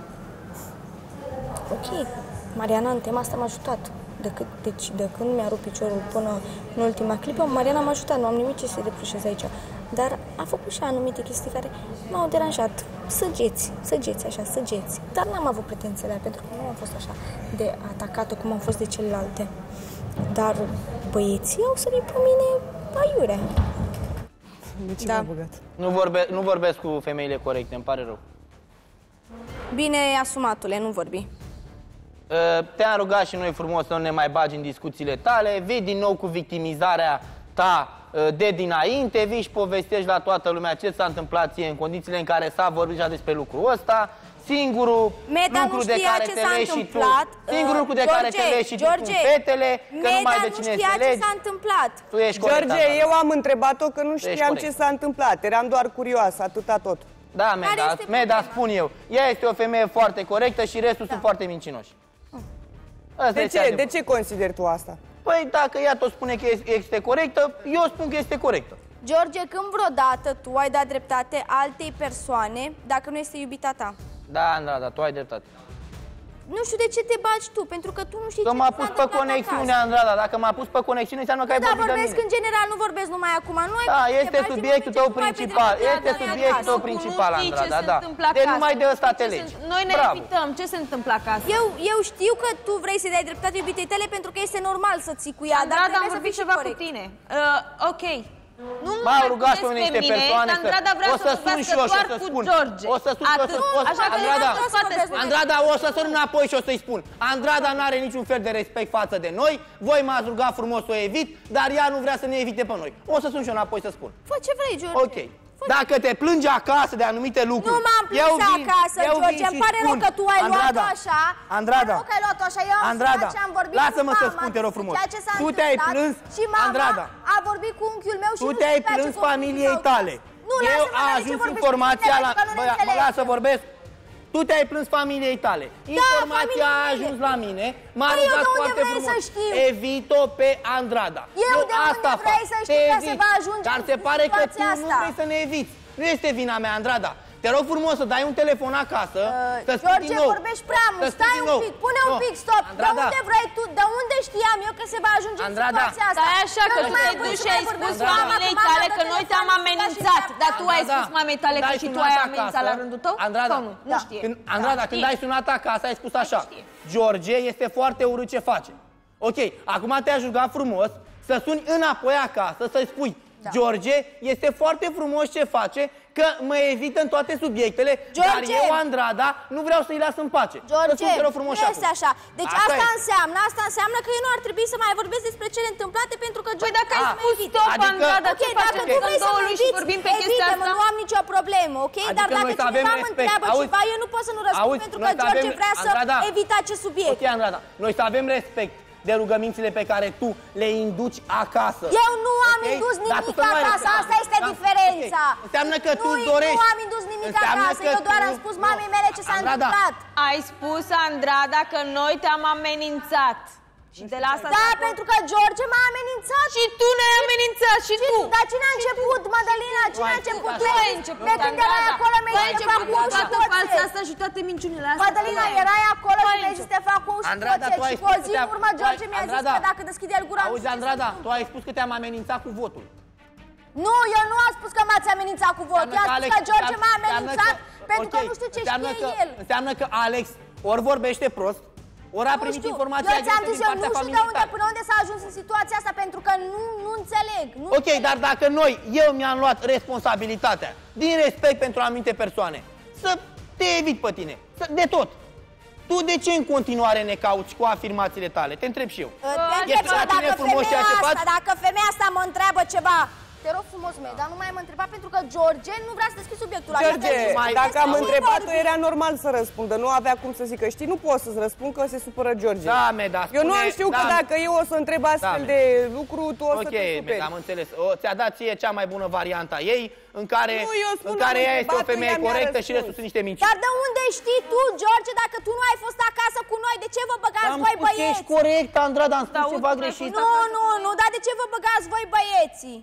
Ok, Mariana în tema asta m-a ajutat. De, cât, deci, de când mi-a rupt piciorul până în ultima clipă, Mariana m-a ajutat, nu am nimic ce să-i reproșez aici. Dar a făcut și anumite chestii care m-au deranjat. Săgeți, săgeți așa, săgeți. Dar n-am avut pretențiile aia, pentru că nu am fost așa de atacată cum am fost de celelalte. Dar băieții au sărit pe mine aiurea. De ce Da. m-a băgat? Nu, vorbe, nu vorbesc cu femeile corecte, îmi pare rău. Bine, asumatule, nu vorbi. Te-am rugat și noi frumos să nu ne mai bagi în discuțiile tale, vii din nou cu victimizarea ta de dinainte, vii și povestești la toată lumea ce s-a întâmplat ție în condițiile în care s-a vorbit deja despre lucrul ăsta. Singurul Meta lucru nu de știa care ce te s-a legi și tu, întâmplat. singurul lucru de George, care te legi și tu George, cu fetele, că Meta numai de nu cine știa te ce legi. s-a întâmplat. Tu ești corect, George, Andra. eu am întrebat-o că nu ești știam corect. ce s-a întâmplat. Eram doar curioasă, atâta tot. Da, Meda, Meda, spun eu. Ea este o femeie foarte corectă și restul sunt foarte mincinoși. Asta De este ce? adevărul. De ce consideri tu asta? Păi dacă ea tot spune că este corectă, eu spun că este corectă. George, când vreodată tu ai dat dreptate altei persoane dacă nu este iubita ta? Da, da, da, tu ai dreptate. Nu știu de ce te bagi tu, pentru că tu nu știi Că ce m-a s-a pus pe întâmplat conexiune, acasă. Andrada. Dacă m-a pus pe conexiune, înseamnă că ai Da, vorbit de vorbesc mine. în general, nu vorbesc numai acum. Nu ai Da, cum să te este bagi subiectul în tău ce mai principal. petrecem Este noi subiectul tău acasă. principal, Nu știi ce Andrada, se da. întâmplă De acasă. numai de ăsta te Ce se- legi. Noi ne Bravo. evităm. Ce se întâmplă acasă? Eu, eu știu că tu vrei să dai dreptate iubitei tale pentru că este normal să ții cu ea, dar Andrada, am trebuie să vorbit fii și ceva cu corect. tine. Uh, ok. Nu M-au rugat puneți pe niște mine, persoane să... Andrada vrea O să să sun vorbească și eu și o doar să cu spun. George. O să sun și o să Atât. spun. Așa că Andrada, nu poate spune. Andrada, o să sun înapoi și o să-i spun. Andrada nu are niciun fel de respect față de noi. Voi m-ați rugat frumos să o evit, dar ea nu vrea să ne evite pe noi. O să sun și eu înapoi să spun. Fă ce vrei, George. Ok. Dacă te plângi acasă de anumite lucruri... Nu m-am plâns eu vin- acasă, eu vin George. și Îmi pare rău spun, că tu ai Andrada, luat-o așa. Andrada, Îmi pare rău că ai luat-o așa. Eu am Andrada, sunat și am vorbit lasă-mă cu să mama spun, te rog despre frumos. ceea ce s-a Tu te-ai întâmplat plâns, și mama Andrada, a vorbit cu unchiul meu și tu nu te-ai știu pe ce plâns copil familiei sau- tale. Nu, Eu lasă-mă, a dar de ce ajuns vorbești informația cu la... mine, că nu ne Bă, mă înțelegem? las să vorbesc. Tu te-ai plâns familiei tale. Informația a ajuns la mine, m-a rugat foarte frumos. Evit-o pe Andrada. Eu de unde vrei să știu că se va ajunge Dar se pare că tu nu vrei să ne eviți. Nu este vina mea, Andrada. Te rog frumos să dai un telefon acasă, uh, să spui din nou. George, vorbești prea mult, stai un pic, pune un pic stop. Andrada. De unde vrei tu, de unde știam eu că se va ajunge în situația asta? Stai așa că tu te duci și ai spus mamei tale că noi te-am amenințat. Dar tu ai spus mamei tale că și tu ai amenințat la rândul tău? Andrada, sau nu? Nu știe. Andrada, când ai sunat acasă, ai spus așa: George este foarte urât ce face. Ok, acum te-aș ruga frumos să suni înapoi acasă, să-i spui: George este foarte frumos ce face, că mă evită în toate subiectele, George, dar eu, Andrada, nu vreau să-i las în pace. George, nu este așa. Deci asta, asta înseamnă, asta înseamnă că eu nu ar trebui să mai vorbesc despre cele întâmplate, pentru că George, păi dacă ai spus stop, adică, Andrada, ok, dacă tu vrei să mă eviți, evită-mă, nu am nicio problemă, ok? Adică dar dacă cineva mă întreabă auzi, ceva, eu nu pot să nu răspund, auzi, pentru că George avem, vrea Andrada, să evite acest subiect. Ok, Andrada, noi să avem respect de rugămințile pe care tu le induci acasă. Eu nu am okay? indus nimic acasă, asta este da? diferența. Okay. Înseamnă că tu nu, dorești. Nu am indus nimic acasă, eu doar tu... am spus mamei mele ce s-a întâmplat. Ai spus, Andrada, că noi te-am amenințat. Și de la asta da, pentru că George m-a amenințat. Și tu ne-ai amenințat, și tu. Dar cine a început, Madalina? Cine a început? Tu ai început, de când erai acolo, mi-ai zis să fac cu și falsa asta și toate minciunile astea. Madalina, erai acolo și mi-ai zis să te fac cu și poțe. Și cu o zi în urmă, George mi-a zis că dacă deschide el gura... Auzi, Andrada, tu ai spus că te-am amenințat cu votul. Nu, eu nu am spus că m-ați amenințat cu votul. Eu am spus că George m-a amenințat pentru că nu știu ce știe el. Înseamnă că Alex ori vorbește prost, ori a primit informația eu ți-am zis, eu nu știu de unde până unde s-a ajuns în situația asta, pentru că nu, nu înțeleg. Nu ok, înțeleg. Dar dacă noi, eu mi-am luat responsabilitatea, din respect pentru anumite persoane, să te evit pe tine, să, de tot. Tu de ce în continuare ne cauți cu afirmațiile tale? Te întreb și eu. Te întreb și eu, dacă femeia asta, dacă femeia asta mă întreabă ceva, te rog frumos, mea, dar nu mai am întrebat pentru că George nu vrea să deschid subiectul. George, dacă am întrebat-o, era normal să răspundă. Nu avea cum să zică, știi, nu pot să-ți răspund că se supără George. Da, Meda, spune, eu nu am știut da, că dacă eu o să întreb astfel da, de lucru, tu o să okay, te superi. Ok, am înțeles. Ți-a dat ție cea mai bună varianta ei, în care, nu, în care ea este o femeie corectă și restul sunt niște minciuni. Dar de unde știi tu, George, dacă tu nu ai fost acasă cu noi, de ce vă băgați voi băieți? Am spus că ești corect, Andrada, am spus ceva greșit. Nu, nu, nu, dar de ce vă băgați voi băieții?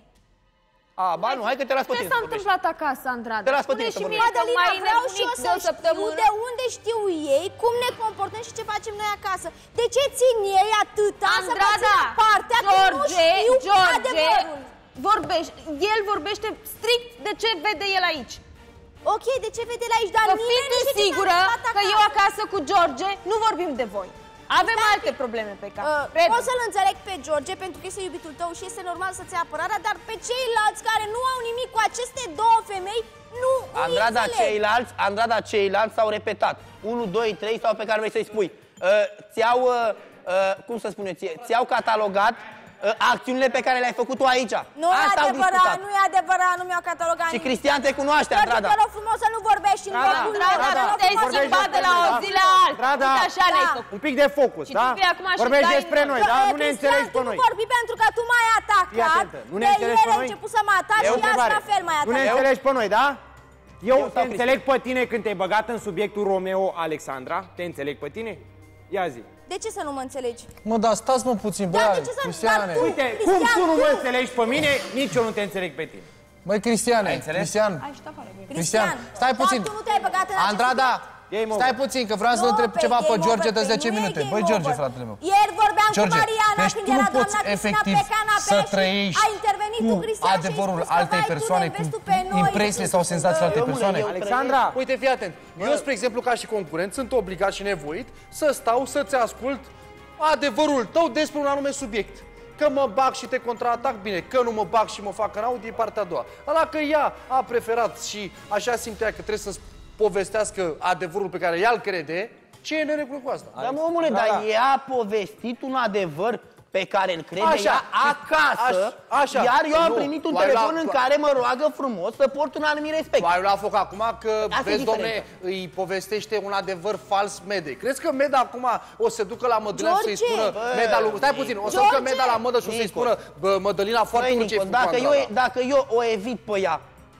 A, ba nu, hai că te las pe tine. Ce s-a întâmplat acasă, Andrada? Te las pe tine să vorbești. Madalina, vreau și eu să știu de unde știu ei, cum ne comportăm și ce facem noi acasă. De ce țin ei atâta să facă partea că nu știu adevărul? Vorbește, el vorbește strict de ce vede el aici. Ok, de ce vede el aici, dar nimeni nu știe sigură că eu acasă cu George nu vorbim de voi. Avem da, alte probleme pe care. Uh, pot să-l înțeleg pe George pentru că este iubitul tău și este normal să-ți ia apărarea, dar pe ceilalți care nu au nimic cu aceste două femei, nu Andrada, ceilalți, Andrada, ceilalți s-au repetat. unu, doi, trei sau pe care vrei să-i spui. Uh, ți-au, uh, uh, cum să spuneți, ți-au catalogat uh, acțiunile pe care le-ai făcut tu aici. Nu e adevărat, nu e adevărat, nu mi-au catalogat. Și Cristian te cunoaște, Andrada. Te rog frumos să nu vorbești în locul meu. Andrada, tu te-ai schimbat de la o zi la alta. Uite așa ne-ai făcut. Un pic de focus, da? Vorbești despre noi, da? Nu ne înțelegi pe noi. Nu vorbi pentru că tu m-ai atacat. Nu ne înțelegi pe noi? Ai început să mă ataci și azi la fel m-ai atacat. Nu ne înțelegi pe noi, da? Eu te înțeleg pe tine când te-ai băgat în subiectul Romeo Alexandra. Te înțeleg pe tine? Ia zi. De ce să nu mă înțelegi? Mă, dar stați mă puțin, băi, Cristiane. Uite, cum tu nu mă înțelegi pe mine, nici eu nu te înțeleg pe tine. Băi, Cristiane, Cristian, Cristian, stai puțin. Tu nu te-ai băgat în Andrada, stai puțin, că vreau să întreb ceva pe George de zece minute. Băi, George, fratele meu. Ieri vorbeam cu Mariana deci când tu era nu poți doamna efectiv Cristina pe să canapea trăiești și a intervenit tu, Cristian, adevărul altei persoane, cu impresiile sau senzațiile altei persoane. Alexandra, uite, fii atent. Eu, spre exemplu, ca și concurent, sunt obligat și nevoit să stau să-ți ascult adevărul tău despre un anume subiect. Că mă bag și te contraatac, bine, că nu mă bag și mă fac în aud, e partea a doua. Ăla că ea a preferat și așa simtea că trebuie să-ți povestească adevărul pe care ea îl crede, ce e neregulă cu asta? Dar mă, omule, dar ea a povestit un adevăr pe care îl crede așa, ea acasă, așa, așa, iar eu am nu, primit un telefon la, în care mă roagă frumos să port un anumit respect. Ai luat foc acum că, asta vezi, domne, îi povestește un adevăr fals Medei. Crezi că Meda acum o să se ducă la Mădălina să-i spună bă, Meda lui... Stai puțin, o să ducă Meda la Mădă și o să-i spună bă, Mădălina foarte urât ce-i dacă eu, dacă eu o evit pe ea,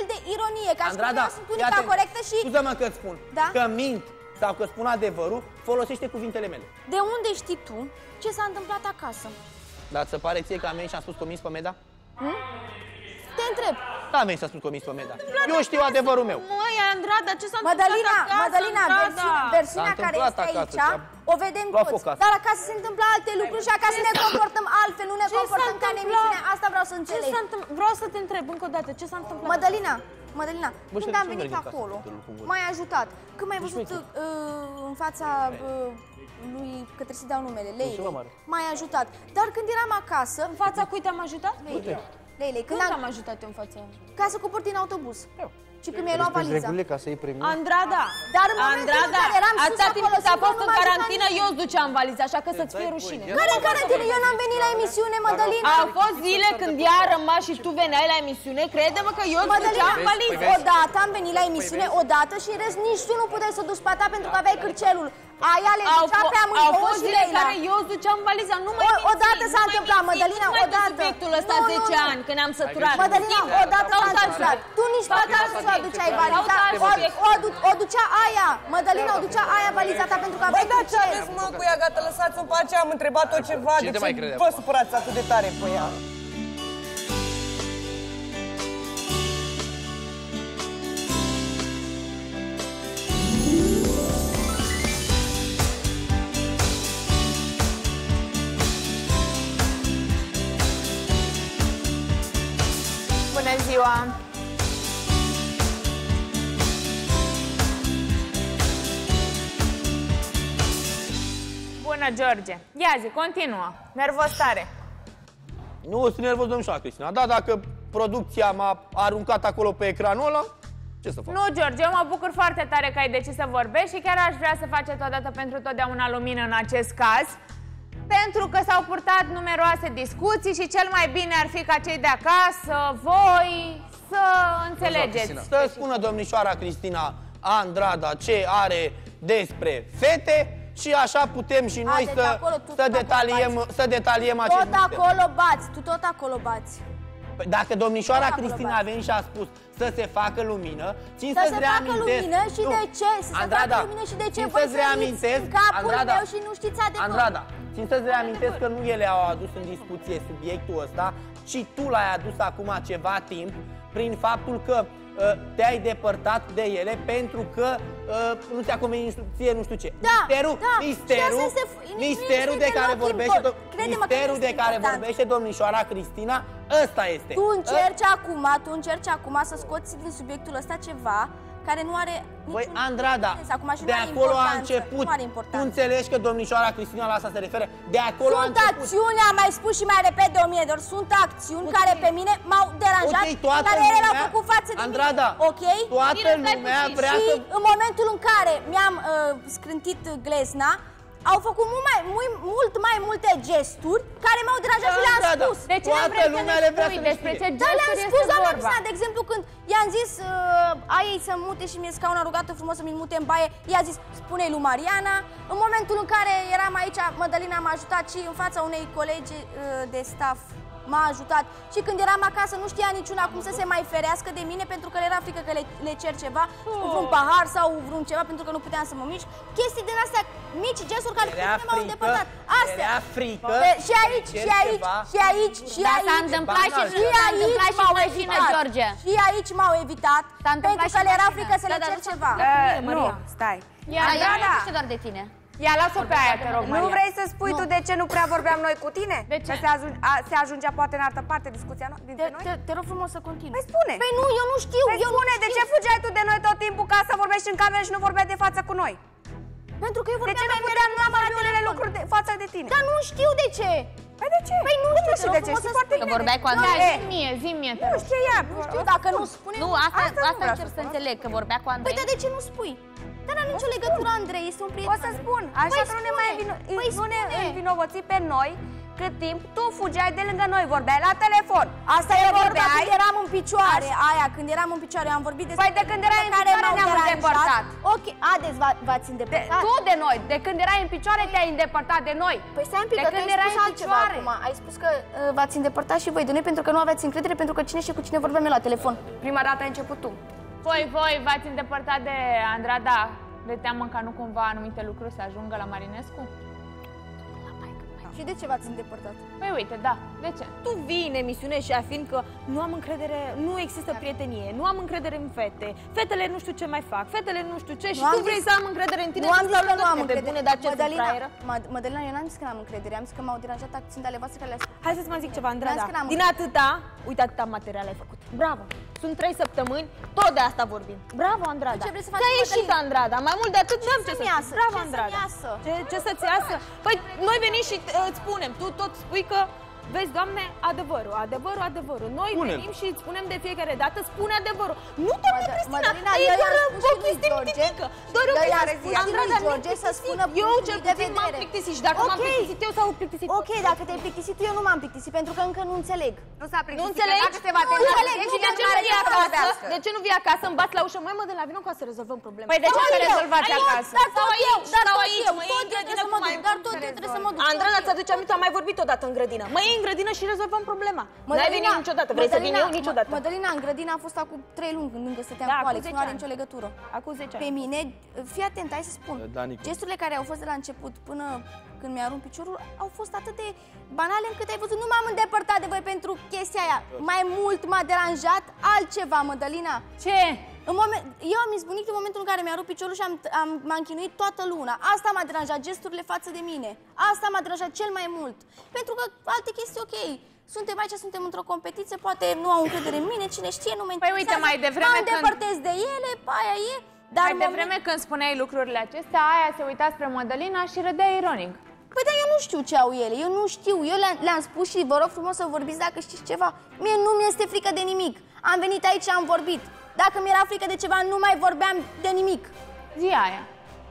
fel de ironie, ca și cum Andrada, eu sunt unica corectă și... Scuză-mă că îți spun, Da? că mint sau că spun adevărul, folosește cuvintele mele. De unde știi tu ce s-a întâmplat acasă? Dar ți se pare ție că am venit și am spus comis pe Meda? Hm? Te întreb. Da, am venit și am spus comis pe Meda. Eu știu adevărul meu. Măi, Andrada, ce s-a Madalina, întâmplat acasă, Madalina, Andrada? versiunea, versiunea S-a care întâmplat este acasă, aici, ți-a- o vedem luat toți. foc acasă. Dar acasă se întâmplă alte lucruri și acasă ne comportăm altfel, nu ne Ce s-a comportăm ca în întâmplat? emisiune. Asta vreau să Ce înțeleg. s-a întâmplat? Vreau să te întreb încă o dată, ce s-a întâmplat? Madalina, Mădălina, Bă, când și am de ce venit mergi în casă acolo, de lucru bun? m-ai ajutat. Când m-ai Deci văzut nu-i uh, în fața uh, lui, că trebuie să dau numele, Leilei, ceva mare. m-ai ajutat. Dar când eram acasă... În fața cui te-am ajutat? Leilei. Leilei, Când când te-am ajutat eu în fața? Ca să cobor din autobuz. Și când mi-ai luat valiza. regulile ca să-i primi. Andrada, Dar în momentul Andrada, în care eram sus atâta timp acolo, cât a sigur fost nu în m-a ajutat carantină, nimeni. eu îți duceam valiza, așa că să-ți fie rușine. Care în carantină? Eu n-am venit la emisiune, Mădălina. Au fost zile când ea a rămas și tu veneai la emisiune, crede-mă că eu îți Mădălina, duceam valiza. odată am venit la emisiune, odată și în rest nici tu nu puteai să duci pe a ta pentru că aveai cârcelul. Aia le Au ducea fo- pe au amândouă fost și zile în Leila. care eu îți duceam valiza, nu mai O- minți, Odată nu s-a mai întâmplat, minți, Mădălina, nu mai dă odată. subiectul ăsta Nu, nu, zece nu. ani, când ne-am săturat. Mădălina, Știi? odată s-a Caută alt întâmplat. subiect. Tu nici pe Caută ta alt nu ți-o subiect. aduceai Caută valiza. alt O, subiect. o, du- o ducea aia. Mădălina o ducea aia valiza ta pentru că Băi, aveai da, ce cârcel. aveți, mă, cu ea, gata, lăsați-o pe aceea, am întrebat-o ceva, Cine de te mai crede ce vă acum? supărați atât de tare pe ea? Bună ziua! Bună, George! Ia zi, continuă. Nervos tare. Nu sunt nervos, domnișoara Cristina. Da, dacă producția m-a aruncat acolo pe ecranul ăla, ce să fac? Nu, George, eu mă bucur foarte tare că ai decis să vorbești și chiar aș vrea să faceți odată pentru totdeauna lumină în acest caz, pentru că s-au purtat numeroase discuții și cel mai bine ar fi ca cei de acasă, voi, să înțelegeți. Să spună domnișoara Cristina Andrada ce are despre fete și așa putem și noi deci să, acolo tu să, tot detaliem, acolo să detaliem acest Tot mister. acolo bați, tu tot acolo bați. Păi dacă domnișoara Tot acolo Cristina bați. a venit și a spus să se facă lumină, țin Să să-ți se facă reamintesc... lumină și Nu. de ce? Să se Andrada, facă lumină și de ce? țin Voi să-ți reamintesc... în capul Andrada, meu și nu știți adevărul. Andrada, țin să-ți reamintesc că nu ele au adus în discuție subiectul ăsta, ci tu l-ai adus acum ceva timp prin faptul că uh, te-ai depărtat de ele pentru că uh, nu ți-a convenit ție nu știu ce. Da, misterul, da. misterul, Și asta este- misterul nu de este care deloc vorbește, import- do- crede-mă că misterul nu este de care important. vorbește domnișoara Cristina, ăsta este. Tu încerci acum, tu încerci acum să scoți din subiectul ăsta ceva care nu are Băi, niciun Andrada, sens acum și de nu are acolo a importanță, început. Nu are Tu importanță. înțelegi că domnișoara Cristina la asta se referă? De acolo a Sunt început. acțiuni, am mai spus și mai repet de o mie de ori, sunt acțiuni care pe mine m-au deranjat, Ok, toată care ele au lumea- făcut față de Andrada, mine. Ok? toată Bine, stai lumea puțin. vrea și să- în momentul în care mi-am uh, scrântit glezna, au făcut mult mai, mult, mult mai multe gesturi care m-au deranjat și le-am Andrada, spus. De ce nu toată vrei să lumea ne le vrea spui să ne despre știe. ce Da, le-am gesturi spus, este doamna vorba? Cristina, de exemplu, când i-am zis uh, a ei să mute și mie scauna rugată frumos să mi mute în baie, i-a zis, spune-i lui Mariana. În momentul în care eram aici, Mădălina m-a ajutat și în fața unei colegi uh, de staff m-a ajutat. Și când eram acasă nu știa niciuna cum să se mai ferească de mine pentru că le era frică că le, le cer ceva, Oh. vreun pahar sau vreun ceva pentru că nu puteam să mă mișc. Chestii din astea mici, gesturi care pe Era mine m-au frică, îndepărtat. Astea. era frică Pe- Și aici, să și cer aici, ceva. și aici, și Da, aici. s-a întâmplat și- și s-a aici întâmplat și m-au în mașină, evitat. George. Și aici m-au evitat pentru întâmplat că și le în era mașină. frică să Da, le da, cer da, ceva. da, Uh, Maria. nu, stai. Ia, Dar ia, ea nu ia. zice doar de tine. Ia, lasă-o pe aia, te rog, Nu Maria. vrei să spui Nu. tu de ce nu prea vorbeam noi cu tine? De ce? Că se, ajunge, a, se ajungea poate în altă parte discuția no- dintre Te, noi? te, te rog frumos să continui. Păi spune! Păi nu, eu nu știu, Păi eu spune, nu de știu. ce fugeai tu de noi tot timpul ca să vorbești în cameră și nu vorbeai de față cu noi? Pentru că eu De vorbeam ce nu mai puteam mereu nu vorbi la unele telefon. lucruri de față de tine? Dar nu știu de ce. Păi de ce? Păi nu Cum știu, nu știu te de rog ce, frumos știi să foarte spui. bine. Că vorbeai cu Da, Andrei. zi mie, zi mie, te Nu rog. știu ea. Nu știu, dacă nu spune... Nu, asta, Asta nu asta vreau încerc să să înțeleg, că vorbea cu Păi Andrei. dar de ce nu spui? Dar n-are nicio legătură, Andrei, este un prieten. O să spun, așa Păi că nu ne mai spune. învino- Păi nu ne spune. învinovăți pe noi cât timp tu fugeai de lângă noi, vorbeai la telefon. Asta e vorba când eram în picioare, aia, când eram în picioare, am vorbit despre... Păi de când erai în care picioare m-au ne-am deranjat. îndepărtat. Ok, ades v-ați De, îndepărtat. tu de noi, de când erai în picioare te-ai îndepărtat de noi. Păi stai un pic, de că când tu ai erai spus în altceva picioare. acum. Ai spus că uh, v-ați îndepărtat și voi de noi pentru că nu aveți încredere, pentru că cine și cu cine vorbeam eu la telefon. Prima dată ai început tu. Voi, voi v-ați îndepărtat de Andrada de teamă ca nu cumva anumite lucruri să ajungă la Marinescu? Și de ce v-ați îndepărtat? Păi uite, da. De ce? Tu vii în emisiune și afirmi că nu am încredere, nu există prietenie, nu am încredere în fete, fetele nu știu ce mai fac, fetele nu știu ce și Nu am tu vrei zis- să am încredere în tine. Nu am zis stau că lângă nu am tine, pe încredere. bune, dar ce sunt Mădălina, fraieră? Mad- Mădălina, eu n-am zis că n-am încredere, am zis că m-au deranjat acțiuni ale voastre care le-ați... Hai să-ți mai zic ceva, N-am Andrada. zis că n-am Din atâta, uite atâta material ai făcut. Bravo! sunt trei săptămâni, tot de asta vorbim. Bravo, Andrada. Ce vrei să faci, Ți-a ieșit, Andrada. Mai mult de atât, Ce n-am ce să-mi să iasă? spun. Bravo, Ce Andrada. să-mi iasă? Ce, ce să-ți iasă? Păi, noi venim și uh, îți spunem, tu tot spui că vezi, Doamne, adevărul, adevărul, adevărul. Noi Spune-l. venim și îți spunem de fiecare dată, spune adevărul. Nu, doamne Cristina, Madalina, e eu doar i-am spus o și lui chestie George. mitică. Doar o Eu i-am chestie. spus și lui Andrada, George nu-i să plictisit. spună Eu punctul cel de puțin m-am vedere. plictisit și dacă m-am Ok. plictisit eu sau plictisit. Ok, dacă te-ai plictisit, eu nu m-am plictisit, pentru că încă nu înțeleg. Nu s-a Nu plictisit. înțelegi? Dacă se va Nu termina înțeleg. de Nu, și de ce nu Maria vii să acasă? vorbească. De ce nu vii acasă, îmi bați la ușă? Măi, mă, de la vină ca să rezolvăm problema. Păi de ce Stau să eu, rezolvați aici, acasă? Dar Stau tot eu, eu, dar stau tot aici, eu, mă tot iei în eu trebuie grădină să mă cum duc, ai dar vrut tot să eu trebuie să rezolvi. mă duc. Andrada, ți-aduce aminte, am mai vorbit odată în grădină. Mă iei în grădină și rezolvăm problema. N-ai venit niciodată, vrei să vin eu niciodată. Mădălina, în grădină a fost acum trei luni când încă stăteam Da, cu acum Alex, zece nu are ani. nicio legătură. Acum zece ani. Pe mine, fii atent, hai să spun. Danicu. Gesturile care au fost de la început până când mi-a rupt piciorul au fost atât de banale încât ai văzut, nu m-am îndepărtat de voi pentru chestia aia. Mai mult m-a deranjat altceva, Mădălina. Ce? În moment, eu am izbunit în momentul în care mi-a rupt piciorul și am, am, m-am chinuit toată luna. Asta m-a deranjat, gesturile față de mine. Asta m-a deranjat cel mai mult. Pentru că alte chestii, ok, suntem aici, suntem într-o competiție, poate nu au încredere în mine, cine știe, nu mă Păi uite, mai devreme mă când- îndepărtez de ele, pe aia e. Dar Mai moment- devreme când spuneai lucrurile acestea, aia se uita spre Mădălina și râdea ironic. Păi dar eu nu știu ce au ele, eu nu știu, eu le-am, le-am spus și vă rog frumos să vorbiți dacă știți ceva. Mie nu mi-este frică de nimic. Am venit aici și am vorbit. Dacă mi-era frică de ceva, nu mai vorbeam de nimic. Zi aia.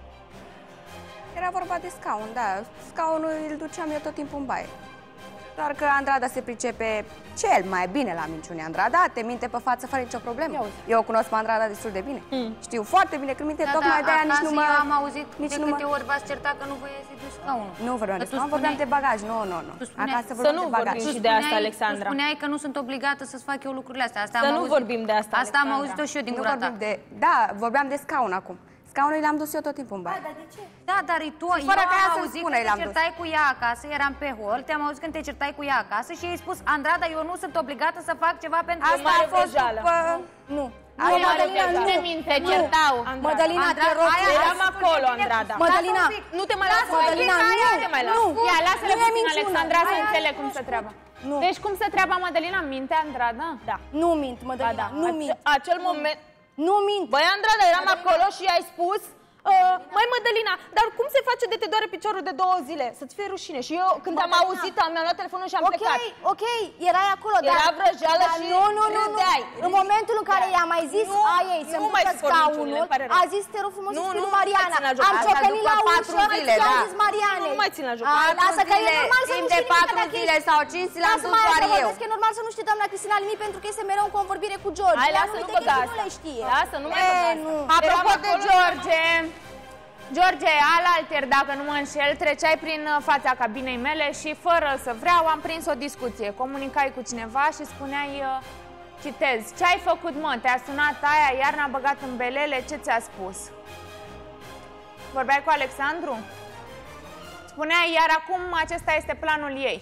Era vorba de scaun, da. Scaunul îl duceam eu tot timpul în baie. Doar că Andrada se pricepe cel mai bine la minciune. Andrada te minte pe față fără nicio problemă. Eu o cunosc pe Andrada destul de bine. Mm. Știu foarte bine când minte, Da, tocmai da, de-aia nici acasă nu mă... eu am auzit nici de nu câte mă... ori v-ați certat că nu voiați să duci scaunul. Nu vorbeam de Că tu scaun, vorbeam de bagaj. Nu, nu, nu. spuneai- Acasă Să vorbeam nu de bagaj. vorbim și de asta, Alexandra. Tu spuneai că nu sunt obligată să-ți fac eu lucrurile astea. Asta Să am nu auzit. vorbim de asta, Asta am Alexandra. auzit-o și eu din Nu gura ta. vorbim de... Da, vorbeam de scaun acum. Scaunul le-am dus eu tot timpul în baie. Dar de ce? Da, dar tu, Și fără eu ca ea am să-mi auzit spună, că te i-l-am dus. certai cu ea acasă, eram pe hol, te-am auzit când te certai cu ea acasă și ai spus, Andrada, eu nu sunt obligată să fac ceva pentru Asta mare a fost vrăjeală. după... Nu. Asta Nu, e Mădălina, mare nu. Cine minte, Nu. certau. Mădălina, te Andrada, rog. aia Eram lasă-l acolo, pe mine. Andrada. Mădălina, Nu te mai las, Mădălina, Mădălina, nu. nu te mai las. Nu. Ia, lasă-le Nu e puțin, minciună. Alexandra, să Aia înțeleg nu cum se știu. treaba. Nu. Deci cum se treaba, Mădălina? Minte, Andrada? Da. Nu mint, Mădălina, Da, da. nu Ace- mint. Acel moment... Nu mint. Băi, Andrada, eram acolo și ai spus... Uh, măi, Mădălina, dar cum se face de te doare piciorul de două zile? Să-ți fie rușine. Și eu, când am Mădălina. auzit, am mi-am luat telefonul și am Ok, plecat. ok, erai acolo, Era dar... vrăjeală dar și nu, nu, nu, nu. râdeai. În momentul în care Da. i-a mai zis Nu, a ei să-mi nu mai ducă spun scaunul, niciunele, îmi pare rău. a zis, te rog frumos Nu, să spui nu, lui nu mai Mariana. țin la joc. Am Asta ciocănit după la patru ușă zile, și am da. zis Marianei. Nu mai țin la joc. A, Patru lasă că e zile, normal să nu timp știi de nimic, patru dacă zile ești- sau cinci zile am Lasă, dus mai doar să eu. vorbesc, că e normal să nu știe doamna Cristina nimic pentru că este mereu în convorbire cu George. Hai, Ea lasă, nu nu uite băga că asta. nu le știe. Lasă, nu mai E, băga nu. asta. Apropo Eram de acolo. George, George, alalter, dacă nu mă înșel, treceai prin uh, fața cabinei mele și fără să vreau am prins o discuție. Comunicai cu cineva și spuneai, uh, citez, ce ai făcut, mă? Te-a sunat aia, iar n-a băgat în belele, ce ți-a spus? Vorbeai cu Alexandru? Spuneai, iar acum acesta este planul ei.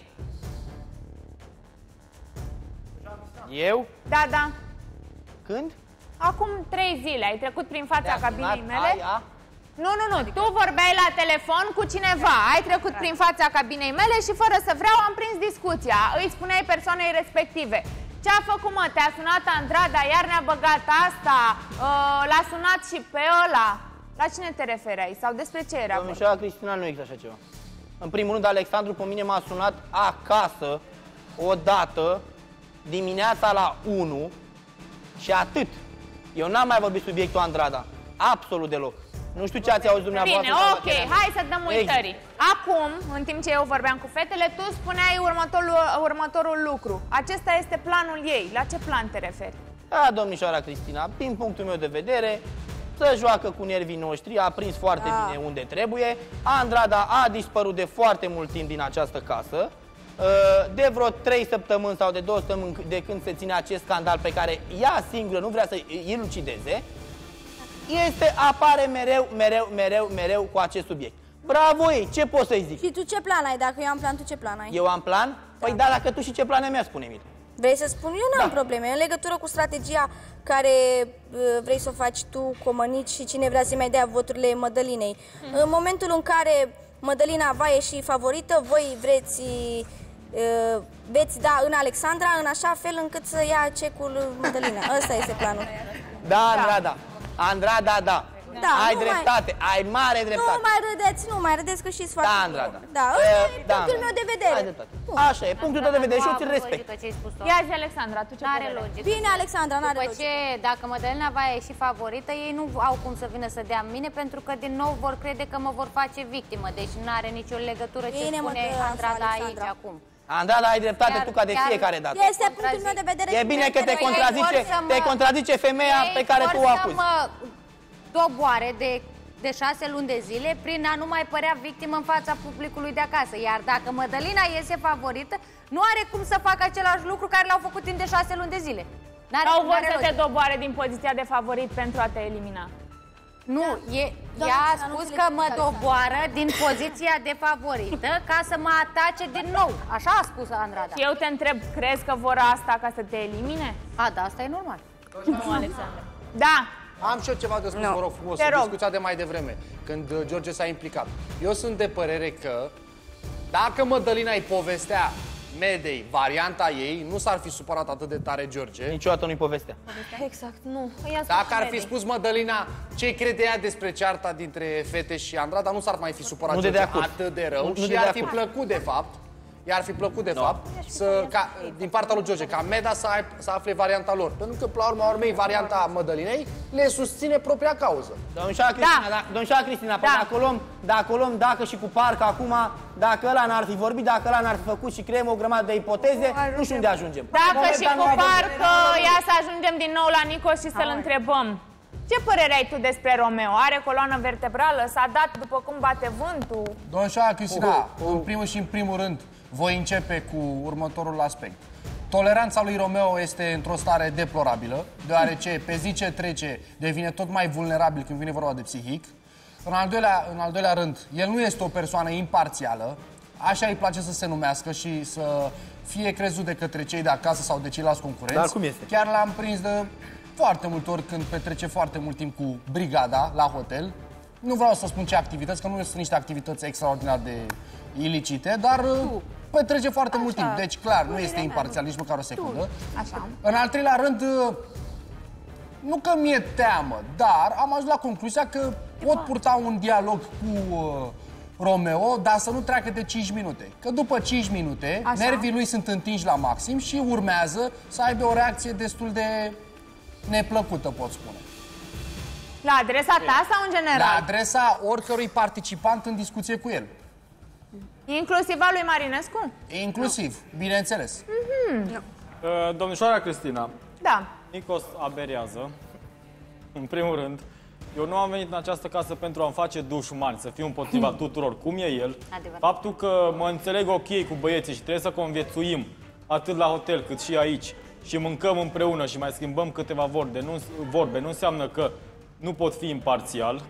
Eu? Da, da. Când? Acum trei zile ai trecut prin fața Te-a cabinei sunat mele. aia? Nu, nu, nu, tu vorbeai la telefon cu cineva, ai trecut prin fața cabinei mele și fără să vreau am prins discuția. Îi spuneai persoanei respective. Ce a făcut, mă? Te-a sunat Andrada, iar ne-a băgat asta, uh, l-a sunat și pe ăla. La cine te referai? Sau despre ce era vorba? Domnișoara Cristina, nu există așa ceva. În primul rând, Alexandru pe mine m-a sunat acasă, odată, dimineața la unu și atât. Eu n-am mai vorbit subiectul Andrada. Absolut deloc. Nu știu ce ați auzit dumneavoastră. Bine, sau ok, la tine. hai să dăm Exact. uitării. Acum, în timp ce eu vorbeam cu fetele, tu spuneai următorul, următorul lucru. Acesta este planul ei. La ce plan te referi? Da, domnișoara Cristina, din punctul meu de vedere, să joacă cu nervii noștri, a prins foarte Da. bine unde trebuie. Andrada a dispărut de foarte mult timp din această casă. De vreo trei săptămâni sau de două săptămâni de când se ține acest scandal pe care ea singură nu vrea să elucideze, este, apare mereu, mereu, mereu, mereu cu acest subiect. Bravo ei, ce pot să-i zic? Și tu ce plan ai? Dacă eu am plan, tu ce plan ai? Eu am plan? Păi da, dacă tu și ce plane mi-a, spune-mi. Vrei să spun? Eu nu am Da. probleme. În legătură cu strategia care uh, vrei să o faci tu, Comănici, și cine vrea să mai dea voturile Mădălinei. În momentul în care Mădălina va ieși favorită, voi vreți uh, veți da în Alexandra în așa fel încât să ia cecul Mădălina. Ăsta este planul. Da, Andrada. Andrada, da. Da, ai nu dreptate, mai... ai mare dreptate. Nu mai râdeți, nu mai râdeți că știți foarte Da, bine. Andrada. Da, ăsta e da, punctul meu de vedere. Ai dreptate. Așa e, punctul tău de vedere și eu ți-l respect. Ia zi, Alexandra, tu ce N-are părere? logică. Bine, Alexandra, n-are După logică. ce, dacă Mădălina va ieși favorită, ei nu au cum să vină să dea mine, pentru că din nou vor crede că mă vor face victimă. Deci nu are nicio legătură ce Bine, mă, spune că Andrada Alexandra. aici acum. Andrada, ai dreptate Chiar- tu ca de chiar- fiecare dată. Este punctul meu de vedere. E bine că te Ei contrazice, vor să mă- te contrazice femeia Ei pe care vor tu o să acuzi. mă doboare de, de șase luni de zile prin a nu mai părea victimă în fața publicului de acasă. Iar dacă Mădălina iese favorită, nu are cum să facă același lucru care l-au făcut timp de șase luni de zile. N-are, Sau vor n-are să te logică. doboare din poziția de favorit pentru a te elimina? Nu, e, Doamna, ea a să nu spus înțeleg că ce mă care doboară din poziția de favorită ca să mă atace din nou. Așa a spus Andrada. Și eu te întreb, crezi că vor asta ca să te elimine? A, da, asta e normal. Nu, Alexandra. Da. Am și eu ceva de spus, No. vă rog frumos, Te în rog. discuția de mai devreme, când uh, George s-a implicat. Eu sunt de părere că dacă Mădălina îi povestea Medei varianta ei, nu s-ar fi supărat atât de tare George. Niciodată nu-i povestea. Exact, nu. Ia Dacă ar fi Medei. spus Mădălina ce crede ea despre cearta dintre fete și Andrada, nu s-ar mai fi supărat Nu de George de acord. atât de rău Nu- nu și de de ar fi acord. plăcut de fapt. I-ar fi plăcut, de fapt, să, ca, din partea lui George, ca Meda să, ai, să afle varianta lor. Pentru că, la urma urmei, varianta Mădălinei le susține propria cauză. Domnișoara Cristina, da. Domnișoara Cristina, da. Dacă, o luăm, dacă o luăm, dacă și cu parcă acum, dacă ăla n-ar fi vorbit, dacă ăla n-ar fi făcut și creăm o grămadă de ipoteze, nu știu unde ajungem. Dacă și Momentan nu cu avem- parcă, ia să ajungem din nou la Nico și să-l întrebăm. Ce părere ai tu despre Romeo? Are coloană vertebrală? S-a dat după cum bate vântul? Domnișoara Cristina, în primul și în primul rând, voi începe cu următorul aspect. Toleranța lui Romeo este într-o stare deplorabilă, deoarece pe zi ce trece devine tot mai vulnerabil când vine vorba de psihic. În al doilea, în al doilea rând, el nu este o persoană imparțială, așa îi place să se numească și să fie crezut de către cei de acasă sau de ceilalți concurenți. Dar cum este? Chiar l-am prins de foarte multe ori când petrece foarte mult timp cu brigada la hotel. Nu vreau să spun ce activități, că nu sunt niște activități extraordinar de ilicite, dar petrece foarte mult timp. Deci, clar, nu este imparțial nici măcar o secundă. Așa. În al treilea rând, nu că mi-e teamă, dar am ajuns la concluzia că pot purta un dialog cu uh, Romeo, dar să nu treacă de cinci minute. Că după cinci minute, Așa. nervii lui sunt întinși la maxim și urmează să aibă o reacție destul de neplăcută, pot spune. La adresa ta sau în general? La adresa oricărui participant în discuție cu el. Inclusiv a lui Marinescu? Inclusiv, bineînțeles. Mhm. Uh, Domnișoara Cristina, Da. Nicos aberează. În primul rând, eu nu am venit în această casă pentru a-mi face dușmani, să fiu împotriva tuturor, cum e el. Adevărat. Faptul că mă înțeleg ok cu băieții și trebuie să conviețuim atât la hotel cât și aici și mâncăm împreună și mai schimbăm câteva vorbe, nu, vorbe, nu înseamnă că nu pot fi imparțial.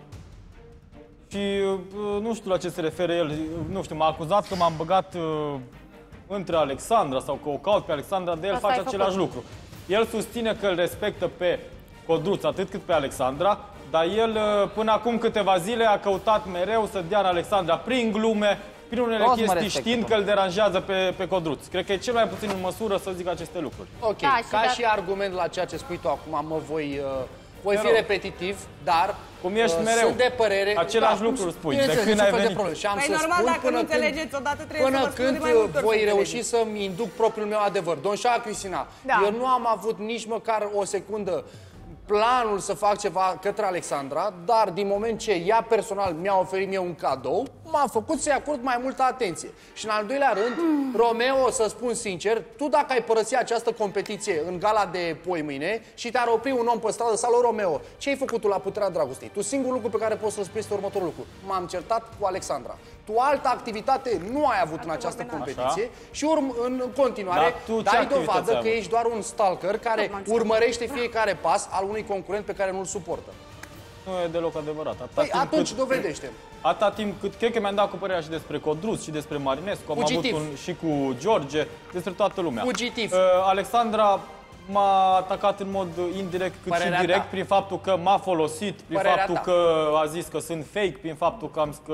Și uh, nu știu la ce se referă el, nu știu, m-a acuzat că m-am băgat uh, între Alexandra sau că o caut pe Alexandra, de el Asta face ai același făcut. lucru. El susține că îl respectă pe Codruț atât cât pe Alexandra, dar el uh, până acum câteva zile a căutat mereu să dea în Alexandra prin glume, prin unele Toți mă chestii, respectă, știind că îl deranjează pe, pe Codruț. Cred că e cel mai puțin în măsură să zic aceste lucruri. Ok, Da, și ca dacă- și argument la ceea ce spui tu acum, mă voi, uh, voi Te fi rog. repetitiv, dar Cum ești uh, mereu. sunt de părere... Același cum- lucru spui, bineînțeles, de când niciun ai fel de venit. problemă. Și am Păi să normal, spun dacă până nu când- înțelegeți odată, trebuie Până să vă spun când de mai multe ori voi să reuși să-mi induc propriul meu adevăr. Domnișoara Cristina, Da. eu nu am avut nici măcar o secundă planul să fac ceva către Alexandra, dar din moment ce ea personal mi-a oferit mie un cadou, m-a făcut să-i acord mai multă atenție. Și în al doilea rând, Romeo, să spun sincer, tu dacă ai părăsi această competiție în gala de poi mâine și te-ar opri un om pe stradă, salut Romeo, ce ai făcut tu la puterea dragostei? Tu singurul lucru pe care poți să-l spui este următorul lucru. M-am certat cu Alexandra. Tu altă activitate nu ai avut în această competiție și urm, în continuare Dar tu ce dai activități dovadă ai că avut? ești doar un stalker care urmărește fiecare pas al unui concurent pe care nu-l suportă. Nu e deloc adevărat. Atâta Păi timp atunci cât- dovedește. Atâta timp cât, cred că mi-am dat cu părerea și despre Codruț și despre Marinescu, am Fugitiv. avut un, și cu George, despre toată lumea. Fugitiv. Uh, Alexandra m-a atacat în mod indirect cât Părerea și direct ta. prin faptul că m-a folosit, prin Părerea faptul ta. că a zis că sunt fake, prin faptul că am zis că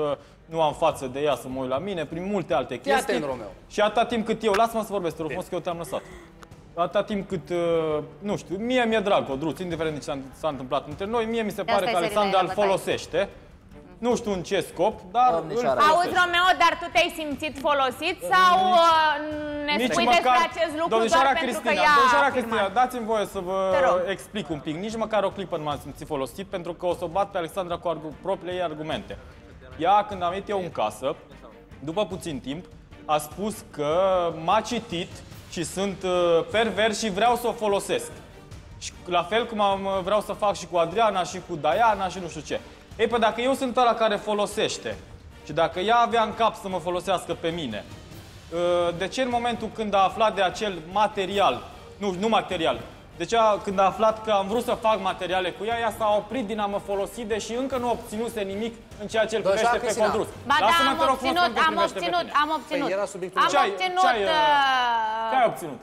nu am față de ea să mă uit la mine, prin multe alte chestii. Fii atent, Romeo. Și atâta timp cât eu, lasă-mă să vorbesc, te rog frumos că eu te-am lăsat. Atâta timp cât, uh, nu știu, mie mi-e drag Codruț, indiferent de ce s-a întâmplat între noi, mie mi se pare că Alexandra îl folosește. Nu știu în ce scop, dar îl folosește. Auzi, Romeo, dar tu te-ai simțit folosit sau uh, ne Nici spui măcar, despre acest lucru domnișoara doar Cristina, pentru că ea domnișoara a Cristina, afirmat? dați-mi voie să vă explic un pic. Nici măcar o clipă nu m-am simțit folosit, pentru că o să o bat pe Alexandra cu argu- propriile ei argumente. Ea, când am venit eu în casă, după puțin timp, a spus că m-a citit și sunt uh, pervers și vreau să o folosesc. Și la fel cum am, vreau să fac și cu Adriana și cu Diana și nu știu ce. Ei, păi dacă eu sunt ăla care folosește și dacă ea avea în cap să mă folosească pe mine, de ce în momentul când a aflat de acel material, nu, nu material, de ce a, când a aflat că am vrut să fac materiale cu ea, ea s-a oprit din a mă folosi, deși încă nu obținuse nimic în ceea ce îl privește pe Codruț. Ba da, am obținut, am obținut, am obținut. Am obținut... Ce ai obținut?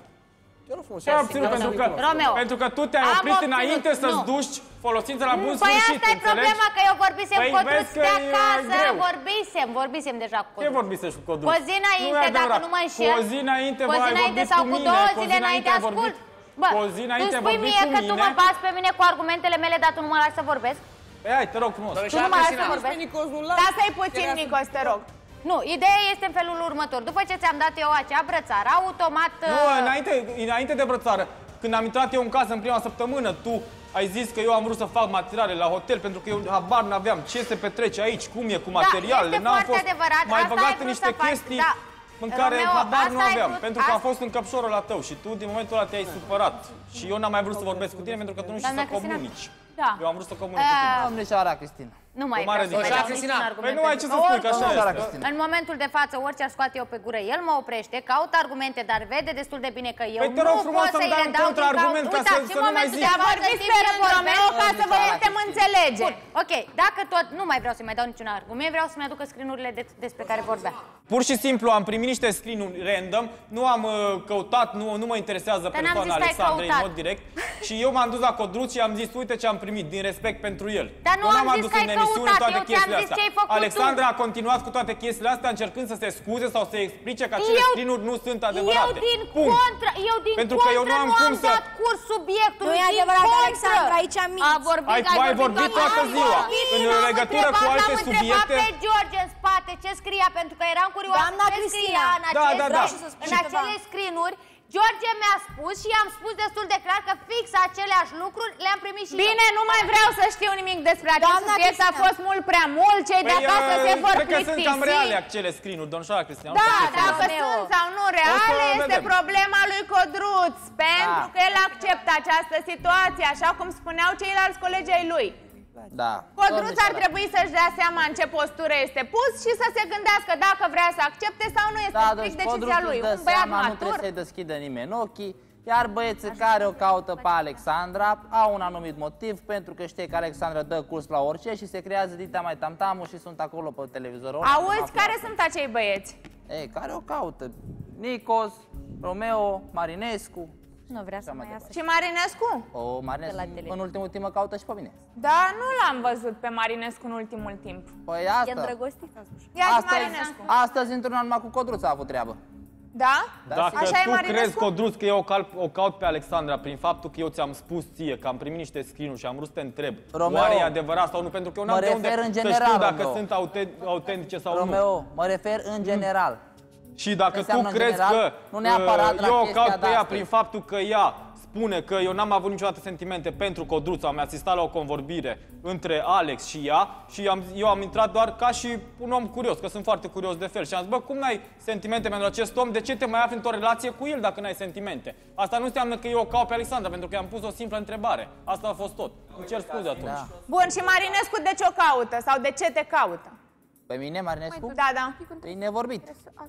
Ce ai obținut? Pentru că, pentru că tu te-ai oprit înainte să-ți duci folosința la bun sfârșit, Păi asta e problema, că eu vorbisem cu Codruț de acasă, vorbisem, vorbisem deja cu Codruț. Ce vorbisești cu Codruț? Cu o zi înainte, dacă nu mă înșel. Cu o zi înainte v-ai vorbit cu mine, două cu o zile zi înainte ai vorbit. Bă, cu o zi înainte tu ai spui vorbit mie cu că mine. tu mă bați pe mine cu argumentele mele, dar tu nu mă lași să vorbesc? Păi hai, te rog frumos. Tu nu mă lași să vorbesc? Da, stai puțin, Nicos, te rog. Nu, ideea este în felul următor. După ce ți-am dat eu acea brățară, automat... Nu, înainte, înainte de brățară, când am intrat eu în casă în prima săptămână, tu ai zis că eu am vrut să fac materiale la hotel, pentru că eu habar n-aveam ce se petrece aici, cum e cu materialele. Da, este foarte adevărat. mai asta băgat ai în vrut niște să faci, chestii da. în care Romeo, habar nu asta ai aveam, vrut, pentru că a asta- fost în căpșorul la tău și tu din momentul ăla te-ai supărat. Și eu n-am mai vrut să vorbesc cu tine pentru că tu nu știi Doamna să Cristina? comunici. Da. Eu am vrut să comunic cu tine. Domnișoara Cristina. Nu mai Cu mare vreau să mai dau Cristina. niciun argument. Păi nu ai ce să pentru spui, că că așa oricum, este. în momentul de față, orice ar scoate eu pe gură, el mă oprește, caut argumente, dar vede destul de bine că eu Păi te rog nu frumos pot să-mi să-i dai le un dau din contraargument cauza. ca să- Uitați, să în nu mai momentul zici. de Dar față, vorbiți în timp pe ce rând, Romeo, ca să vă putem înțelege. Bun, ok, dacă tot nu mai vreau să-i mai dau niciun argument, vreau să-mi aducă screen-urile de, despre care vorbea. Pur și simplu am primit niște screen-uri random, nu am uh, căutat, nu, nu mă interesează Dar n-am persoana zis că ai Alexandrei în căutat. mod direct și eu m-am dus la Codruț și am zis, uite ce am primit, din respect pentru el. Dar nu Eu am n-am zis adus că ai în emisiune căutat, toate eu ți-am chestiile zis astea. ce ai făcut Alexandra tu. a continuat cu toate chestiile astea încercând să se scuze sau să explice că acele Eu- screen-uri nu sunt adevărate. Eu din Punct. contră, eu din Pentru că contră eu nu am nu cum am să- dat curs subiectului. Nu e din adevărat, contră. Alexandra, aici minți. A vorbit, Ai- ai vorbit toată am ziua. vorbit, În l-am legătură întrebat, cu alte l-am întrebat subiecte. pe George în spate ce scria, pentru că eram curioasă Doamna ce Cristina. scria în, Da, acest, da, da. în acele screen-uri. George mi-a spus și i-am spus destul de clar că fix aceleași lucruri le-am primit și Bine, eu. nu mai vreau să știu nimic despre acest Doamna subiect, a Cristina. fost mult prea mult, cei de Păi, acasă uh, se vor cred că sunt cam plictisi. reale acele screen-uri, domnișoara Cristina. nu Da, știu ce dacă să- sunt sau nu reale, O să este vedem. problema lui Codruț, pentru Da. că el acceptă această situație, așa cum spuneau ceilalți colegi ai lui. Da. Codruț ar trebui să-și dea seama în ce postură este pus și să se gândească dacă vrea să accepte sau nu, este Da, strict deci decizia Codruț lui. își dă Un băiat seama, nu matur. trebuie să-i deschidă nimeni ochii. Iar băieții care o caută pe Alexandra au un anumit motiv, pentru că știe că Alexandra dă curs la orice și se creează dita mai tamtamul și sunt acolo pe televizor. Auzi, care sunt acei băieți? Ei, care o caută? Nicos, Romeo, Marinescu. Nu vrea să mai iasă. Și Marinescu? O, Marinescu în ultimul timp mă caută și pe mine. Da, nu l-am văzut pe Marinescu în ultimul timp. Păi E asta. îndrăgostit? Ia zi Astăzi, Marinescu. astăzi într-un an numai cu Codruț a avut treabă. Da? Dacă Așa e tu Marinescu? crezi, Codruț, că eu o, cal, o caut pe Alexandra prin faptul că eu ți-am spus ție că am primit niște screen-uri și am vrut să te întreb, Romeo, oare e adevărat sau nu? Pentru că eu n-am mă de unde refer în să general, știu dacă Romeo. sunt auten, autentice sau nu. Romeo, mă refer în general. Și dacă tu Înseamnă în crezi general, că nu neapărat uh, la eu o chestia caut pe de ea astăzi. prin faptul că ea spune că eu n-am avut niciodată sentimente pentru Codruț, am asistat la o convorbire între Alex și ea și am, eu am intrat doar ca și un om curios, că sunt foarte curios de fel. Și am zis, bă, cum n-ai sentimente pentru acest om? De ce te mai afli într-o relație cu el dacă n-ai sentimente? Asta nu înseamnă că eu o caut pe Alexandra, pentru că i-am pus o simplă întrebare. Asta a fost tot. Îmi cer scuze atunci. Da. Bun, și Marinescu de ce o caută? Sau de ce te caută? Pe mine, Marinescu? Da, da. E nevorbit.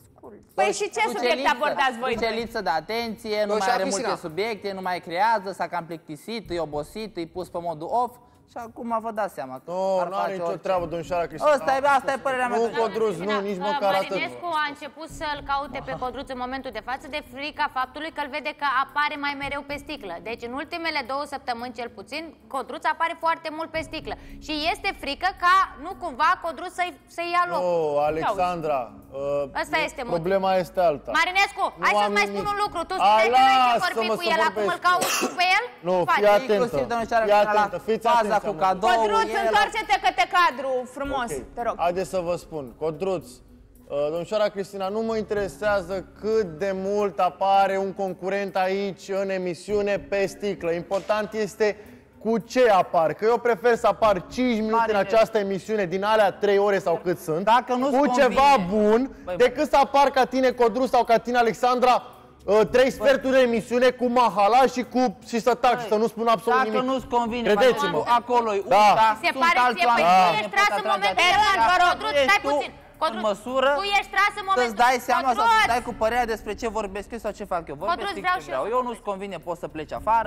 Păi și ce subiecte abordați voi? Duce lipsă de atenție, nu mai are multe subiecte, nu mai creează, s-a cam plictisit, e obosit, e pus pe modul off Și acum vă dați seama că Nu, ar nu are face nicio orice. treabă, domnișoara Cristina. Asta e, asta e părerea mea. Nu, Codruț, nu, nici măcar atât. Marinescu a început să-l caute pe Codruț în momentul de față de frica faptului că îl vede că apare mai mereu pe sticlă. Deci în ultimele două săptămâni cel puțin, Codruț apare foarte mult pe sticlă. Și este frică ca nu cumva Codruț să-i să ia locul. Nu, Alexandra, uh, Asta este motiv. problema este alta. Marinescu, Nu hai am să-ți mai nimic. spun un lucru. Tu Ai, spui că n-ai ce lasă-mă vorbi cu să el, acum îl vorbesc. cauți tu pe el? Nu, Faci. fii atentă. Inclusiv domnișoara Fii Cristina, atentă, fiți faza atenți. cu am- cadou. Codruț, el- întoarce-te către cadru frumos, te rog. Haideți să vă spun, Codruț, uh, domnișoara Cristina, nu mă interesează cât de mult apare un concurent aici în emisiune pe sticlă. Important este cu ce apar, că eu prefer să apar cinci minute în această emisiune din alea trei ore sau cât sunt, Dacă nu-ți cu convine. ceva bun, decât să apar ca tine, Codruț, sau ca tine, Alexandra, uh, trei sferturi de emisiune cu mahala și cu și să tac și să nu spun absolut Dacă nimic. nu-ți convine, credeți-mă. acolo-i Da. uita, Se sunt pare alți ție, păi oameni tu care ești pot tras în atrage momentul atenția. ăla, Dacă Codruț, ești stai tu puțin. Codruț, în măsură tu ești tras în momentul... să-ți dai seama sau Codruț! să dai cu părerea despre ce vorbesc eu sau ce fac eu. Vorbesc Codruț, strict vreau ce și vreau. eu. Eu nu-ți convine, poți să pleci afară.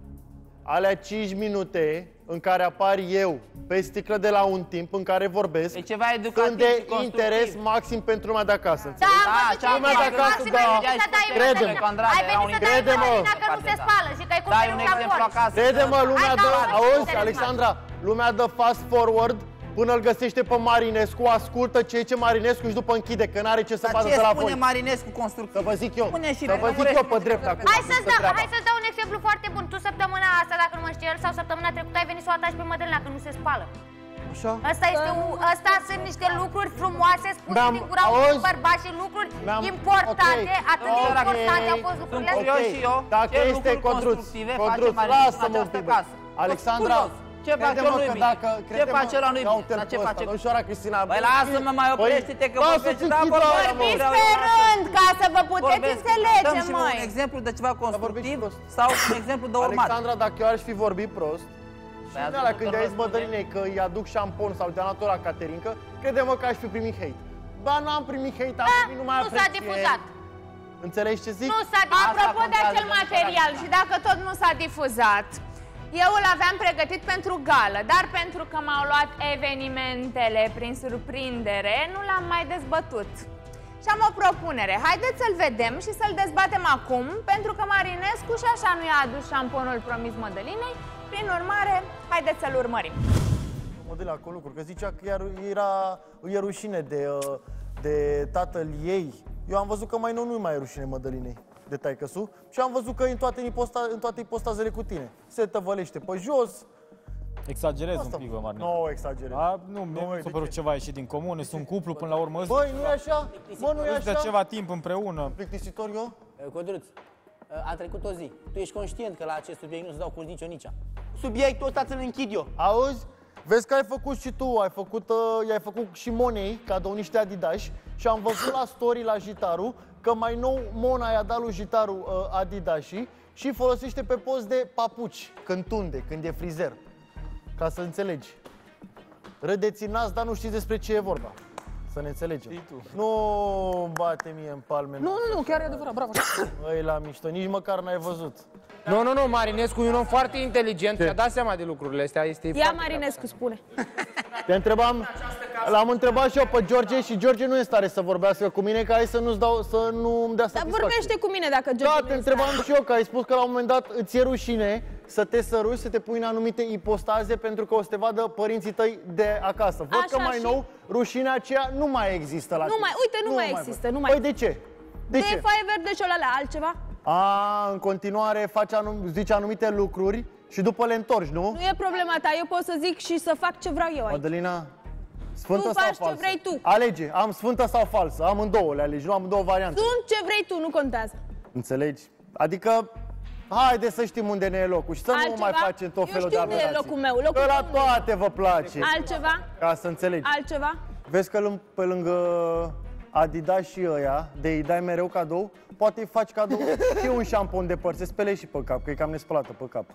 Alea cinci minute în care apar eu pe sticlă de la un timp în care vorbesc, E ceva educativ sunt de și constructiv. interes maxim pentru lumea de acasă. Da, înțelegi? am văzut ce am lumea de văzut, acasă, maxim da. ai venit să dai Crede-mă. cu Andrade, Ai era un venit să dai Crede-mă. Marina că nu se spală și că ai Dai un cumpărat un exemplu tampon. acasă. Crede-mă, lumea Hai, dă, da, auzi, interesant. Alexandra, lumea dă fast forward până îl găsește pe Marinescu, ascultă ceea ce Marinescu și după închide, că n-are ce să Dar facă ce de la spune voi. Marinescu constructiv? Să vă zic eu, Spune și să vă zic eu pe drept acum. Hai să-ți cum dau, stă treaba. hai să-ți dau un exemplu foarte bun. Tu săptămâna asta, dacă nu mă știu el, sau săptămâna trecută ai venit să o ataci pe Mădălina că nu se spală. Așa? Asta, este un, asta sunt niște lucruri frumoase spuse Mi-am- din gura unui auzi? bărbat și lucruri Mi-am- importante, ok. atât de Ok. importante au fost lucrurile Sunt astea. curios și eu Dacă ce este lucruri Codruț, constructive Codruț, face Marinescu în lasă-mă un această pic, bă. casă. Alexandra, Ce face crede-mă lui că bine? dacă, Ce crede-mă, face la lui ia bine? uite-l Dar pe ce ăsta, face? domnișoara Cristina. Păi lasă-mă, mai oprește-te că lasă-ți vorbești, da, închid vorbesc, gura, mă. vorbiți Vorbiți pe rând, ca să vă puteți Vorbesc. înțelege, Dăm și măi. un exemplu de ceva constructiv sau un exemplu de urmat. Alexandra, dacă eu aș fi vorbit prost, și Păi ați de alea văzut când că i-ai zis răspunde? Mădălinei că îi aduc șampon sau de-a natura Caterinca, crede-mă că aș fi primit hate. Ba, n-am primit hate, am primit numai Nu s-a apreciere. difuzat. Înțelegi ce zic? Nu s-a difuzat. Apropo de acel material și dacă tot nu s-a difuzat, eu îl aveam pregătit pentru gală, dar pentru că m-au luat evenimentele prin surprindere, nu l-am mai dezbătut. Și am o propunere. Haideți să-l vedem și să-l dezbatem acum, pentru că Marinescu și așa nu i-a adus șamponul promis Mădălinei. Prin urmare, haideți să-l urmărim. Mădălina, cu lucruri, că zicea că iar era, e rușine de, uh, de tatăl ei. Eu am văzut că mai nou nu-i mai e rușine Mădălinei de taică-su și am văzut că în toate, iposta, în toate ipostazele cu tine. Se tăvălește pe jos. Exagerez Asta- un pic, bă, Marina. Nu exagerez. A, nu, mi Nu, s-a de părut ce? ceva ieșit din comune, sunt cuplu până la urmă. Băi, nu e așa? Bă, nu e Sunt de așa? ceva timp împreună. Plictisitor eu? Codruț, a trecut o zi. Tu ești conștient că la acest subiect nu se dau curs nici-o nici Subiectul ăsta ți-l închid eu. Auzi? Vezi că ai făcut și tu, ai făcut, uh, i-ai făcut și Monei, cadou niște Adidas și am văzut la story la Jitaru că mai nou Mona i-a dat lui Jitaru uh, Adidasii și folosește pe post de papuci când tunde, când e frizer. Ca să înțelegi. Râdeți în nas, dar nu știți despre ce e vorba. Să ne înțelegem. Nu bate mie în palme. Nu, nu, nu, chiar e adevărat, bravo. Băi, la mișto, nici măcar n-ai văzut. Nu, nu, nu, Marinescu e un om foarte inteligent, și-a dat seama de lucrurile astea. Este Ia foarte Marinescu, spune. Te întrebam, l-am întrebat și eu pe George și George nu e în stare să vorbească cu mine, că hai să nu-ți dau, să nu-mi dea Dar satisfacție. vorbește cu mine dacă George Da, nu te e întrebam stare. și eu, că ai spus că la un moment dat îți e rușine să te săruși, să te pui în anumite ipostaze pentru că o să te vadă părinții tăi de acasă. Văd Așa că mai și- nou rușinea aceea nu mai există la Nu tine. mai, uite, nu, mai există, nu mai. Păi de ce? De, De ce? foaie verde și olalea, altceva? A, în continuare faci anum, zici anumite lucruri și după le întorci, nu? Nu e problema ta, eu pot să zic și să fac ce vreau eu aici. Madalina, sfântă Tu sau faci ce falsă? vrei tu. Alege, am sfântă sau falsă, amândouă le alegi, nu am două variante. Sunt ce vrei tu, nu contează. Înțelegi? Adică, haide să știm unde ne e locul și să Altceva? nu mai facem tot Eu felul de știu unde e aberații. locul meu, locul Că la meu. toate vă place. Altceva? Ca să înțelegi. Altceva? Vezi că lâng- pe lângă Adidas și ăia, de îi dai mereu cadou, poate îi faci cadou și un șampon de păr, se spele și pe cap, că e cam nespălată pe cap.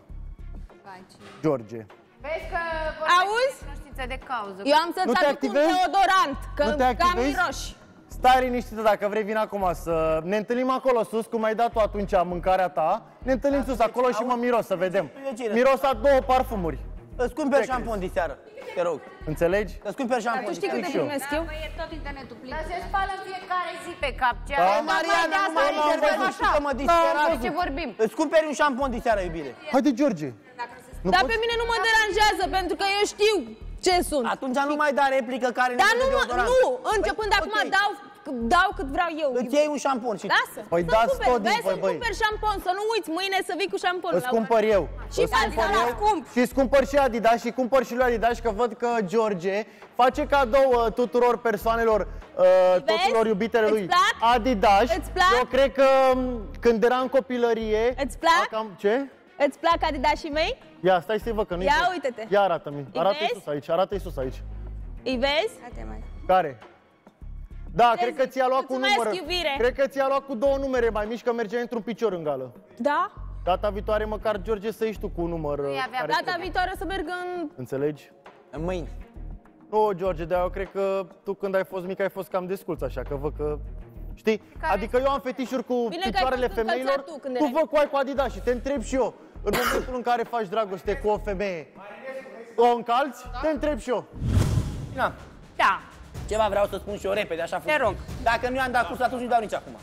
George. Vezi că auzi? Cunoștință de cauză. Eu am să-ți Nu te aduc un activezi? deodorant, că Nu te cam activezi? miroși. Stai liniștită, dacă vrei vin acum să ne întâlnim acolo sus, cum ai dat tu atunci mâncarea ta. Ne întâlnim sus acolo și mă miros să vedem. Miros a două parfumuri. Îți cumperi șampon de seară, te rog. Înțelegi? Îți cumperi șampon. Tu știi cât te primesc eu? E tot internetul plin. Dar se spală în fiecare zi pe cap. Ce Bă, Mariana, nu m-am văzut și că mă disperat. De ce vorbim? Îți cumperi un șampon de seară, iubire. Haide, George. Dar pe mine nu mă deranjează, pentru că eu știu ce sunt. Atunci nu mai da replică care Dar nu, nu, începând de acum dau dau cât vreau eu. Îți iei un șampon și... Lasă, păi să-mi dați cumperi, tot din vezi, voi, să-mi băi. cumperi șampon, să nu uiți mâine să vii cu șampon. Îți cumpăr eu. Și Îți cumpăr Adidas eu. scump. Și îți cumpăr și Adidas și cumpăr și lui Adidas, că văd că George face cadou uh, tuturor persoanelor, uh, tuturor iubitele lui Adidas. Îți plac? Eu cred că um, când era în copilărie... Îți plac? Cam, ce? Îți plac Adidașii mei? Ia, stai să-i văd că nu-i Ia văd. uite-te. Ia arată-mi. Îi Arată-i vezi? sus aici, arată-i sus aici. Îi vezi? Care? Da, cred că ți-a luat cu Mulțumesc, număr. iubire. Cred că ți-a luat cu două numere mai mici, că mergea într-un picior în gală. Da? Data viitoare măcar, George, să ieși tu cu un număr. uh, care Data trebuie. viitoare o să merg în... Înțelegi? În mâini. Nu, George, dar eu cred că tu când ai fost mic ai fost cam desculț așa, că văd că... Știi? Adică eu am fetișuri cu Bine că ai picioarele fost încălțat femeilor, tu când tu erai vă cu ai cu Adidas și te întreb și eu. În momentul în care faci dragoste cu o femeie, o încalți, te întreb și eu. Na. Da. Ceva vreau să spun și eu repede, așa Te rog. Dacă nu i-am dat curs, atunci nu dau nici acum.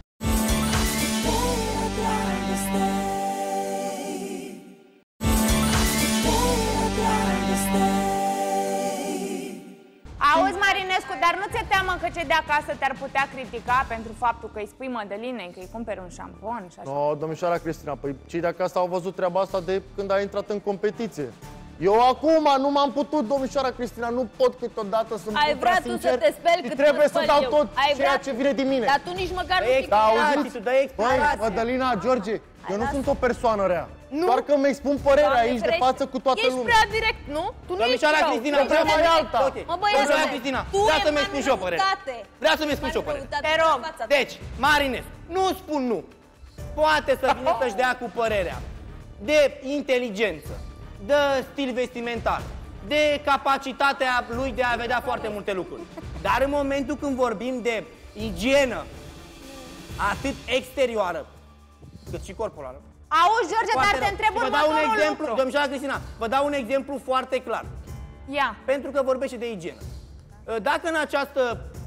Auzi, Marinescu, dar nu ți-e teamă că cei de acasă te-ar putea critica pentru faptul că îi spui Mădălinei că îi cumperi un șampon și așa? No, domnișoara Cristina, păi cei de acasă au văzut treaba asta de când a intrat în competiție. Eu acum nu m-am putut, domnișoara Cristina, nu pot câteodată să Ai vrea tu să te speli cât trebuie mă să spăl dau eu. tot Ai ceea vrea... ce vine din mine. Dar tu nici măcar nu știi Da, cum auziți? Băi, Mădălina, George, eu nu sunt o persoană rea. Nu. Doar că mi expun părerea Doamne aici de ferește. față cu toată Ești lumea. prea direct, nu? Tu nu ești Domnișoara rău. Cristina, Ești vreau prea mai direct. alta. Mă, Domnișoara băiatule, Cristina, tu vreau e să-mi spun și o părere. răutate. Vreau să-mi spun și o părere. Te rog. Deci, Marines, nu spun nu. Poate să vină să-și dea cu părerea de inteligență, de stil vestimentar, de capacitatea lui de a vedea foarte multe lucruri. Dar în momentul când vorbim de igienă, atât exterioară, cât și corporală. Auzi, George, dar te întreb Și vă dau un următorul exemplu, lucru. domnișoara Cristina, vă dau un exemplu foarte clar. Ia. Pentru că vorbește de igienă. Dacă în această,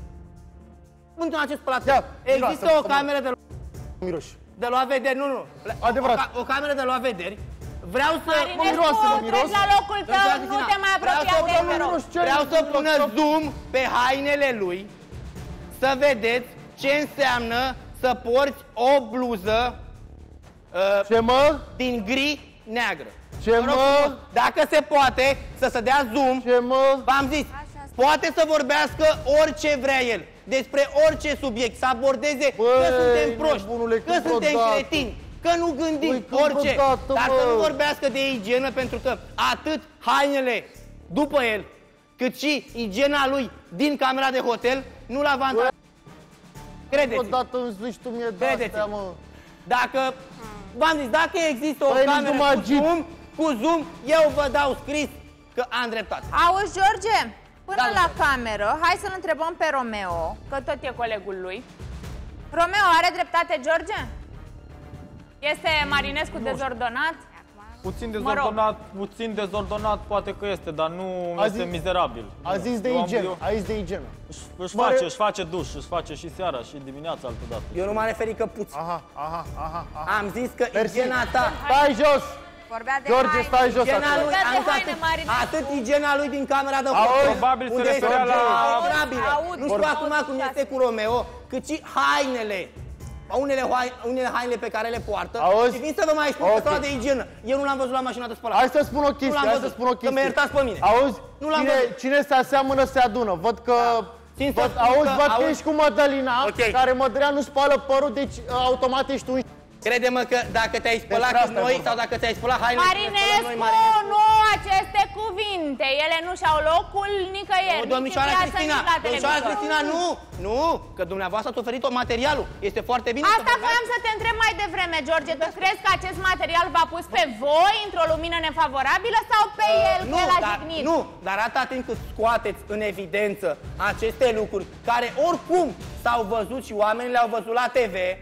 în acest platou există miroasă, o cameră de Miroși. de luat vederi, nu, nu, Adevărat. O, ca- o cameră de luat vederi, vreau să... Marinescu, treci la locul tău, nu te mai apropia de el, te rog. Vreau să pună zoom pe hainele lui, să vedeți ce înseamnă să porți o bluză uh, ce, mă? din gri neagră. Ce, Vă rog mă? frumos, dacă se poate, să se dea zoom, ce, mă? v-am zis, poate să vorbească orice vrea el, despre orice subiect, să abordeze Băi, că suntem proști, nebunule, că cât suntem odată. cretini, că nu gândim, Băi, cât orice, odată, dar mă. să nu vorbească de igienă, pentru că atât hainele după el, cât și igiena lui din camera de hotel, nu-l avantajează. Credeți-mă. Odată îmi zici tu mie de Credeți-mă. astea, mă. Dacă, v-am zis, dacă există o Băi, nici cameră nu mă cu agit. zoom, cu zoom, eu vă dau scris că am dreptate. Auzi, George, până Da, la cameră, hai să-l întrebăm pe Romeo, că tot e colegul lui. Romeo, are dreptate, George? Este Marinescu dezordonat? Puțin Mă rog. dezordonat, puțin dezordonat poate că este, dar nu A este zis- mizerabil. A zis de Eu am- igienă, eu- a zis de igienă. Își, își Mă face, re- își face duș, își face și seara și dimineața altădată. Eu nu m-am referit că puț. Aha, aha, aha, aha. Am zis că Mersi. igiena ta... Stai jos! Vorbea de George, haine. stai jos Igiena acolo. lui, am zis atât, atât igiena lui din camera de Auzi? foto, Probabil se unde este referea la- intolerabilă. Aud, Nu știu aud, acum aud, cum aud. este cu Romeo, cât și hainele. Unele, hai- unele haine pe care le poartă. Auzi? Și vin să vă mai spun Ok. că stau de igienă. Eu nu l-am văzut la mașina de spălat. Hai să spun o Nu chestie, l-am hai să văzut. spun o Să chestie. mă iertați pe mine. Auzi? Nu l-am Cine, văzut. cine se aseamănă se adună. Văd că... Țin să Văd, spun auzi, că- văd că auzi? ești cu Mădălina, Ok. care Mădălina nu spală părul, deci automat ești un... Crede-mă că dacă te-ai spălat Despre cu asta e noi vorba. sau dacă ți-ai spălat hainele, cum ne spălăm noi, Marinescu, Marinescu. nu aceste cuvinte, ele nu și-au locul nicăieri, Nu, nici domnișoara în viață, Cristina, nici la domnișoara televizor. Cristina, nu, nu, că dumneavoastră ați oferit materialul. Este foarte bine să Asta vorbeați. voiam să te întreb mai devreme, George. Tu crezi că acest material v-a pus pe voi într-o lumină nefavorabilă sau pe el, Nu, că l-a dar, jignit? nu, dar atâta timp cât scoateți în evidență aceste lucruri care oricum s-au văzut și oamenii le-au văzut la T V,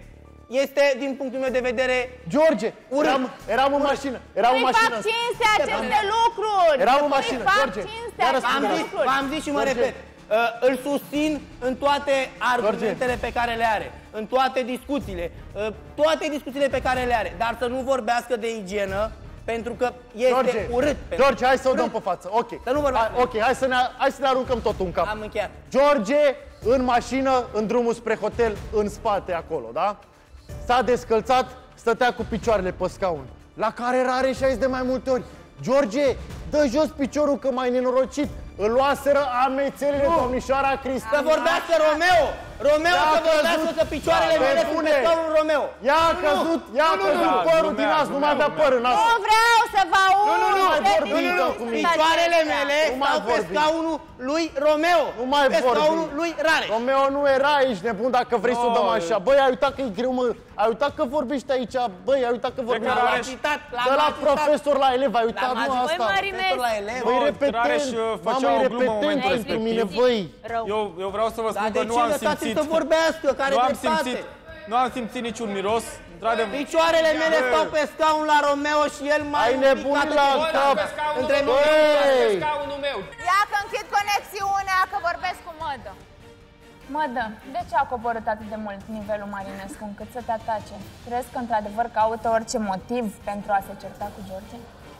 este, din punctul meu de vedere, George, urât. eram, eram în mașină, eram în Nu-i mașină. fac cinste aceste lucruri! Eram în Nu-i mașină, fac George. cinste Iar aceste V-am zis, lucruri! v-am zis și mă George. repet. Uh, îl susțin în toate argumentele pe care le are, în toate discuțiile, uh, toate discuțiile pe care le are, dar să nu vorbească de igienă, pentru că este George, urât. George, hai să o dăm pe față. Ok. Să nu vorbesc. Hai, ok, hai să, ne, hai să ne aruncăm totul în cap. Am încheiat. George, în mașină, în drumul spre hotel, în spate acolo, da? S-a descălțat, stătea cu picioarele pe scaun, la care rare și a zis de mai multe ori: George, dă jos piciorul că m-ai nenorocit. Îl luaseră amețelele domnișoara Cristina. Să vorbească Romeo! Romeo să vorbească că picioarele mele sunt pe scaunul Romeo! Ea a căzut, ea a căzut părul din nas, nu mai avea păr în nas. Nu vreau să vă aud! Nu, nu, nu, vorbi, nu, nu, nu, picioarele mele stau pe scaunul lui Romeo, Nu mai pe vorbi. scaunul lui Rareș. Romeo nu era aici, nebun, dacă vrei să o dăm așa. Băi, ai uitat că e greu, mă. Ai uitat că vorbești aici, băi, ai uitat că vorbești L-am aici. citat, De la l-am profesor la elev, ai uitat, L-am nu ajutat. asta. Băi, Marinescu. Băi, Rareș, repetent, făcea mamă, o e glumă în momentul repetent pentru mine, respectiv. băi. Eu, eu vreau să vă spun Dar că de nu ce am lăsați simțit... să vorbească, care nu am dreptate? simțit, nu am simțit niciun miros. Într-adevăr. Picioarele mele stau pe scaun la Romeo și el mai Ai nebunit la cap. Între Băi! Scaunul meu. Ia că închid conexiunea, că vorbesc cu Mădă. Mădă, de ce a coborât atât de mult nivelul Marinescu încât să te atace? Crezi că într-adevăr caută orice motiv pentru a se certa cu George?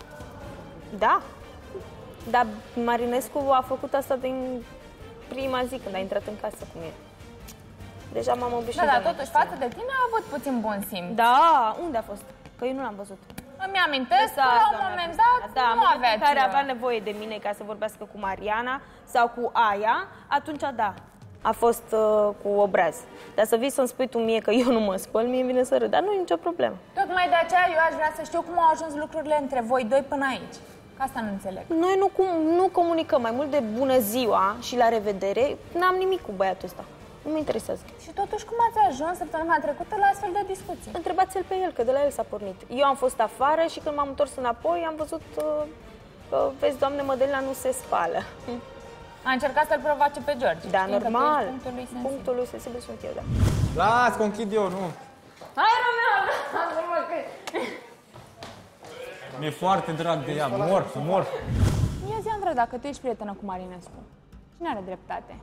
Da. Dar Marinescu a făcut asta din prima zi când a intrat în casă cu mine. Deja m-am obișnuit. Da, dar totuși față de tine a avut puțin bun simț. Da, unde a fost? Că eu nu l-am văzut. Îmi amintesc că la un moment dat da, nu în aveți... care avea nevoie de mine ca să vorbească cu Mariana sau cu Aia, atunci da, a fost uh, cu obraz. Dar să vii să-mi spui tu mie că eu nu mă spăl, mie vine să râd, dar nu e nicio problemă. Tocmai de aceea eu aș vrea să știu cum au ajuns lucrurile între voi doi până aici. Că asta nu înțeleg. Noi nu, cum, nu comunicăm mai mult de bună ziua și la revedere, n-am nimic cu băiatul ăsta. Nu mă interesează. Și totuși cum ați ajuns săptămâna trecută la astfel de discuții? Întrebați-l pe el, că de la el s-a pornit. Eu am fost afară și când m-am întors înapoi am văzut uh, uh, vezi, doamne, Mădălina nu se spală. A încercat să-l provoace pe George. Da, știind că tu normal. ești punctul lui sensibil. Punctul lui sensibil sunt eu, da. Las, că o închid eu, nu. Hai, Romeo, lasă-mă că... Mi-e foarte drag de ea, mor, mor. Ia zi, Andra, dacă tu ești prietenă cu Marinescu, cine are dreptate?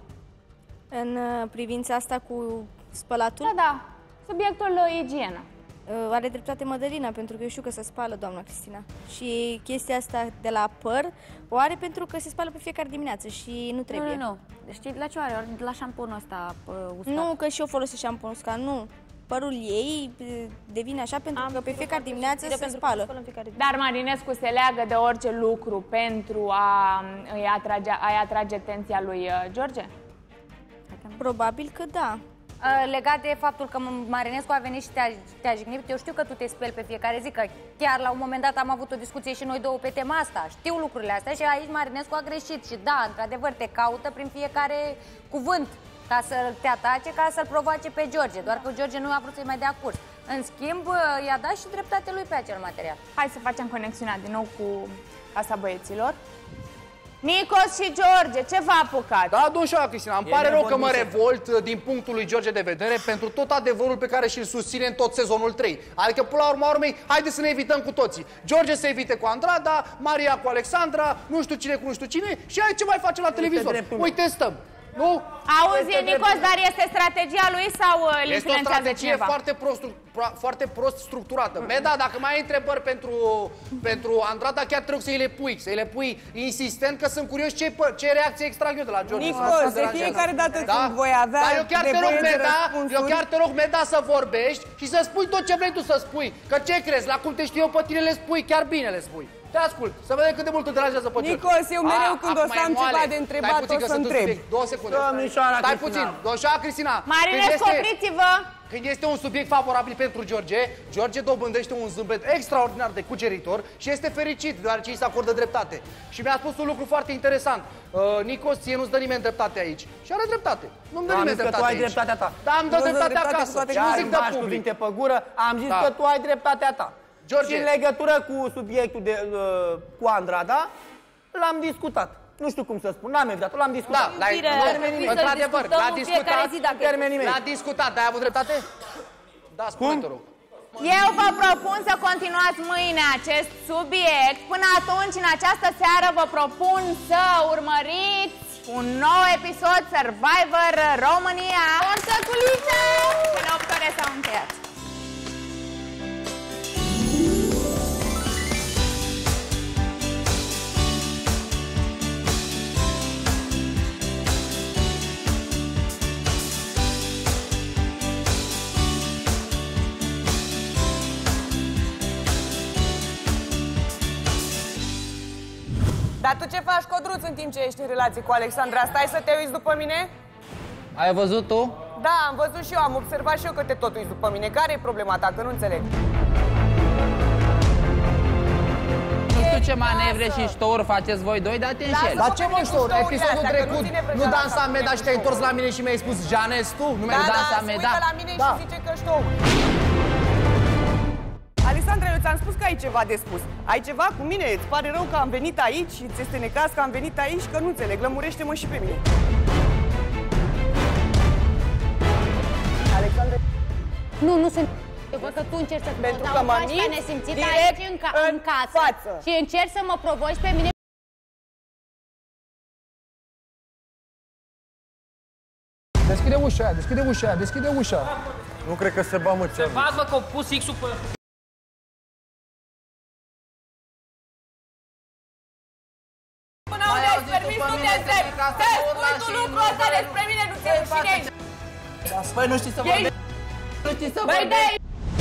În uh, privința asta cu spălatul? Da, da, subiectul uh, igienă. Uh, are dreptate Mădălina, pentru că eu știu că se spală doamna Cristina. Și chestia asta de la păr o are pentru că se spală pe fiecare dimineață și nu trebuie. Nu, nu, nu. Știi la ce are? La șamponul ăsta uh, uscat. Nu, că și eu folosesc șampon uscat, nu. Părul ei uh, devine așa pentru Am că pe fiecare dimineață se spală. Dar Marinescu se leagă de orice lucru pentru a îi atrage, a-i atrage atenția lui uh, George? Probabil că da. Legat de faptul că Marinescu a venit și te-a, te-a jignit, eu știu că tu te speli pe fiecare zi, că chiar la un moment dat am avut o discuție și noi două pe tema asta. Știu lucrurile astea și aici Marinescu a greșit și da, într-adevăr, te caută prin fiecare cuvânt ca să te atace, ca să-l provoace pe George, doar că George nu a vrut să-i mai dea curs. În schimb, i-a dat și dreptate lui pe acel material. Hai să facem conexiunea din nou cu Casa Băieților. Nicos și George, ce v-a apucat? Da, domnșoara Cristina, îmi pare rău că mă revolt din punctul lui George de vedere pentru tot adevărul pe care și-l susține în tot sezonul trei. Adică, până la urma urmei, haideți să ne evităm cu toții. George se evite cu Andrada, Maria cu Alexandra, nu știu cine cu nu știu cine și hai ce mai face la televizor. Uite, stăm. Nu? Auzi, Nicos, dar este strategia lui sau îl este o strategie foarte prost, foarte prost structurată. Meda, dacă mai ai întrebări pentru, pentru Andrada, chiar trebuie să-i le pui. Să-i le pui insistent, că sunt curios ce, ce reacție extrag eu de la George. Nicos, de fiecare dată da? când voi avea Dar eu chiar te rog, Meda, eu chiar te rog, Meda, să vorbești și să spui tot ce vrei tu să spui. Că ce crezi? La cum te știu eu pe tine le spui, chiar bine le spui. Te ascult, să vedem cât de mult îl deranjează pe George. Nicos, eu mereu când o să am ceva de întrebat, o să întreb. Două secunde. Stai puțin, domnișoara Cristina. Marinescu, opriți-vă! Când este un subiect favorabil pentru George, George dobândește un zâmbet extraordinar de cuceritor și este fericit, deoarece îi se acordă dreptate. Și mi-a spus un lucru foarte interesant. Uh, Nicos, ție nu-ți dă nimeni dreptate aici. Și are dreptate. Nu-mi dă nimeni dreptate aici. Tu ai dreptatea ta. Da, îmi dă dreptatea acasă. Și nu zic de public. Pe gură, am zis Da. că tu ai dreptatea ta. George. Și în legătură cu subiectul de, uh, cu Andrada, l-am discutat. Nu știu cum să spun, n-am evitat, l-am discutat. Da, l-a într-adevăr, l-a discutat. L-a discutat, dar ai avut dreptate? Da, spune-te, rog. Eu vă propun să continuați mâine acest subiect. Până atunci, în această seară, vă propun să urmăriți un nou episod Survivor România. Consăculiță! Cele opt ore s-au încheiat. Dar tu ce faci, Codruț, în timp ce ești în relație cu Alexandra? Stai să te uiți după mine? Ai văzut tu? Da, am văzut și eu, am observat și eu că te tot uiți după mine. Care e problema ta? Că nu înțeleg. Nu știu ce manevre și ștouri faceți voi doi, dar te înșeli. Dar ce mă ștouri? Episodul trecut nu dansa Meda și te-ai întors la mine și mi-ai spus Janes, tu? Nu mi-ai da, dansa da, Meda? Da, da, la mine da. Și zice că știu. Alexandra, eu ți-am spus că ai ceva de spus. Ai ceva cu mine? Îți pare rău că am venit aici și ți este necaz că am venit aici? Că nu înțeleg. Lămurește-mă și pe mine. Alexandra... Nu, nu sunt... Eu văd că tu încerci să Pentru mă că mă faci minți nesimțit direct aici în, ca în în casă față. Și încerci să mă provoci pe mine. Deschide ușa aia, deschide ușa aia, deschide ușa. Nu cred că se ba, mă, ce-am. Se bag, mă, că au pus X-ul pe... Până unde ai permis, nu te întreb. Te spui tu lucrul ăsta despre mine, nu ți-e rușine. Păi nu știi să vorbești. Nu știi să vorbești.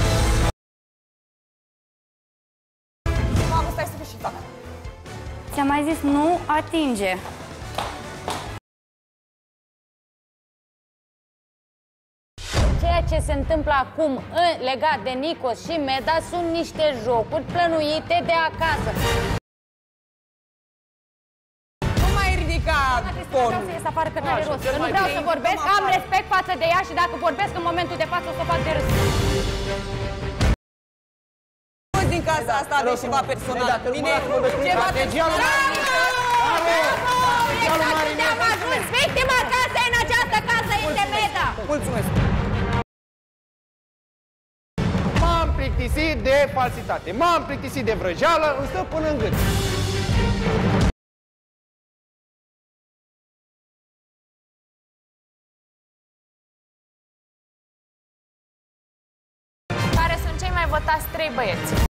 Mamă, stai să vezi și fac. Ți-am mai zis, nu atinge. Ceea ce se întâmplă acum în, legat de Nikos și Meda sunt niște jocuri plănuite de acasă. Nu mai ridica tonul. Vreau să ies afară că n-are rost. Că nu vreau să vorbesc, am respect față de ea și dacă vorbesc în momentul de față o să fac de râs. Din casa asta aveți ceva personal. Mine, ceva personal. Exact unde am ajuns. Victima casei în această casă este Meda. Mulțumesc. M-am plictisit de falsitate, m-am plictisit de vrăjeală, îmi stă până în gât. Care sunt cei mai votați trei băieți?